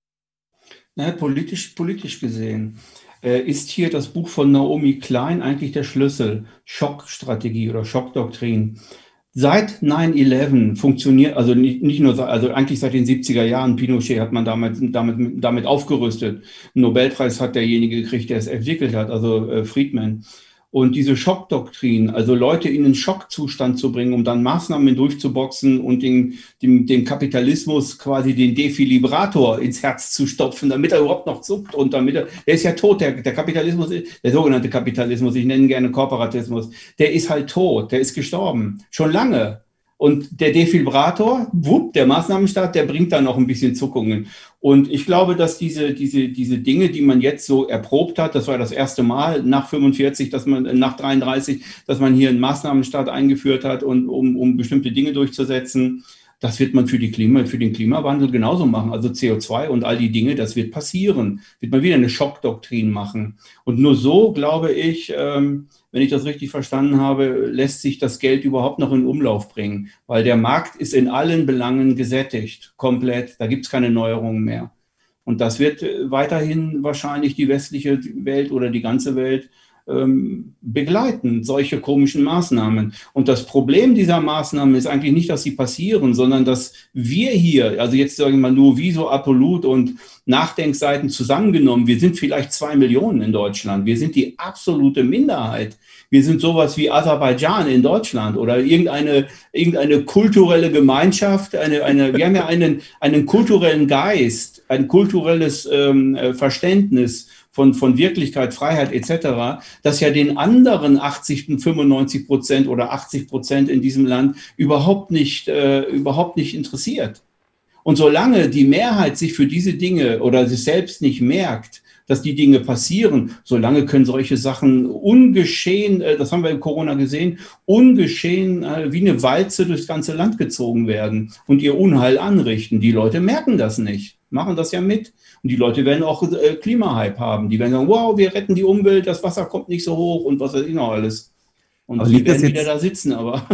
Na, politisch, politisch gesehen äh, ist hier das Buch von Naomi Klein eigentlich der Schlüssel. Schockstrategie oder Schockdoktrin. Seit neun elf funktioniert, also nicht, nicht nur, also eigentlich seit den siebziger Jahren, Pinochet hat man damit, damit, damit aufgerüstet. Einen Nobelpreis hat derjenige gekriegt, der es entwickelt hat, also äh, Friedman. Und diese Schockdoktrin, also Leute in einen Schockzustand zu bringen, um dann Maßnahmen durchzuboxen und den, dem, dem Kapitalismus quasi den Defibrillator ins Herz zu stopfen, damit er überhaupt noch zuckt und damit er, der ist ja tot, der, der Kapitalismus, der sogenannte Kapitalismus, ich nenne ihn gerne Korporatismus, der ist halt tot, der ist gestorben, schon lange. Und der Defibrillator, wupp, der Maßnahmenstaat, der bringt da noch ein bisschen Zuckungen. Und ich glaube, dass diese, diese, diese Dinge, die man jetzt so erprobt hat, das war das erste Mal nach fünfundvierzig, dass man, nach dreiunddreißig, dass man hier einen Maßnahmenstaat eingeführt hat, und, um, um bestimmte Dinge durchzusetzen. Das wird man für, die Klima, für den Klimawandel genauso machen. Also C O zwei und all die Dinge, das wird passieren. Wird man wieder eine Schockdoktrin machen. Und nur so, glaube ich, ähm, wenn ich das richtig verstanden habe, lässt sich das Geld überhaupt noch in Umlauf bringen. Weil der Markt ist in allen Belangen gesättigt, komplett. Da gibt es keine Neuerungen mehr. Und das wird weiterhin wahrscheinlich die westliche Welt oder die ganze Welt ähm, begleiten, solche komischen Maßnahmen. Und das Problem dieser Maßnahmen ist eigentlich nicht, dass sie passieren, sondern dass wir hier, also jetzt sagen wir mal nur Wieso, Apollut und Nachdenkseiten zusammengenommen, wir sind vielleicht zwei Millionen in Deutschland. Wir sind die absolute Minderheit. Wir sind sowas wie Aserbaidschan in Deutschland oder irgendeine, irgendeine kulturelle Gemeinschaft. Eine, eine, wir haben ja einen, einen kulturellen Geist, ein kulturelles ähm, Verständnis von, von Wirklichkeit, Freiheit et cetera, das ja den anderen achtzig, fünfundneunzig Prozent oder achtzig Prozent in diesem Land überhaupt nicht, äh, überhaupt nicht interessiert. Und solange die Mehrheit sich für diese Dinge oder sich selbst nicht merkt, dass die Dinge passieren, solange können solche Sachen ungeschehen, äh, das haben wir in Corona gesehen, ungeschehen äh, wie eine Walze durchs ganze Land gezogen werden und ihr Unheil anrichten. Die Leute merken das nicht, machen das ja mit. Und die Leute werden auch äh, Klimahype haben. Die werden sagen, wow, wir retten die Umwelt, das Wasser kommt nicht so hoch und was weiß ich noch alles. Und aber sie werden wieder da sitzen, aber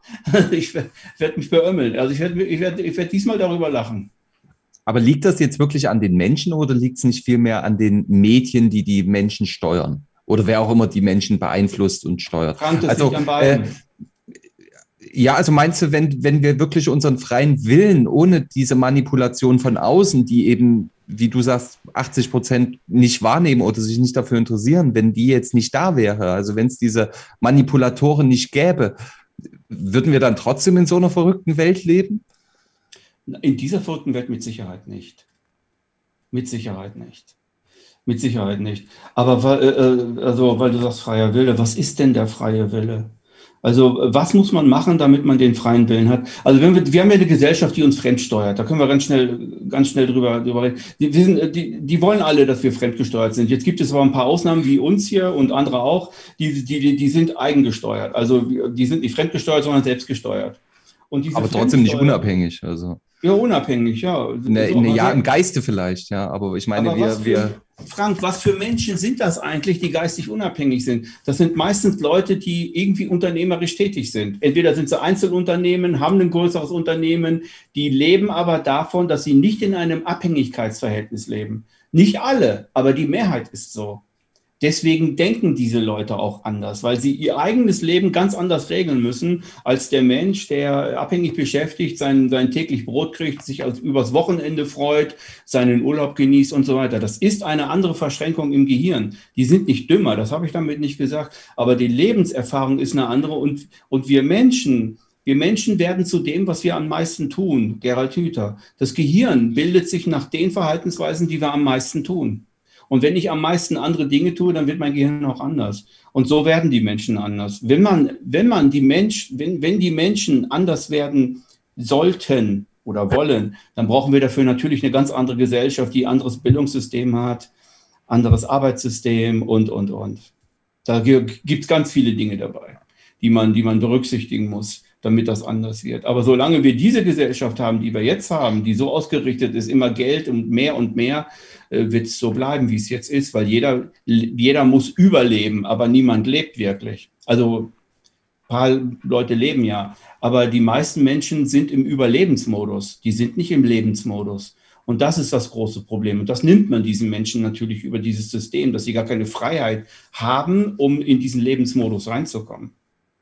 ich werde mich beömmeln. Also ich werde ich werd, ich werd diesmal darüber lachen. Aber liegt das jetzt wirklich an den Menschen oder liegt es nicht vielmehr an den Medien, die die Menschen steuern? Oder wer auch immer die Menschen beeinflusst und steuert? Frank, das also, liegt an beiden. Äh, ja, also meinst du, wenn, wenn wir wirklich unseren freien Willen ohne diese Manipulation von außen, die eben, wie du sagst, achtzig Prozent nicht wahrnehmen oder sich nicht dafür interessieren, wenn die jetzt nicht da wäre, also wenn es diese Manipulatoren nicht gäbe, würden wir dann trotzdem in so einer verrückten Welt leben? In dieser verrückten Welt mit Sicherheit nicht. Mit Sicherheit nicht. Mit Sicherheit nicht. Aber äh, also, weil du sagst freier Wille, was ist denn der freie Wille? Also was muss man machen, damit man den freien Willen hat? Also wenn wir, wir haben ja eine Gesellschaft, die uns fremdsteuert. Da können wir ganz schnell, ganz schnell drüber, drüber reden. Die, wir sind, die, die wollen alle, dass wir fremdgesteuert sind. Jetzt gibt es aber ein paar Ausnahmen wie uns hier und andere auch, die, die, die sind eigengesteuert. Also die sind nicht fremdgesteuert, sondern selbstgesteuert. Und diese aber trotzdem nicht unabhängig. Also. Ja, unabhängig, ja. Ne, ne, ja, im Geiste vielleicht, ja. Aber ich meine, aber wir, für, wir. Frank, was für Menschen sind das eigentlich, die geistig unabhängig sind? Das sind meistens Leute, die irgendwie unternehmerisch tätig sind. Entweder sind sie Einzelunternehmen, haben ein größeres Unternehmen, die leben aber davon, dass sie nicht in einem Abhängigkeitsverhältnis leben. Nicht alle, aber die Mehrheit ist so. Deswegen denken diese Leute auch anders, weil sie ihr eigenes Leben ganz anders regeln müssen als der Mensch, der abhängig beschäftigt, sein, sein täglich Brot kriegt, sich als, übers Wochenende freut, seinen Urlaub genießt und so weiter. Das ist eine andere Verschränkung im Gehirn. Die sind nicht dümmer, das habe ich damit nicht gesagt, aber die Lebenserfahrung ist eine andere und, und wir Menschen, wir Menschen werden zu dem, was wir am meisten tun. Gerald Hüther. Das Gehirn bildet sich nach den Verhaltensweisen, die wir am meisten tun. Und wenn ich am meisten andere Dinge tue, dann wird mein Gehirn auch anders. Und so werden die Menschen anders. Wenn man, wenn man die Mensch, wenn, wenn die Menschen anders werden sollten oder wollen, dann brauchen wir dafür natürlich eine ganz andere Gesellschaft, die ein anderes Bildungssystem hat, anderes Arbeitssystem und, und, und. Da gibt es ganz viele Dinge dabei, die man, die man berücksichtigen muss, damit das anders wird. Aber solange wir diese Gesellschaft haben, die wir jetzt haben, die so ausgerichtet ist, immer Geld und mehr und mehr, wird es so bleiben, wie es jetzt ist, weil jeder, jeder muss überleben, aber niemand lebt wirklich. Also ein paar Leute leben ja, aber die meisten Menschen sind im Überlebensmodus, die sind nicht im Lebensmodus. Und das ist das große Problem. Und das nimmt man diesen Menschen natürlich über dieses System, dass sie gar keine Freiheit haben, um in diesen Lebensmodus reinzukommen.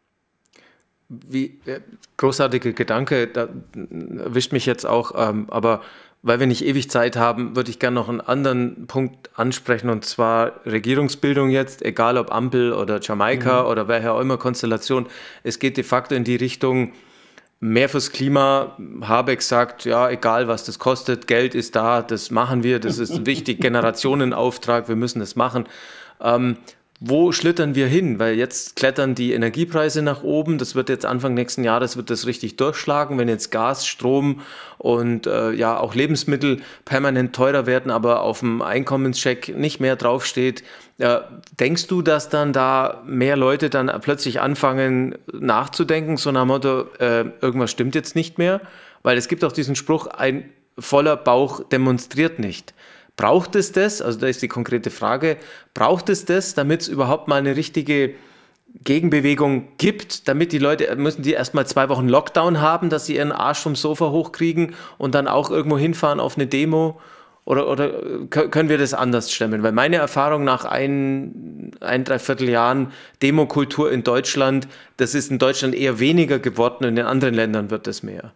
Wie äh, großartiger Gedanke, da erwischt mich jetzt auch, ähm, aber weil wir nicht ewig Zeit haben, würde ich gerne noch einen anderen Punkt ansprechen, und zwar Regierungsbildung jetzt, egal ob Ampel oder Jamaika mhm. oder welche auch immer Konstellation. Es geht de facto in die Richtung, mehr fürs Klima. Habeck sagt, ja, egal was das kostet, Geld ist da, das machen wir, das ist wichtig, Generationenauftrag, wir müssen das machen. Ähm, Wo schlittern wir hin? Weil jetzt klettern die Energiepreise nach oben. Das wird jetzt Anfang nächsten Jahres wird das richtig durchschlagen, wenn jetzt Gas, Strom und äh, ja auch Lebensmittel permanent teurer werden, aber auf dem Einkommenscheck nicht mehr draufsteht. Äh, denkst du, dass dann da mehr Leute dann plötzlich anfangen nachzudenken, so nach dem Motto, äh, irgendwas stimmt jetzt nicht mehr? Weil es gibt auch diesen Spruch, ein voller Bauch demonstriert nicht. Braucht es das, also da ist die konkrete Frage, braucht es das, damit es überhaupt mal eine richtige Gegenbewegung gibt, damit die Leute, müssen die erstmal zwei Wochen Lockdown haben, dass sie ihren Arsch vom Sofa hochkriegen und dann auch irgendwo hinfahren auf eine Demo? Oder, oder können wir das anders stemmen? Weil meine Erfahrung nach ein, ein, dreiviertel Jahren Demokultur in Deutschland, das ist in Deutschland eher weniger geworden, in den anderen Ländern wird das mehr.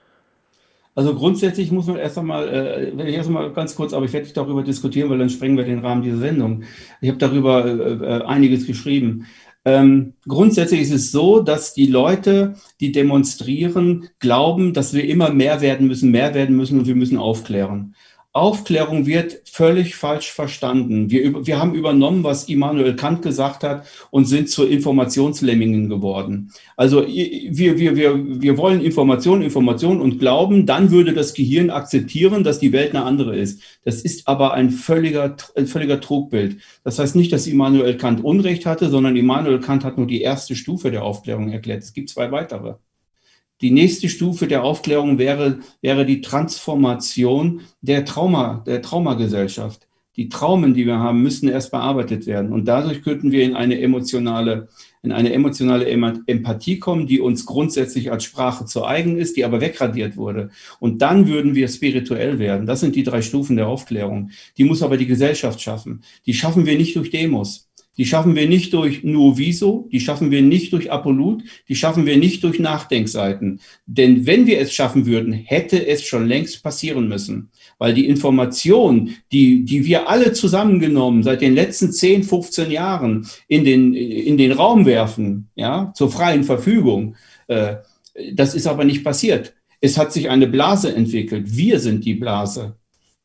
Also grundsätzlich muss man erst einmal, äh, wenn ich erst einmal ganz kurz, aber ich werde nicht darüber diskutieren, weil dann sprengen wir den Rahmen dieser Sendung. Ich habe darüber äh, einiges geschrieben. Ähm, grundsätzlich ist es so, dass die Leute, die demonstrieren, glauben, dass wir immer mehr werden müssen, mehr werden müssen und wir müssen aufklären. Aufklärung wird völlig falsch verstanden. Wir, wir haben übernommen, was Immanuel Kant gesagt hat und sind zu Informationslemmingen geworden. Also wir, wir, wir, wir wollen Information, Information und glauben, dann würde das Gehirn akzeptieren, dass die Welt eine andere ist. Das ist aber ein völliger, ein völliger Trugbild. Das heißt nicht, dass Immanuel Kant Unrecht hatte, sondern Immanuel Kant hat nur die erste Stufe der Aufklärung erklärt. Es gibt zwei weitere. Die nächste Stufe der Aufklärung wäre, wäre die Transformation der Trauma, der Traumagesellschaft. Die Traumen, die wir haben, müssen erst bearbeitet werden. Und dadurch könnten wir in eine emotionale, in eine emotionale Empathie kommen, die uns grundsätzlich als Sprache zu eigen ist, die aber wegradiert wurde. Und dann würden wir spirituell werden. Das sind die drei Stufen der Aufklärung. Die muss aber die Gesellschaft schaffen. Die schaffen wir nicht durch Demos. Die schaffen wir nicht durch Nuoviso, die schaffen wir nicht durch Apollut, die schaffen wir nicht durch Nachdenkseiten. Denn wenn wir es schaffen würden, hätte es schon längst passieren müssen. Weil die Information, die, die wir alle zusammengenommen seit den letzten zehn, fünfzehn Jahren in den, in den Raum werfen, ja, zur freien Verfügung, äh, das ist aber nicht passiert. Es hat sich eine Blase entwickelt. Wir sind die Blase.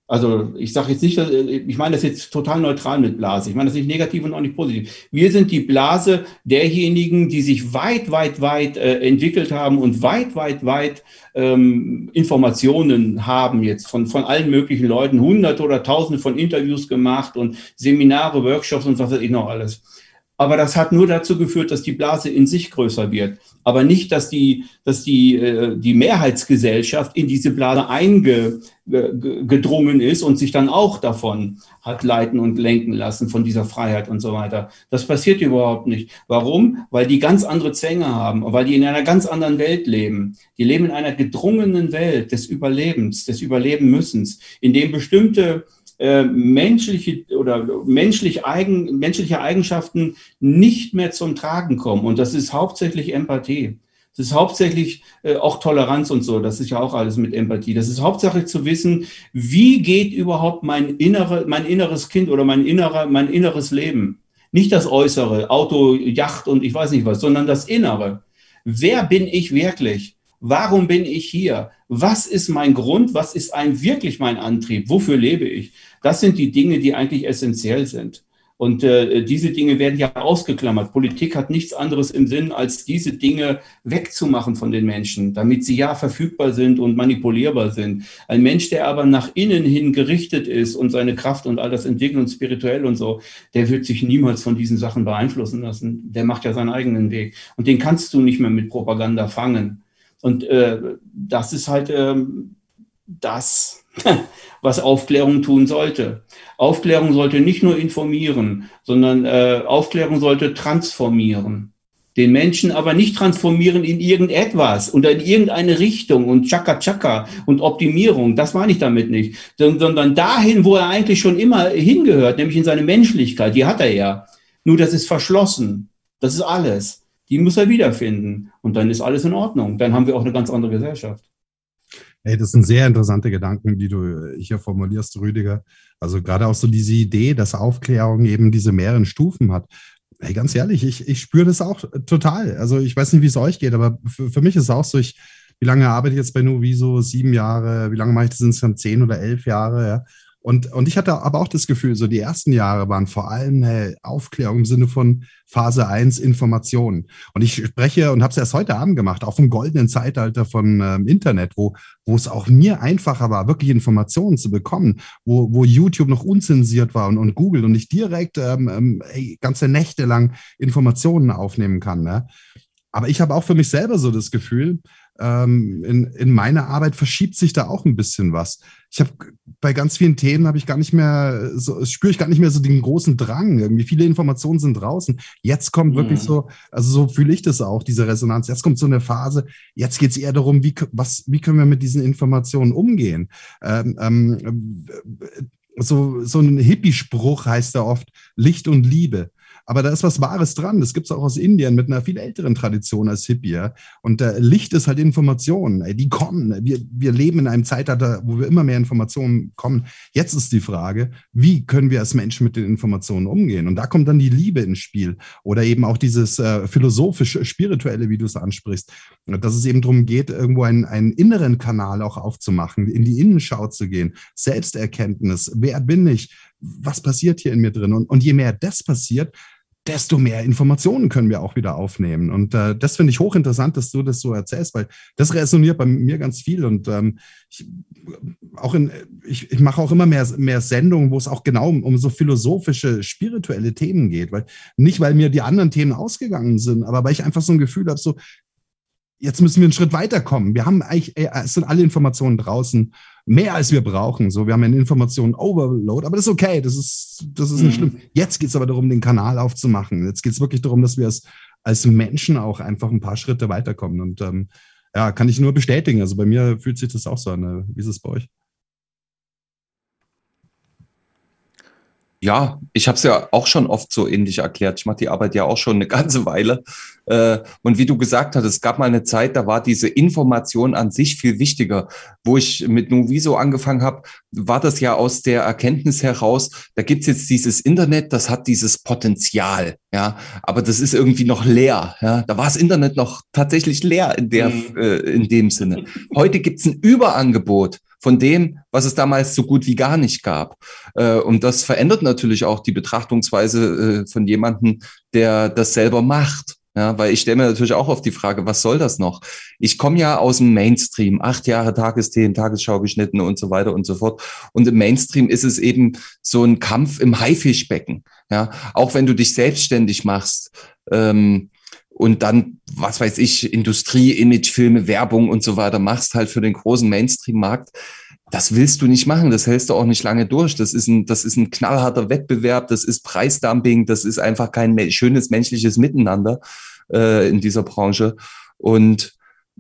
Also ich sage jetzt nicht, ich meine das jetzt total neutral mit Blase. Ich meine das nicht negativ und auch nicht positiv. Wir sind die Blase derjenigen, die sich weit, weit, weit äh, entwickelt haben und weit, weit, weit ähm, Informationen haben jetzt von, von allen möglichen Leuten, hunderte oder tausende von Interviews gemacht und Seminare, Workshops und was weiß ich noch alles. Aber das hat nur dazu geführt, dass die Blase in sich größer wird. Aber nicht, dass die, dass die, äh, die Mehrheitsgesellschaft in diese Blase eingedrungen ist und sich dann auch davon hat leiten und lenken lassen, von dieser Freiheit und so weiter. Das passiert überhaupt nicht. Warum? Weil die ganz andere Zwänge haben, weil die in einer ganz anderen Welt leben. Die leben in einer gedrungenen Welt des Überlebens, des Überlebenmüssens, in dem bestimmte Äh, menschliche oder menschlich eigen, menschliche Eigenschaften nicht mehr zum Tragen kommen. Und das ist hauptsächlich Empathie. Das ist hauptsächlich äh, auch Toleranz und so. Das ist ja auch alles mit Empathie. Das ist hauptsächlich zu wissen, wie geht überhaupt mein, innere, mein inneres Kind oder mein, innerer, mein inneres Leben. Nicht das Äußere, Auto, Yacht und ich weiß nicht was, sondern das Innere. Wer bin ich wirklich? Warum bin ich hier? Was ist mein Grund? Was ist ein wirklich mein Antrieb? Wofür lebe ich? Das sind die Dinge, die eigentlich essentiell sind. Und äh, diese Dinge werden ja ausgeklammert. Politik hat nichts anderes im Sinn, als diese Dinge wegzumachen von den Menschen, damit sie ja verfügbar sind und manipulierbar sind. Ein Mensch, der aber nach innen hin gerichtet ist und seine Kraft und all das entwickelt und spirituell und so, der wird sich niemals von diesen Sachen beeinflussen lassen. Der macht ja seinen eigenen Weg. Und den kannst du nicht mehr mit Propaganda fangen. Und äh, das ist halt äh, das, was Aufklärung tun sollte. Aufklärung sollte nicht nur informieren, sondern äh, Aufklärung sollte transformieren. Den Menschen aber nicht transformieren in irgendetwas oder in irgendeine Richtung und Chaka-Chaka und Optimierung, das meine ich damit nicht, sondern dahin, wo er eigentlich schon immer hingehört, nämlich in seine Menschlichkeit, die hat er ja. Nur das ist verschlossen, das ist alles. Die muss er wiederfinden und dann ist alles in Ordnung. Dann haben wir auch eine ganz andere Gesellschaft. Hey, das sind sehr interessante Gedanken, die du hier formulierst, Rüdiger. Also gerade auch so diese Idee, dass Aufklärung eben diese mehreren Stufen hat. Hey, ganz ehrlich, ich, ich spüre das auch total. Also ich weiß nicht, wie es euch geht, aber für, für mich ist es auch so, ich, wie lange arbeite ich jetzt bei Nuviso? Sieben Jahre, wie lange mache ich das insgesamt? Zehn oder elf Jahre, ja. Und, und ich hatte aber auch das Gefühl, so die ersten Jahre waren vor allem hey, Aufklärung im Sinne von Phase eins Information. Und ich spreche und habe es erst heute Abend gemacht, auch vom goldenen Zeitalter von ähm, Internet, wo, wo es auch mir einfacher war, wirklich Informationen zu bekommen, wo, wo YouTube noch unzensiert war und, und Google und ich direkt ähm, ey, ganze Nächte lang Informationen aufnehmen kann. Ne? Aber ich habe auch für mich selber so das Gefühl, ähm, in, in meiner Arbeit verschiebt sich da auch ein bisschen was. Ich habe bei ganz vielen Themen habe ich gar nicht mehr, so spüre ich gar nicht mehr so den großen Drang. Irgendwie viele Informationen sind draußen. Jetzt kommt mhm. wirklich so, also so fühle ich das auch, diese Resonanz. Jetzt kommt so eine Phase. Jetzt geht es eher darum, wie was, wie können wir mit diesen Informationen umgehen? Ähm, ähm, so so ein Hippie-Spruch heißt da oft Licht und Liebe. Aber da ist was Wahres dran. Das gibt es auch aus Indien mit einer viel älteren Tradition als Hippie. Ja? Und äh, Licht ist halt Information. Ey, die kommen. Wir, wir leben in einem Zeitalter, wo wir immer mehr Informationen kommen. Jetzt ist die Frage, wie können wir als Menschen mit den Informationen umgehen? Und da kommt dann die Liebe ins Spiel. Oder eben auch dieses äh, philosophisch-spirituelle, wie du es ansprichst. Dass es eben darum geht, irgendwo einen, einen inneren Kanal auch aufzumachen, in die Innenschau zu gehen. Selbsterkenntnis. Wer bin ich? Was passiert hier in mir drin? Und, und je mehr das passiert, desto mehr Informationen können wir auch wieder aufnehmen. Und äh, das finde ich hochinteressant, dass du das so erzählst, weil das resoniert bei mir ganz viel. Und ähm, ich, auch in, ich, ich mache auch immer mehr, mehr Sendungen, wo es auch genau um, um so philosophische, spirituelle Themen geht. Weil, nicht, weil mir die anderen Themen ausgegangen sind, aber weil ich einfach so ein Gefühl habe, so, jetzt müssen wir einen Schritt weiterkommen. Wir haben eigentlich, es sind alle Informationen draußen, mehr als wir brauchen. So, wir haben einen Informationen-Overload, aber das ist okay, das ist, das ist nicht schlimm. Jetzt geht es aber darum, den Kanal aufzumachen. Jetzt geht es wirklich darum, dass wir als, als Menschen auch einfach ein paar Schritte weiterkommen. Und ähm, ja, kann ich nur bestätigen. Also bei mir fühlt sich das auch so an. Wie ist es bei euch? Ja, ich habe es ja auch schon oft so ähnlich erklärt. Ich mache die Arbeit ja auch schon eine ganze Weile. Und wie du gesagt hast, es gab mal eine Zeit, da war diese Information an sich viel wichtiger. Wo ich mit Nuviso angefangen habe, war das ja aus der Erkenntnis heraus, da gibt's jetzt dieses Internet, das hat dieses Potenzial, ja, aber das ist irgendwie noch leer. Ja? Da war das Internet noch tatsächlich leer in, der, mhm. äh, in dem Sinne. Heute gibt's ein Überangebot von dem, was es damals so gut wie gar nicht gab. Äh, und das verändert natürlich auch die Betrachtungsweise äh, von jemandem, der das selber macht. Ja, weil ich stelle mir natürlich auch oft die Frage, was soll das noch? Ich komme ja aus dem Mainstream, acht Jahre Tagesthemen, Tagesschau geschnitten und so weiter und so fort. Und im Mainstream ist es eben so ein Kampf im Haifischbecken. Ja, auch wenn du dich selbstständig machst ähm, und dann, was weiß ich, Industrie, Imagefilme, Werbung und so weiter machst halt für den großen Mainstream-Markt. Das willst du nicht machen, das hältst du auch nicht lange durch. Das ist ein, das ist ein knallharter Wettbewerb, das ist Preisdumping, das ist einfach kein schönes menschliches Miteinander äh, in dieser Branche. Und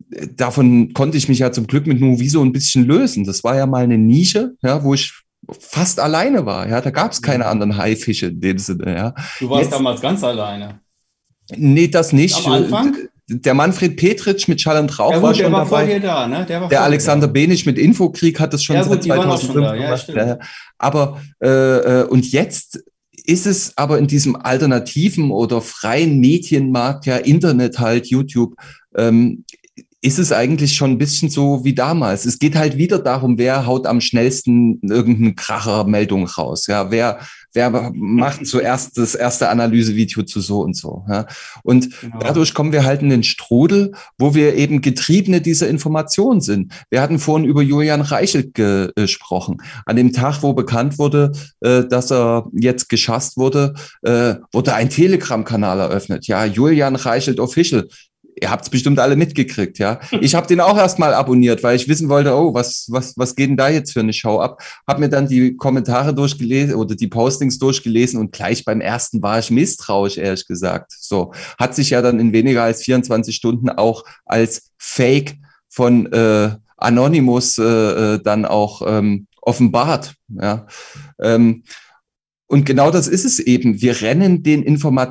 davon konnte ich mich ja zum Glück mit Nuviso ein bisschen lösen. Das war ja mal eine Nische, ja, wo ich fast alleine war. Ja, da gab es keine anderen Haifische in dem Sinne. Ja. Du warst Jetzt, damals ganz alleine. Nee, das nicht. Am Anfang? Der Manfred Petritsch mit Schall und Rauch ja, gut, war schon der war dabei. Vor dir da, ne? Der, war der Alexander da. Benisch mit Infokrieg hat das schon ja, seit gut, die waren auch schon da. Ja, gemacht. Aber äh, und jetzt ist es aber in diesem alternativen oder freien Medienmarkt, ja Internet halt, YouTube, ähm, ist es eigentlich schon ein bisschen so wie damals. Es geht halt wieder darum, wer haut am schnellsten irgendeine Kracher-Meldung raus. Ja, wer, wer macht zuerst das erste Analysevideo zu so und so. Ja. Und genau. Dadurch kommen wir halt in den Strudel, wo wir eben Getriebene dieser Informationen sind. Wir hatten vorhin über Julian Reichelt ge- gesprochen. An dem Tag, wo bekannt wurde, äh, dass er jetzt geschasst wurde, äh, wurde ein Telegram-Kanal eröffnet. Ja, Julian Reichelt Official. Ihr habt es bestimmt alle mitgekriegt, ja. Ich habe den auch erstmal abonniert, weil ich wissen wollte, oh, was, was, was geht denn da jetzt für eine Show ab? Habe mir dann die Kommentare durchgelesen oder die Postings durchgelesen und gleich beim ersten war ich misstrauisch, ehrlich gesagt. So, hat sich ja dann in weniger als vierundzwanzig Stunden auch als Fake von äh, Anonymous äh, dann auch ähm, offenbart, ja. Ähm, Und genau das ist es eben. Wir rennen den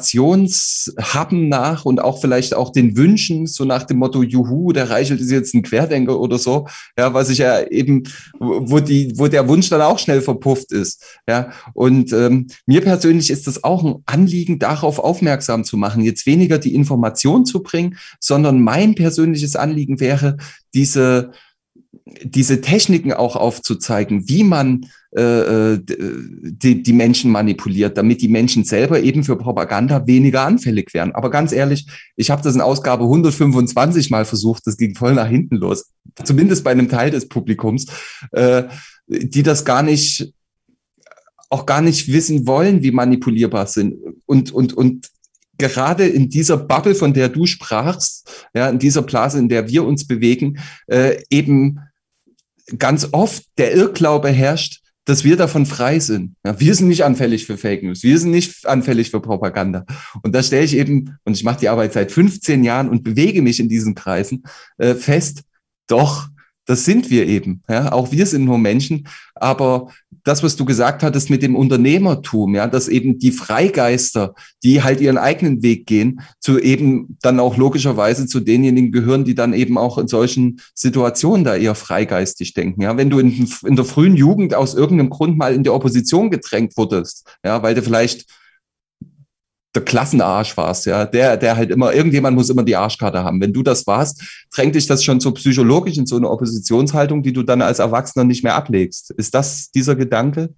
Informationshappen nach und auch vielleicht auch den Wünschen, so nach dem Motto, juhu, der Reichelt ist jetzt ein Querdenker oder so, ja, was ich ja eben, wo die, wo der Wunsch dann auch schnell verpufft ist, ja. Und ähm, mir persönlich ist das auch ein Anliegen, darauf aufmerksam zu machen, jetzt weniger die Information zu bringen, sondern mein persönliches Anliegen wäre, diese diese Techniken auch aufzuzeigen, wie man äh, die, die Menschen manipuliert, damit die Menschen selber eben für Propaganda weniger anfällig werden. Aber ganz ehrlich, ich habe das in Ausgabe hundertfünfundzwanzig mal versucht, das ging voll nach hinten los, zumindest bei einem Teil des Publikums, äh, die das gar nicht, auch gar nicht wissen wollen, wie manipulierbar sind. Und, und, und gerade in dieser Bubble, von der du sprachst, ja, in dieser Blase, in der wir uns bewegen, äh, eben ganz oft der Irrglaube herrscht, dass wir davon frei sind. Ja, wir sind nicht anfällig für Fake News, wir sind nicht anfällig für Propaganda. Und da stelle ich eben, und ich mache die Arbeit seit fünfzehn Jahren und bewege mich in diesen Kreisen, äh, fest, doch, das sind wir eben. Ja, auch wir sind nur Menschen, aber das, was du gesagt hattest mit dem Unternehmertum, ja, dass eben die Freigeister, die halt ihren eigenen Weg gehen, zu eben dann auch logischerweise zu denjenigen gehören, die dann eben auch in solchen Situationen da eher freigeistig denken. Ja, wenn du in, in der frühen Jugend aus irgendeinem Grund mal in die Opposition gedrängt wurdest, ja, weil du vielleicht der Klassenarsch warst, ja, der, der halt immer, irgendjemand muss immer die Arschkarte haben. Wenn du das warst, drängt dich das schon so psychologisch in so eine Oppositionshaltung, die du dann als Erwachsener nicht mehr ablegst. Ist das dieser Gedanke?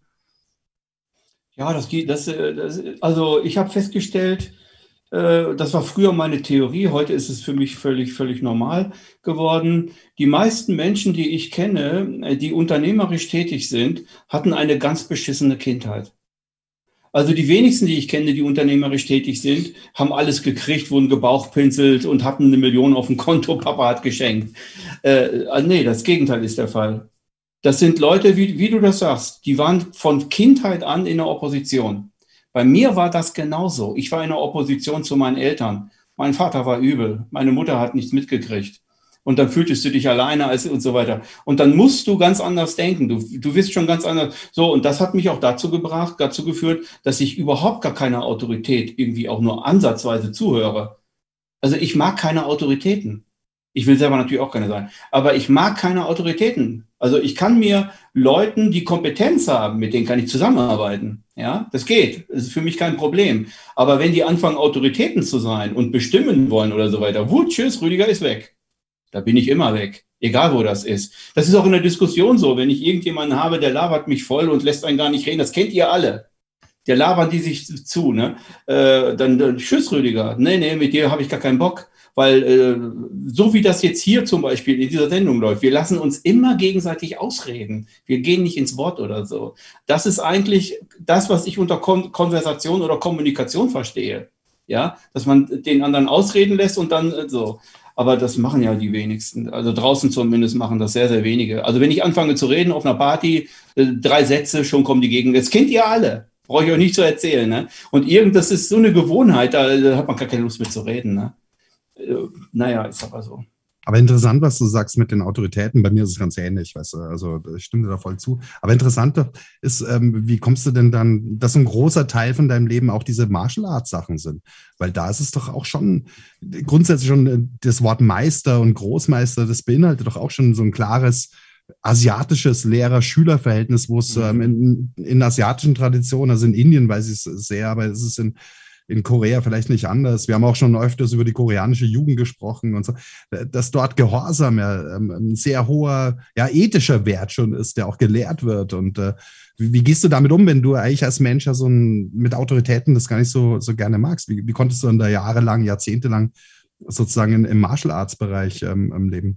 Ja, das geht, das, das also ich habe festgestellt, äh, das war früher meine Theorie, heute ist es für mich völlig, völlig normal geworden. Die meisten Menschen, die ich kenne, die unternehmerisch tätig sind, hatten eine ganz beschissene Kindheit. Also die wenigsten, die ich kenne, die unternehmerisch tätig sind, haben alles gekriegt, wurden gebauchpinselt und hatten eine Million auf dem Konto, Papa hat geschenkt. Äh, nee, das Gegenteil ist der Fall. Das sind Leute, wie, wie du das sagst, die waren von Kindheit an in der Opposition. Bei mir war das genauso. Ich war in der Opposition zu meinen Eltern. Mein Vater war übel, meine Mutter hat nichts mitgekriegt. Und dann fühltest du dich alleine als und so weiter. Und dann musst du ganz anders denken. Du, du wirst schon ganz anders. So, und das hat mich auch dazu gebracht, dazu geführt, dass ich überhaupt gar keiner Autorität irgendwie auch nur ansatzweise zuhöre. Also ich mag keine Autoritäten. Ich will selber natürlich auch keine sein. Aber ich mag keine Autoritäten. Also ich kann mir Leuten, die Kompetenz haben, mit denen kann ich zusammenarbeiten. Ja, das geht. Das ist für mich kein Problem. Aber wenn die anfangen, Autoritäten zu sein und bestimmen wollen oder so weiter, wut, tschüss, Rüdiger ist weg. Da bin ich immer weg. Egal, wo das ist. Das ist auch in der Diskussion so. Wenn ich irgendjemanden habe, der labert mich voll und lässt einen gar nicht reden, das kennt ihr alle. Der labern die sich zu, ne? Äh, dann, dann, tschüss, Rüdiger. Nee, nee, mit dir habe ich gar keinen Bock. Weil äh, so wie das jetzt hier zum Beispiel in dieser Sendung läuft, wir lassen uns immer gegenseitig ausreden. Wir gehen nicht ins Wort oder so. Das ist eigentlich das, was ich unter Kon- Konversation oder Kommunikation verstehe. Ja, dass man den anderen ausreden lässt und dann äh, so. Aber das machen ja die wenigsten. Also draußen zumindest machen das sehr, sehr wenige. Also wenn ich anfange zu reden auf einer Party, äh, drei Sätze, schon kommen die Gegend. Das kennt ihr alle. Brauche ich euch nicht zu erzählen. Ne? Und irgend, das ist so eine Gewohnheit, da, da hat man gar keine Lust mehr zu reden. Ne? Äh, naja, ist aber so. Aber interessant, was du sagst mit den Autoritäten. Bei mir ist es ganz ähnlich, weißt du, also ich stimme dir da voll zu. Aber interessant ist, ähm, wie kommst du denn dann, dass so ein großer Teil von deinem Leben auch diese Martial Arts Sachen sind? Weil da ist es doch auch schon, grundsätzlich schon das Wort Meister und Großmeister, das beinhaltet doch auch schon so ein klares asiatisches Lehrer-Schüler-Verhältnis, wo es mhm. ähm, in, in asiatischen Traditionen, also in Indien weiß ich es sehr, aber es ist in In Korea vielleicht nicht anders. Wir haben auch schon öfters über die koreanische Jugend gesprochen und so, dass dort Gehorsam ja ein sehr hoher, ja, ethischer Wert schon ist, der auch gelehrt wird. Und äh, wie, wie gehst du damit um, wenn du eigentlich als Mensch ja so ein, mit Autoritäten das gar nicht so, so gerne magst? Wie, wie konntest du dann da jahrelang, jahrzehntelang sozusagen in, im Martial Arts Bereich ähm, leben?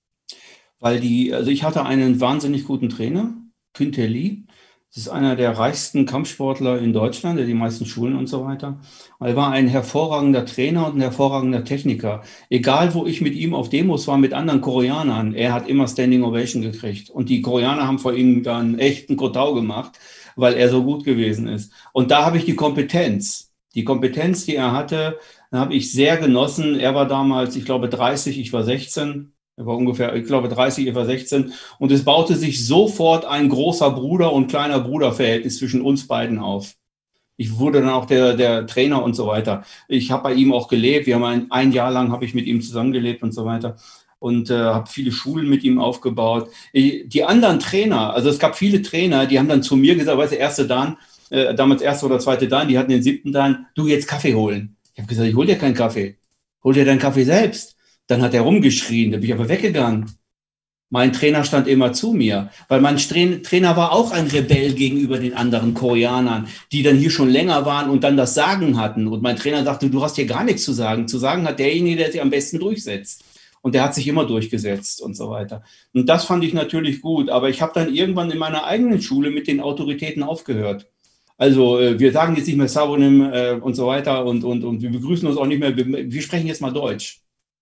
Weil die, also ich hatte einen wahnsinnig guten Trainer, Kühn Tae Lee. Das ist einer der reichsten Kampfsportler in Deutschland, der die meisten Schulen und so weiter. Er war ein hervorragender Trainer und ein hervorragender Techniker. Egal, wo ich mit ihm auf Demos war, mit anderen Koreanern, er hat immer Standing Ovation gekriegt. Und die Koreaner haben vor ihm dann echten Kotau gemacht, weil er so gut gewesen ist. Und da habe ich die Kompetenz. Die Kompetenz, die er hatte, habe ich sehr genossen. Er war damals, ich glaube, dreißig, ich war sechzehn. Er war ungefähr, ich glaube, dreißig, ich war sechzehn. Und es baute sich sofort ein großer Bruder- und kleiner Bruder-Verhältnis zwischen uns beiden auf. Ich wurde dann auch der, der Trainer und so weiter. Ich habe bei ihm auch gelebt. Wir haben ein, ein Jahr lang habe ich mit ihm zusammengelebt und so weiter. Und äh, habe viele Schulen mit ihm aufgebaut. Ich, die anderen Trainer, also es gab viele Trainer, die haben dann zu mir gesagt, weißt du, erste Dan, äh, damals erste oder zweite Dan, die hatten den siebten Dan, du jetzt Kaffee holen. Ich habe gesagt, ich hol dir keinen Kaffee. Hol dir deinen Kaffee selbst. Dann hat er rumgeschrien, da bin ich aber weggegangen. Mein Trainer stand immer zu mir, weil mein Trainer war auch ein Rebell gegenüber den anderen Koreanern, die dann hier schon länger waren und dann das Sagen hatten. Und mein Trainer sagte, du hast hier gar nichts zu sagen. Zu sagen hat derjenige, der sich am besten durchsetzt. Und der hat sich immer durchgesetzt und so weiter. Und das fand ich natürlich gut. Aber ich habe dann irgendwann in meiner eigenen Schule mit den Autoritäten aufgehört. Also wir sagen jetzt nicht mehr Sabonim und so weiter und, und, und wir begrüßen uns auch nicht mehr. Wir sprechen jetzt mal Deutsch.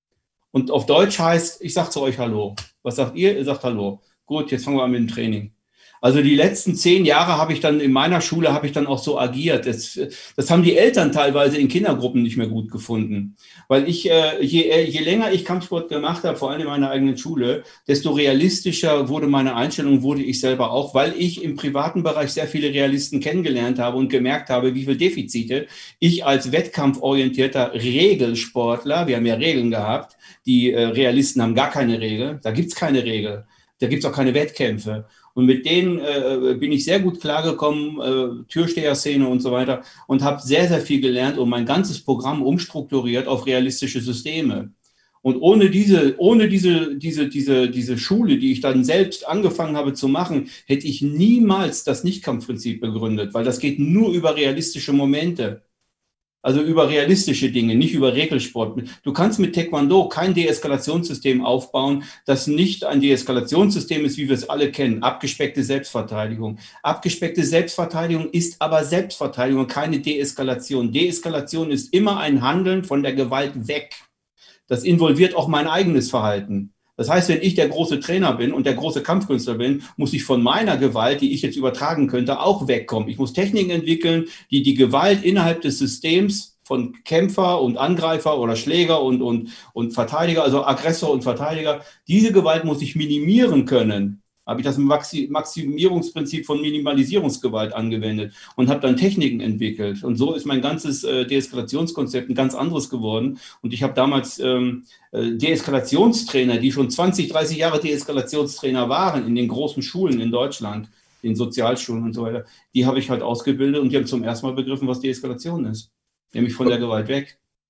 Und auf Deutsch heißt, ich sage zu euch Hallo. Was sagt ihr? Ihr sagt Hallo. Gut, jetzt fangen wir an mit dem Training. Also die letzten zehn Jahre habe ich dann in meiner Schule habe ich dann auch so agiert. Das, das haben die Eltern teilweise in Kindergruppen nicht mehr gut gefunden. Weil ich, äh, je, je länger ich Kampfsport gemacht habe, vor allem in meiner eigenen Schule, desto realistischer wurde meine Einstellung, wurde ich selber auch, weil ich im privaten Bereich sehr viele Realisten kennengelernt habe und gemerkt habe, wie viele Defizite ich als wettkampforientierter Regelsportler, wir haben ja Regeln gehabt, die äh, Realisten haben gar keine Regel, da gibt es keine Regel, da gibt es auch keine Wettkämpfe. Und mit denen äh, bin ich sehr gut klargekommen, äh, Türsteher-Szene und so weiter, und habe sehr, sehr viel gelernt und mein ganzes Programm umstrukturiert auf realistische Systeme. Und ohne diese, ohne diese, diese, diese, diese Schule, die ich dann selbst angefangen habe zu machen, hätte ich niemals das Nichtkampfprinzip begründet, weil das geht nur über realistische Momente. Also über realistische Dinge, nicht über Regelsport. Du kannst mit Taekwondo kein Deeskalationssystem aufbauen, das nicht ein Deeskalationssystem ist, wie wir es alle kennen. Abgespeckte Selbstverteidigung. Abgespeckte Selbstverteidigung ist aber Selbstverteidigung, keine Deeskalation. Deeskalation ist immer ein Handeln von der Gewalt weg. Das involviert auch mein eigenes Verhalten. Das heißt, wenn ich der große Trainer bin und der große Kampfkünstler bin, muss ich von meiner Gewalt, die ich jetzt übertragen könnte, auch wegkommen. Ich muss Techniken entwickeln, die die Gewalt innerhalb des Systems von Kämpfer und Angreifer oder Schläger und, und, und Verteidiger, also Aggressor und Verteidiger, diese Gewalt muss ich minimieren können. Habe ich das Maximierungsprinzip von Minimalisierungsgewalt angewendet und habe dann Techniken entwickelt. Und so ist mein ganzes äh, Deeskalationskonzept ein ganz anderes geworden. Und ich habe damals ähm, Deeskalationstrainer, die schon zwanzig, dreißig Jahre Deeskalationstrainer waren in den großen Schulen in Deutschland, in Sozialschulen und so weiter, die habe ich halt ausgebildet und die haben zum ersten Mal begriffen, was Deeskalation ist. Nämlich von der Gewalt weg.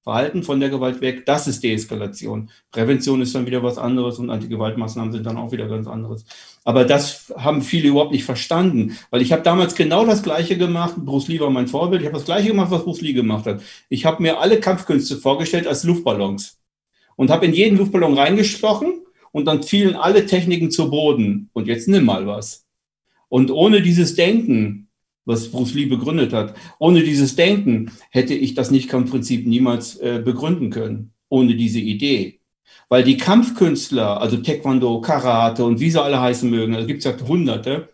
Verhalten von der Gewalt weg, das ist Deeskalation. Prävention ist dann wieder was anderes und Antigewaltmaßnahmen sind dann auch wieder ganz anderes. Aber das haben viele überhaupt nicht verstanden, weil ich habe damals genau das Gleiche gemacht. Bruce Lee war mein Vorbild. Ich habe das Gleiche gemacht, was Bruce Lee gemacht hat. Ich habe mir alle Kampfkünste vorgestellt als Luftballons und habe in jeden Luftballon reingestochen und dann fielen alle Techniken zu Boden. Und jetzt nimm mal was. Und ohne dieses Denken, was Bruce Lee begründet hat, ohne dieses Denken hätte ich das Nicht-Kampfprinzip niemals äh, begründen können, ohne diese Idee. Weil die Kampfkünstler, also Taekwondo, Karate und wie sie alle heißen mögen, da gibt es ja Hunderte,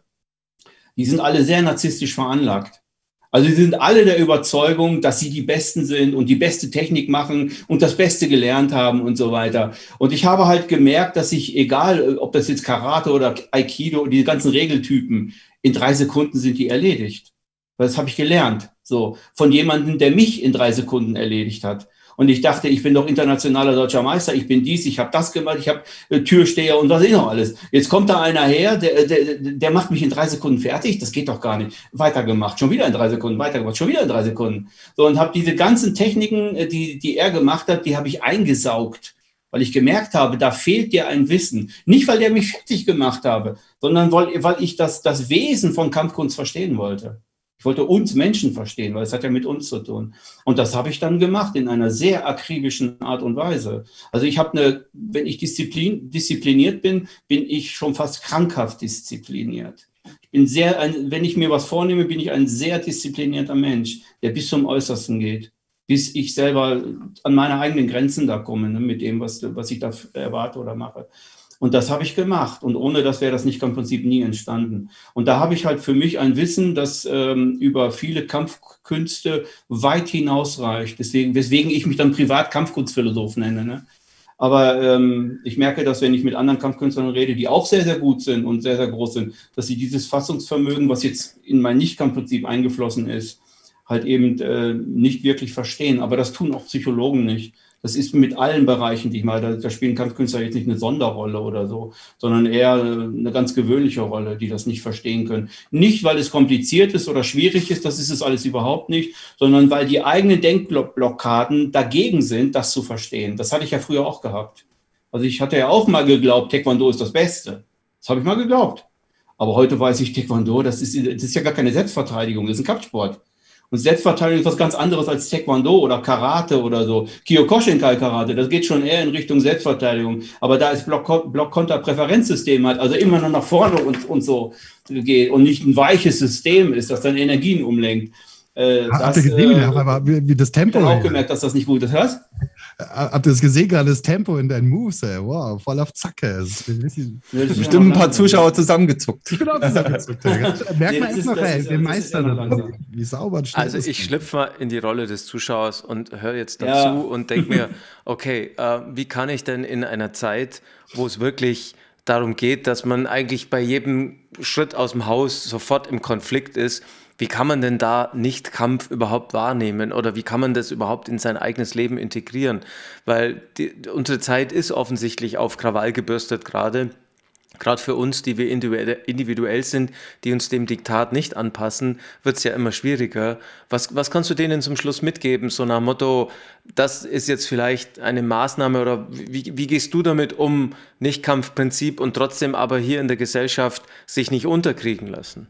die sind alle sehr narzisstisch veranlagt. Also sie sind alle der Überzeugung, dass sie die Besten sind und die beste Technik machen und das Beste gelernt haben und so weiter. Und ich habe halt gemerkt, dass ich, egal ob das jetzt Karate oder Aikido, die ganzen Regeltypen, in drei Sekunden sind die erledigt. Das habe ich gelernt, so von jemandem, der mich in drei Sekunden erledigt hat. Und ich dachte, ich bin doch internationaler deutscher Meister, ich bin dies, ich habe das gemacht, ich habe äh, Türsteher und was ich noch alles. Jetzt kommt da einer her, der, der, der macht mich in drei Sekunden fertig, das geht doch gar nicht. Weitergemacht, schon wieder in drei Sekunden, weitergemacht, schon wieder in drei Sekunden. So, und habe diese ganzen Techniken, die, die er gemacht hat, die habe ich eingesaugt, weil ich gemerkt habe, da fehlt dir ein Wissen. Nicht, weil der mich fertig gemacht habe, sondern weil, weil ich das, das Wesen von Kampfkunst verstehen wollte. Ich wollte uns Menschen verstehen, weil es hat ja mit uns zu tun. Und das habe ich dann gemacht in einer sehr akribischen Art und Weise. Also ich habe eine, wenn ich Disziplin, diszipliniert bin, bin ich schon fast krankhaft diszipliniert. Ich bin sehr, ein, wenn ich mir was vornehme, bin ich ein sehr disziplinierter Mensch, der bis zum Äußersten geht, bis ich selber an meine eigenen Grenzen da komme, ne, mit dem, was, was ich da erwarte oder mache. Und das habe ich gemacht. Und ohne das wäre das Nicht-Kampf-Prinzip nie entstanden. Und da habe ich halt für mich ein Wissen, das ähm, über viele Kampfkünste weit hinausreicht. Deswegen, weswegen ich mich dann privat Kampfkunstphilosoph nenne. Ne? Aber ähm, ich merke, dass wenn ich mit anderen Kampfkünstlern rede, die auch sehr, sehr gut sind und sehr, sehr groß sind, dass sie dieses Fassungsvermögen, was jetzt in mein Nicht-Kampf-Prinzip eingeflossen ist, halt eben äh, nicht wirklich verstehen. Aber das tun auch Psychologen nicht. Das ist mit allen Bereichen, die ich mal, da, da spielen Kampfkünstler jetzt nicht eine Sonderrolle oder so, sondern eher eine ganz gewöhnliche Rolle, die das nicht verstehen können. Nicht, weil es kompliziert ist oder schwierig ist, das ist es alles überhaupt nicht, sondern weil die eigenen Denkblockaden dagegen sind, das zu verstehen. Das hatte ich ja früher auch gehabt. Also ich hatte ja auch mal geglaubt, Taekwondo ist das Beste. Das habe ich mal geglaubt. Aber heute weiß ich, Taekwondo, das ist, das ist ja gar keine Selbstverteidigung, das ist ein Kampfsport. Und Selbstverteidigung ist was ganz anderes als Taekwondo oder Karate oder so. Kyokushinkai-Karate, das geht schon eher in Richtung Selbstverteidigung. Aber da ist Block-Konter-Präferenzsystem halt, also immer noch nach vorne und, und so geht und nicht ein weiches System ist, das dann Energien umlenkt. Äh, Habt ihr gesehen, äh, aber wie, wie das Tempo? Ich habe auch gemerkt, dass das nicht gut ist. Hörst? Habt ihr das gesehen, gerade das Tempo in deinen Moves? Ey? Wow, voll auf Zacke. Das ist bestimmt ein paar Zuschauer zusammengezuckt. Ich bin auch zusammengezuckt. Merkt man echt noch, ey, den Meister. Wie sauber. Also ich schlüpfe mal in die Rolle des Zuschauers und höre jetzt dazu ja. und denke mir, okay, äh, wie kann ich denn in einer Zeit, wo es wirklich darum geht, dass man eigentlich bei jedem Schritt aus dem Haus sofort im Konflikt ist, wie kann man denn da Nicht-Kampf überhaupt wahrnehmen oder wie kann man das überhaupt in sein eigenes Leben integrieren? Weil die, unsere Zeit ist offensichtlich auf Krawall gebürstet gerade. Gerade für uns, die wir individuell sind, die uns dem Diktat nicht anpassen, wird es ja immer schwieriger. Was, was kannst du denen zum Schluss mitgeben? So nach dem Motto, das ist jetzt vielleicht eine Maßnahme oder wie, wie gehst du damit um, Nicht-Kampf-Prinzip und trotzdem aber hier in der Gesellschaft sich nicht unterkriegen lassen?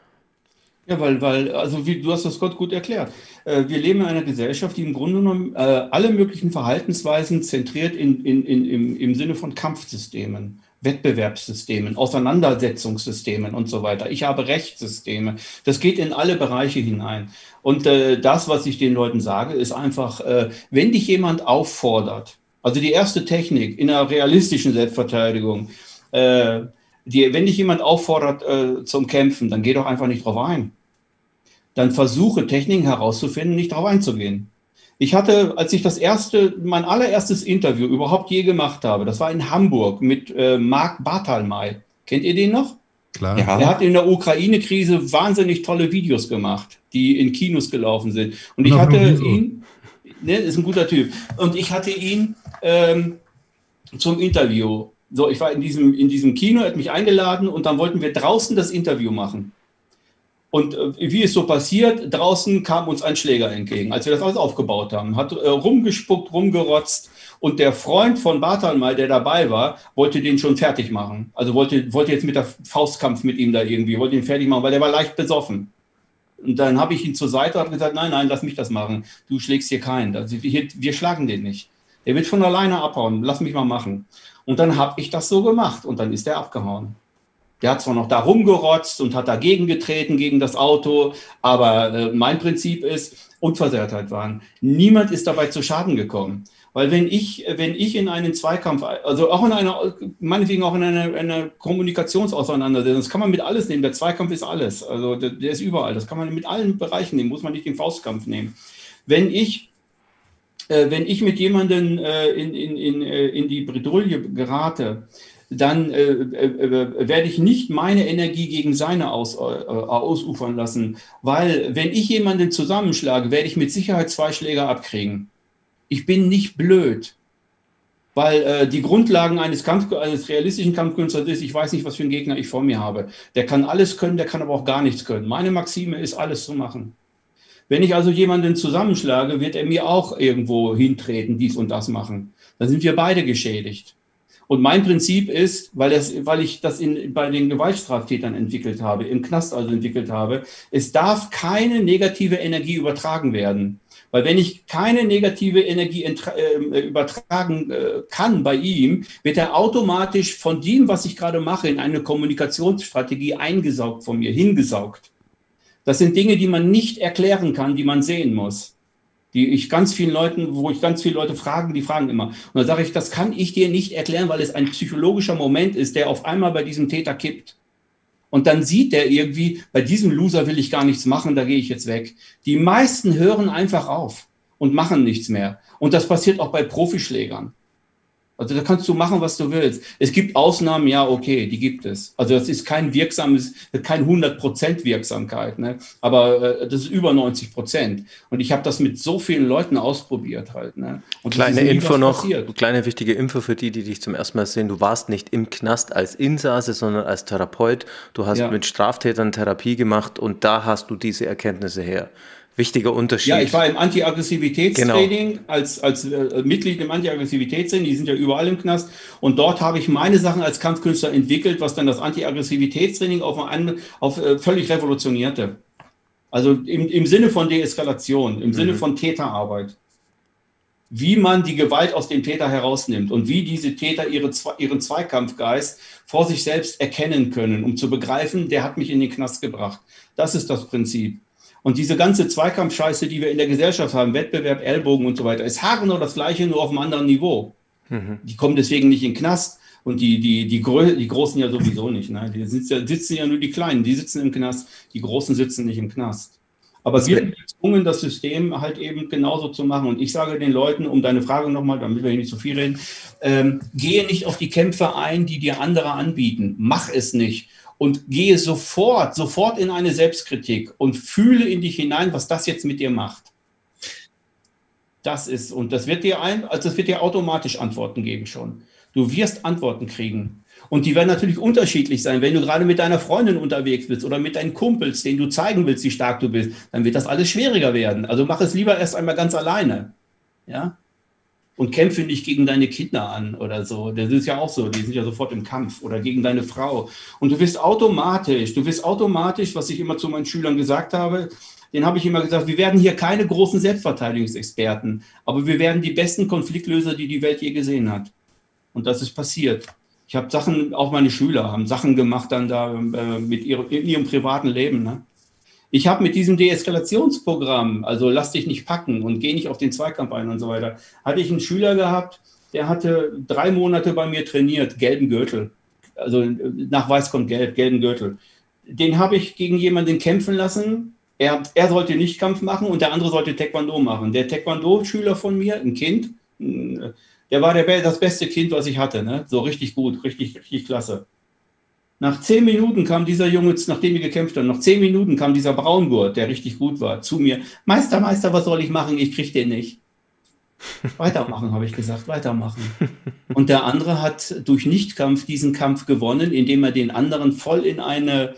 Ja, weil, weil, also wie, du hast das Gott gut erklärt. Äh, wir leben in einer Gesellschaft, die im Grunde genommen äh, alle möglichen Verhaltensweisen zentriert in, in, in, im, im Sinne von Kampfsystemen, Wettbewerbssystemen, Auseinandersetzungssystemen und so weiter. Ich habe Rechtssysteme. Das geht in alle Bereiche hinein. Und äh, das, was ich den Leuten sage, ist einfach, äh, wenn dich jemand auffordert, also die erste Technik in einer realistischen Selbstverteidigung, äh, die, wenn dich jemand auffordert äh, zum Kämpfen, dann geh doch einfach nicht drauf ein. Dann versuche Techniken herauszufinden, nicht drauf einzugehen. Ich hatte, als ich das erste, mein allererstes Interview überhaupt je gemacht habe, das war in Hamburg mit äh, Marc Barthalmay. Kennt ihr den noch? Klar. Ja. Er hat in der Ukraine-Krise wahnsinnig tolle Videos gemacht, die in Kinos gelaufen sind. Und ich hatte ihn, ne, ist ein guter Typ, und ich hatte ihn ähm, zum Interview. So, ich war in diesem, in diesem Kino, er hat mich eingeladen und dann wollten wir draußen das Interview machen. Und äh, wie es so passiert, draußen kam uns ein Schläger entgegen, als wir das alles aufgebaut haben. Hat äh, rumgespuckt, rumgerotzt. Und der Freund von Barthelmay, der dabei war, wollte den schon fertig machen. Also wollte, wollte jetzt mit der Faustkampf mit ihm da irgendwie, wollte ihn fertig machen, weil der war leicht besoffen. Und dann habe ich ihn zur Seite und gesagt, nein, nein, lass mich das machen. Du schlägst hier keinen. Also wir, wir schlagen den nicht. Der wird von alleine abhauen. Lass mich mal machen. Und dann habe ich das so gemacht. Und dann ist der abgehauen. Der hat zwar noch da rumgerotzt und hat dagegen getreten, gegen das Auto. Aber äh, mein Prinzip ist, Unversehrtheit wahren. Niemand ist dabei zu Schaden gekommen. Weil wenn ich, wenn ich in einen Zweikampf, also auch in einer, meinetwegen auch in einer, einer Kommunikationsauseinandersetzung, das kann man mit alles nehmen. Der Zweikampf ist alles. Also der, der ist überall. Das kann man mit allen Bereichen nehmen, muss man nicht den Faustkampf nehmen. Wenn ich, äh, wenn ich mit jemandem äh, in, in, in, in die Bredouille gerate, dann äh, äh, werde ich nicht meine Energie gegen seine aus, äh, ausufern lassen. Weil wenn ich jemanden zusammenschlage, werde ich mit Sicherheit zwei Schläger abkriegen. Ich bin nicht blöd, weil äh, die Grundlagen eines, Kampf, eines realistischen Kampfkünstlers ist, ich weiß nicht, was für einen Gegner ich vor mir habe. Der kann alles können, der kann aber auch gar nichts können. Meine Maxime ist, alles zu machen. Wenn ich also jemanden zusammenschlage, wird er mir auch irgendwo hintreten, dies und das machen. Dann sind wir beide geschädigt. Und mein Prinzip ist, weil, das, weil ich das in, bei den Gewaltstraftätern entwickelt habe, im Knast also entwickelt habe, es darf keine negative Energie übertragen werden. Weil wenn ich keine negative Energie äh, übertragen äh, kann bei ihm, wird er automatisch von dem, was ich gerade mache, in eine Kommunikationsstrategie eingesaugt von mir, hingesaugt. Das sind Dinge, die man nicht erklären kann, die man sehen muss. Die ich ganz vielen Leuten, wo ich ganz viele Leute fragen, die fragen immer. Und dann sage ich, das kann ich dir nicht erklären, weil es ein psychologischer Moment ist, der auf einmal bei diesem Täter kippt. Und dann sieht der irgendwie, bei diesem Loser will ich gar nichts machen, da gehe ich jetzt weg. Die meisten hören einfach auf und machen nichts mehr. Und das passiert auch bei Profischlägern. Also da kannst du machen, was du willst. Es gibt Ausnahmen, ja, okay, die gibt es. Also das ist kein wirksames, kein hundert Prozent Wirksamkeit, ne? Aber äh, das ist über neunzig Prozent. Und ich habe das mit so vielen Leuten ausprobiert halt. Ne? Und kleine Info noch, passiert. Kleine wichtige Info für die, die dich zum ersten Mal sehen. Du warst nicht im Knast als Insasse, sondern als Therapeut. Du hast ja. mit Straftätern Therapie gemacht und da hast du diese Erkenntnisse her. Wichtiger Unterschied. Ja, ich war im Anti-Aggressivitätstraining genau. als, als äh, Mitglied im Anti-Aggressivitätstraining, die sind ja überall im Knast. Und dort habe ich meine Sachen als Kampfkünstler entwickelt, was dann das Anti-Aggressivitätstraining auf, ein, auf äh, völlig revolutionierte. Also im, im Sinne von Deeskalation, im mhm. Sinne von Täterarbeit. Wie man die Gewalt aus dem Täter herausnimmt und wie diese Täter ihre, ihren Zweikampfgeist vor sich selbst erkennen können, um zu begreifen, der hat mich in den Knast gebracht. Das ist das Prinzip. Und diese ganze Zweikampfscheiße, die wir in der Gesellschaft haben, Wettbewerb, Ellbogen und so weiter, ist haargenau das Gleiche, nur auf einem anderen Niveau. Mhm. Die kommen deswegen nicht in den Knast und die, die, die, Grö die Großen ja sowieso nicht. Ne? Die sitzen ja, sitzen ja nur die Kleinen, die sitzen im Knast, die Großen sitzen nicht im Knast. Aber wir sind gezwungen, das System halt eben genauso zu machen. Und ich sage den Leuten, um deine Frage nochmal, damit wir hier nicht so viel reden, ähm, gehe nicht auf die Kämpfe ein, die dir andere anbieten. Mach es nicht. Und gehe sofort, sofort in eine Selbstkritik und fühle in dich hinein, was das jetzt mit dir macht. Das ist, und das wird dir ein, also das wird dir automatisch Antworten geben schon. Du wirst Antworten kriegen. Und die werden natürlich unterschiedlich sein. Wenn du gerade mit deiner Freundin unterwegs bist oder mit deinen Kumpels, denen du zeigen willst, wie stark du bist, dann wird das alles schwieriger werden. Also mach es lieber erst einmal ganz alleine. Ja? Und kämpfe nicht gegen deine Kinder an oder so. Das ist ja auch so, die sind ja sofort im Kampf oder gegen deine Frau. Und du wirst automatisch, du wirst automatisch, was ich immer zu meinen Schülern gesagt habe, den habe ich immer gesagt, wir werden hier keine großen Selbstverteidigungsexperten, aber wir werden die besten Konfliktlöser, die die Welt je gesehen hat. Und das ist passiert. Ich habe Sachen, auch meine Schüler haben Sachen gemacht dann da äh, mit ihrem, in ihrem privaten Leben, ne? Ich habe mit diesem Deeskalationsprogramm, also lass dich nicht packen und geh nicht auf den Zweikampf ein und so weiter, hatte ich einen Schüler gehabt, der hatte drei Monate bei mir trainiert, gelben Gürtel. Also nach Weiß kommt gelb, gelben Gürtel. Den habe ich gegen jemanden kämpfen lassen. Er, er sollte nicht Kampf machen und der andere sollte Taekwondo machen. Der Taekwondo-Schüler von mir, ein Kind, der war der, das beste Kind, was ich hatte. Ne? So richtig gut, richtig, richtig klasse. Nach zehn Minuten kam dieser Junge, nachdem wir gekämpft haben, nach zehn Minuten kam dieser Braungurt, der richtig gut war, zu mir. Meister, Meister, was soll ich machen? Ich krieg den nicht. Weitermachen, habe ich gesagt, weitermachen. Und der andere hat durch Nichtkampf diesen Kampf gewonnen, indem er den anderen voll in eine,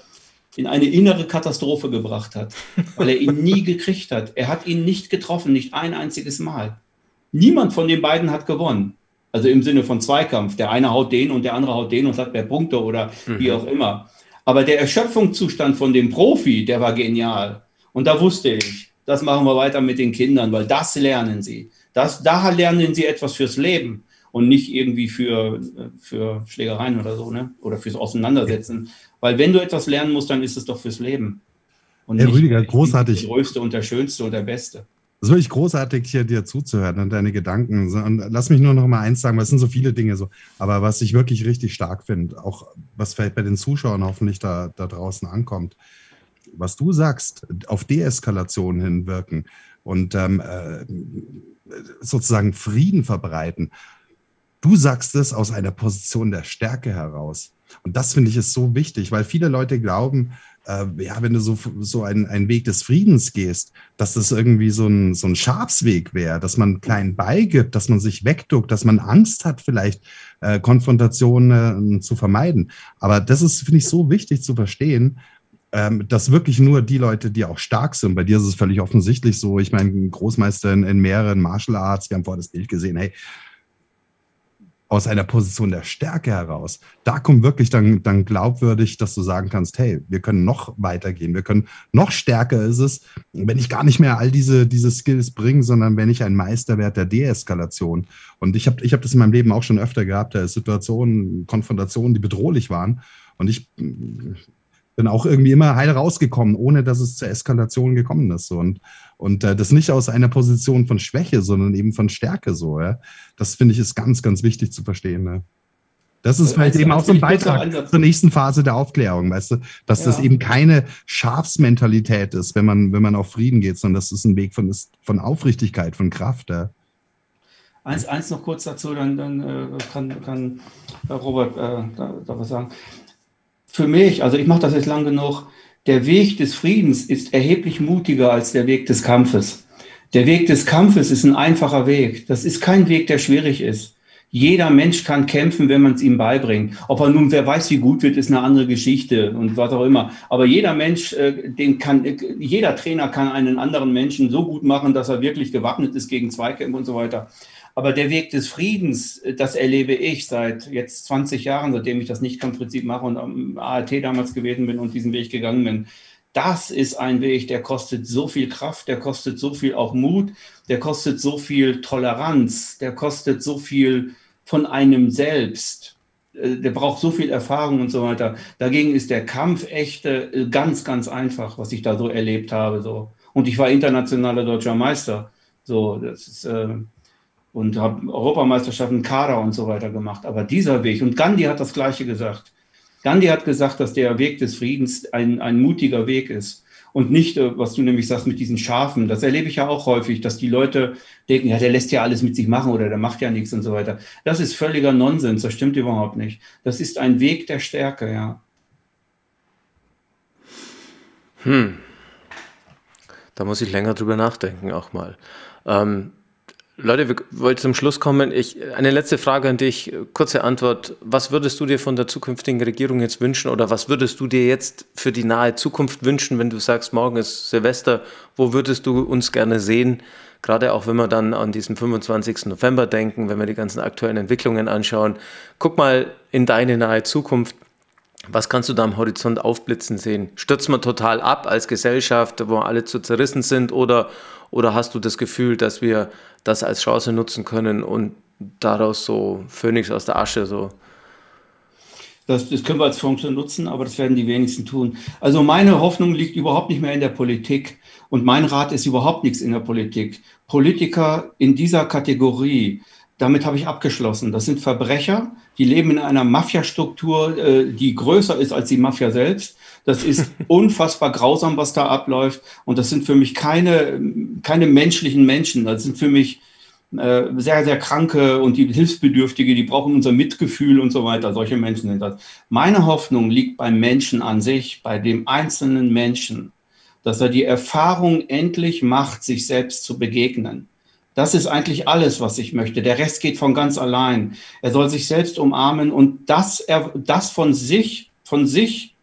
in eine innere Katastrophe gebracht hat, weil er ihn nie gekriegt hat. Er hat ihn nicht getroffen, nicht ein einziges Mal. Niemand von den beiden hat gewonnen. Also im Sinne von Zweikampf. Der eine haut den und der andere haut den und hat mehr Punkte oder mhm. wie auch immer. Aber der Erschöpfungszustand von dem Profi, der war genial. Und da wusste ich, das machen wir weiter mit den Kindern, weil das lernen sie. Das, da lernen sie etwas fürs Leben und nicht irgendwie für, für Schlägereien oder so, ne? Oder fürs Auseinandersetzen. Weil wenn du etwas lernen musst, dann ist es doch fürs Leben. Und Herr nicht Rüdiger, großartig. Der Größte und der Schönste und der Beste. Es ist wirklich großartig, hier dir zuzuhören und deine Gedanken. Und lass mich nur noch mal eins sagen, weil es sind so viele Dinge so. Aber was ich wirklich richtig stark finde, auch was vielleicht bei den Zuschauern hoffentlich da, da draußen ankommt, was du sagst, auf Deeskalation hinwirken und ähm, äh, sozusagen Frieden verbreiten. Du sagst es aus einer Position der Stärke heraus. Und das finde ich ist so wichtig, weil viele Leute glauben, äh, ja, wenn du so, so einen, einen Weg des Friedens gehst, dass das irgendwie so ein, so ein Schafsweg wäre, dass man klein beigibt, dass man sich wegduckt, dass man Angst hat, vielleicht äh, Konfrontationen äh, zu vermeiden. Aber das ist, finde ich, so wichtig zu verstehen, ähm, dass wirklich nur die Leute, die auch stark sind, bei dir ist es völlig offensichtlich so, ich meine, Großmeister in, in mehreren Martial Arts, wir haben vorher das Bild gesehen, hey, aus einer Position der Stärke heraus, da kommt wirklich dann, dann glaubwürdig, dass du sagen kannst, hey, wir können noch weitergehen, wir können noch stärker ist es, wenn ich gar nicht mehr all diese, diese Skills bringe, sondern wenn ich ein Meister werde der Deeskalation. Und ich habe ich hab das in meinem Leben auch schon öfter gehabt, da Situationen, Konfrontationen, die bedrohlich waren. Und ich bin auch irgendwie immer heil rausgekommen, ohne dass es zur Eskalation gekommen ist. Und, und äh, das nicht aus einer Position von Schwäche, sondern eben von Stärke so. Ja? Das finde ich ist ganz, ganz wichtig zu verstehen. Ne? Das ist also vielleicht eben auch so ein Beitrag zur nächsten Phase der Aufklärung, weißt du, dass ja. das eben keine Schafsmentalität ist, wenn man, wenn man auf Frieden geht, sondern das ist ein Weg von, von Aufrichtigkeit, von Kraft. Ja? Eins, eins noch kurz dazu, dann, dann äh, kann, kann Robert äh, da, da was sagen. Für mich, also ich mache das jetzt lang genug, der Weg des Friedens ist erheblich mutiger als der Weg des Kampfes. Der Weg des Kampfes ist ein einfacher Weg. Das ist kein Weg, der schwierig ist. Jeder Mensch kann kämpfen, wenn man es ihm beibringt. Ob er nun, wer weiß, wie gut wird, ist eine andere Geschichte und was auch immer. Aber jeder Mensch, äh, den kann, äh, jeder Trainer kann einen anderen Menschen so gut machen, dass er wirklich gewappnet ist gegen Zweikämpfe und so weiter. Aber der Weg des Friedens, das erlebe ich seit jetzt zwanzig Jahren, seitdem ich das Nichtkampfprinzip mache und am A R T damals gewesen bin und diesen Weg gegangen bin. Das ist ein Weg, der kostet so viel Kraft, der kostet so viel auch Mut, der kostet so viel Toleranz, der kostet so viel von einem selbst. Der braucht so viel Erfahrung und so weiter. Dagegen ist der Kampf echt ganz, ganz einfach, was ich da so erlebt habe. So. Und ich war internationaler deutscher Meister. So, das ist... Äh, und habe Europameisterschaften, Kader und so weiter gemacht. Aber dieser Weg, und Gandhi hat das Gleiche gesagt. Gandhi hat gesagt, dass der Weg des Friedens ein, ein mutiger Weg ist. Und nicht, was du nämlich sagst, mit diesen Schafen. Das erlebe ich ja auch häufig, dass die Leute denken, ja, der lässt ja alles mit sich machen oder der macht ja nichts und so weiter. Das ist völliger Nonsens, das stimmt überhaupt nicht. Das ist ein Weg der Stärke, ja. Hm. Da muss ich länger drüber nachdenken auch mal. Ähm, Leute, wir wollen zum Schluss kommen. Ich, eine letzte Frage an dich, kurze Antwort. Was würdest du dir von der zukünftigen Regierung jetzt wünschen oder was würdest du dir jetzt für die nahe Zukunft wünschen, wenn du sagst, morgen ist Silvester, wo würdest du uns gerne sehen? Gerade auch, wenn wir dann an diesen fünfundzwanzigsten November denken, wenn wir die ganzen aktuellen Entwicklungen anschauen. Guck mal in deine nahe Zukunft. Was kannst du da am Horizont aufblitzen sehen? Stürzt man total ab als Gesellschaft, wo alle zu zerrissen sind oder, oder hast du das Gefühl, dass wir das als Chance nutzen können und daraus so Phönix aus der Asche so? Das, das können wir als Chance nutzen, aber das werden die wenigsten tun. Also meine Hoffnung liegt überhaupt nicht mehr in der Politik und mein Rat ist überhaupt nichts in der Politik. Politiker in dieser Kategorie, damit habe ich abgeschlossen. Das sind Verbrecher, die leben in einer Mafiastruktur, die größer ist als die Mafia selbst. Das ist unfassbar grausam, was da abläuft. Und das sind für mich keine, keine menschlichen Menschen. Das sind für mich äh, sehr, sehr kranke und die Hilfsbedürftige, die brauchen unser Mitgefühl und so weiter. Solche Menschen sind das. Meine Hoffnung liegt beim Menschen an sich, bei dem einzelnen Menschen, dass er die Erfahrung endlich macht, sich selbst zu begegnen. Das ist eigentlich alles, was ich möchte. Der Rest geht von ganz allein. Er soll sich selbst umarmen und das, er, das von sich, von sich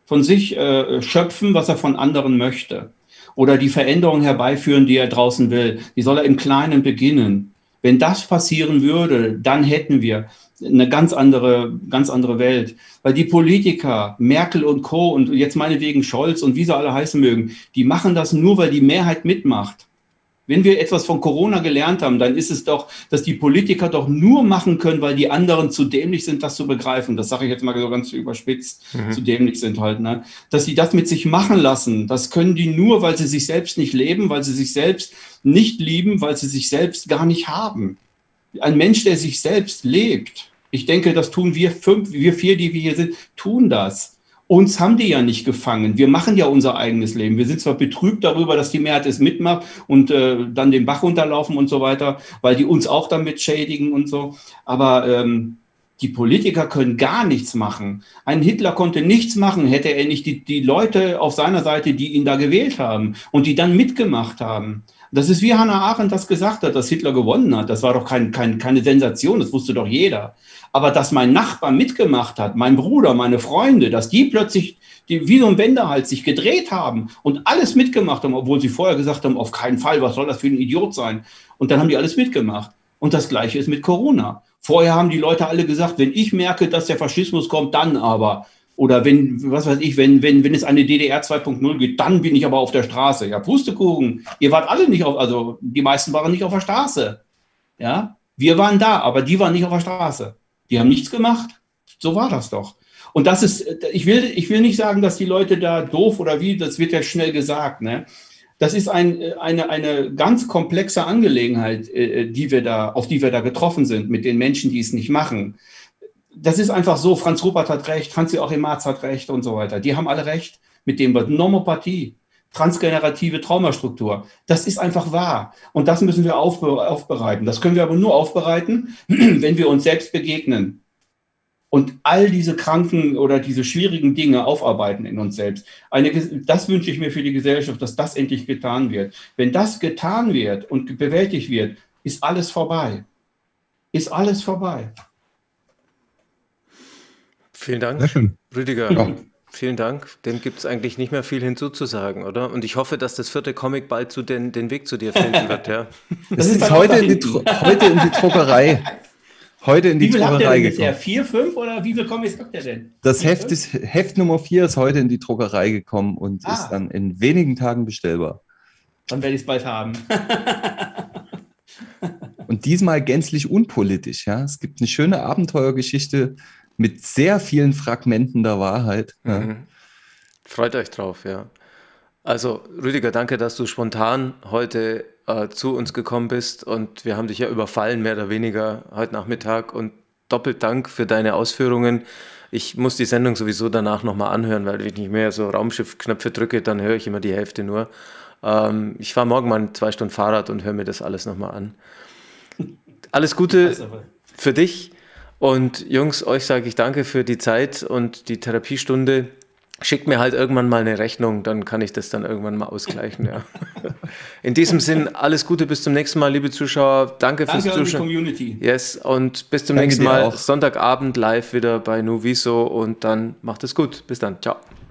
von sich äh, schöpfen, was er von anderen möchte. Oder die Veränderung herbeiführen, die er draußen will. Die soll er im Kleinen beginnen. Wenn das passieren würde, dann hätten wir eine ganz andere, ganz andere Welt. Weil die Politiker, Merkel und Co. und jetzt meinetwegen Scholz und wie sie alle heißen mögen, die machen das nur, weil die Mehrheit mitmacht. Wenn wir etwas von Corona gelernt haben, dann ist es doch, dass die Politiker doch nur machen können, weil die anderen zu dämlich sind, das zu begreifen. Das sage ich jetzt mal so ganz überspitzt, mhm. zu dämlich sind halt. Ne? Dass sie das mit sich machen lassen, das können die nur, weil sie sich selbst nicht leben, weil sie sich selbst nicht lieben, weil sie sich selbst gar nicht haben. Ein Mensch, der sich selbst lebt, ich denke, das tun wir fünf, wir vier, die wir hier sind, tun das. Uns haben die ja nicht gefangen. Wir machen ja unser eigenes Leben. Wir sind zwar betrübt darüber, dass die Mehrheit es mitmacht und äh, dann den Bach runterlaufen und so weiter, weil die uns auch damit schädigen und so. Aber ähm, die Politiker können gar nichts machen. Ein Hitler konnte nichts machen, hätte er nicht die, die Leute auf seiner Seite, die ihn da gewählt haben und die dann mitgemacht haben. Das ist wie Hannah Arendt das gesagt hat, dass Hitler gewonnen hat. Das war doch kein, kein, keine Sensation, das wusste doch jeder. Aber dass mein Nachbar mitgemacht hat, mein Bruder, meine Freunde, dass die plötzlich die, wie so ein Wendehals sich gedreht haben und alles mitgemacht haben, obwohl sie vorher gesagt haben, auf keinen Fall, was soll das für ein Idiot sein? Und dann haben die alles mitgemacht. Und das Gleiche ist mit Corona. Vorher haben die Leute alle gesagt, wenn ich merke, dass der Faschismus kommt, dann aber. Oder wenn, was weiß ich, wenn, wenn, wenn es eine D D R zwei Punkt null gibt, dann bin ich aber auf der Straße. Ja, Pustekuchen. Ihr wart alle nicht auf, also die meisten waren nicht auf der Straße. Ja, wir waren da, aber die waren nicht auf der Straße. Die haben nichts gemacht. So war das doch. Und das ist, ich will, ich will nicht sagen, dass die Leute da doof oder wie, das wird ja schnell gesagt, ne? Das ist ein, eine, eine ganz komplexe Angelegenheit, die wir da, auf die wir da getroffen sind mit den Menschen, die es nicht machen. Das ist einfach so, Franz Ruppert hat recht, Hans-Joachim Marz hat recht und so weiter. Die haben alle recht mit dem Wort Normopathie, transgenerative Traumastruktur. Das ist einfach wahr. Und das müssen wir aufbe- aufbereiten. Das können wir aber nur aufbereiten, wenn wir uns selbst begegnen. Und all diese kranken oder diese schwierigen Dinge aufarbeiten in uns selbst. Eine, das wünsche ich mir für die Gesellschaft, dass das endlich getan wird. Wenn das getan wird und bewältigt wird, ist alles vorbei. Ist alles vorbei. Vielen Dank, Sehr schön. Rüdiger. Ja. Vielen Dank. Dem gibt es eigentlich nicht mehr viel hinzuzusagen, oder? Und ich hoffe, dass das vierte Comic bald zu den, den Weg zu dir finden wird. Ja. Das ist jetzt heute in, die Dro- heute in die Druckerei. Heute in die Wie viel habt ihr Druckerei denn bisher? gekommen. Vier, fünf oder wie viel Comics habt ihr denn? Das Vier, Heft, fünf? ist, Heft Nummer vier ist heute in die Druckerei gekommen und Ah. ist dann in wenigen Tagen bestellbar. Dann werde ich es bald haben. Und diesmal gänzlich unpolitisch. Ja? Es gibt eine schöne Abenteuergeschichte mit sehr vielen Fragmenten der Wahrheit. Ja. Mhm. Freut euch drauf, ja. Also, Rüdiger, danke, dass du spontan heute äh, zu uns gekommen bist und wir haben dich ja überfallen, mehr oder weniger, heute Nachmittag und doppelt Dank für deine Ausführungen. Ich muss die Sendung sowieso danach nochmal anhören, weil wenn ich nicht mehr so Raumschiffknöpfe drücke, dann höre ich immer die Hälfte nur. Ähm, ich fahre morgen mal zwei Stunden Fahrrad und höre mir das alles nochmal an. Alles Gute für dich und Jungs, euch sage ich danke für die Zeit und die Therapiestunde. Schickt mir halt irgendwann mal eine Rechnung, dann kann ich das dann irgendwann mal ausgleichen. Ja. In diesem Sinn, alles Gute, bis zum nächsten Mal, liebe Zuschauer. Danke, Danke fürs an die Zuschauen. Community. Yes, und bis zum Danke nächsten dir Mal. auch. Sonntagabend live wieder bei Nuviso und dann macht es gut. Bis dann. Ciao.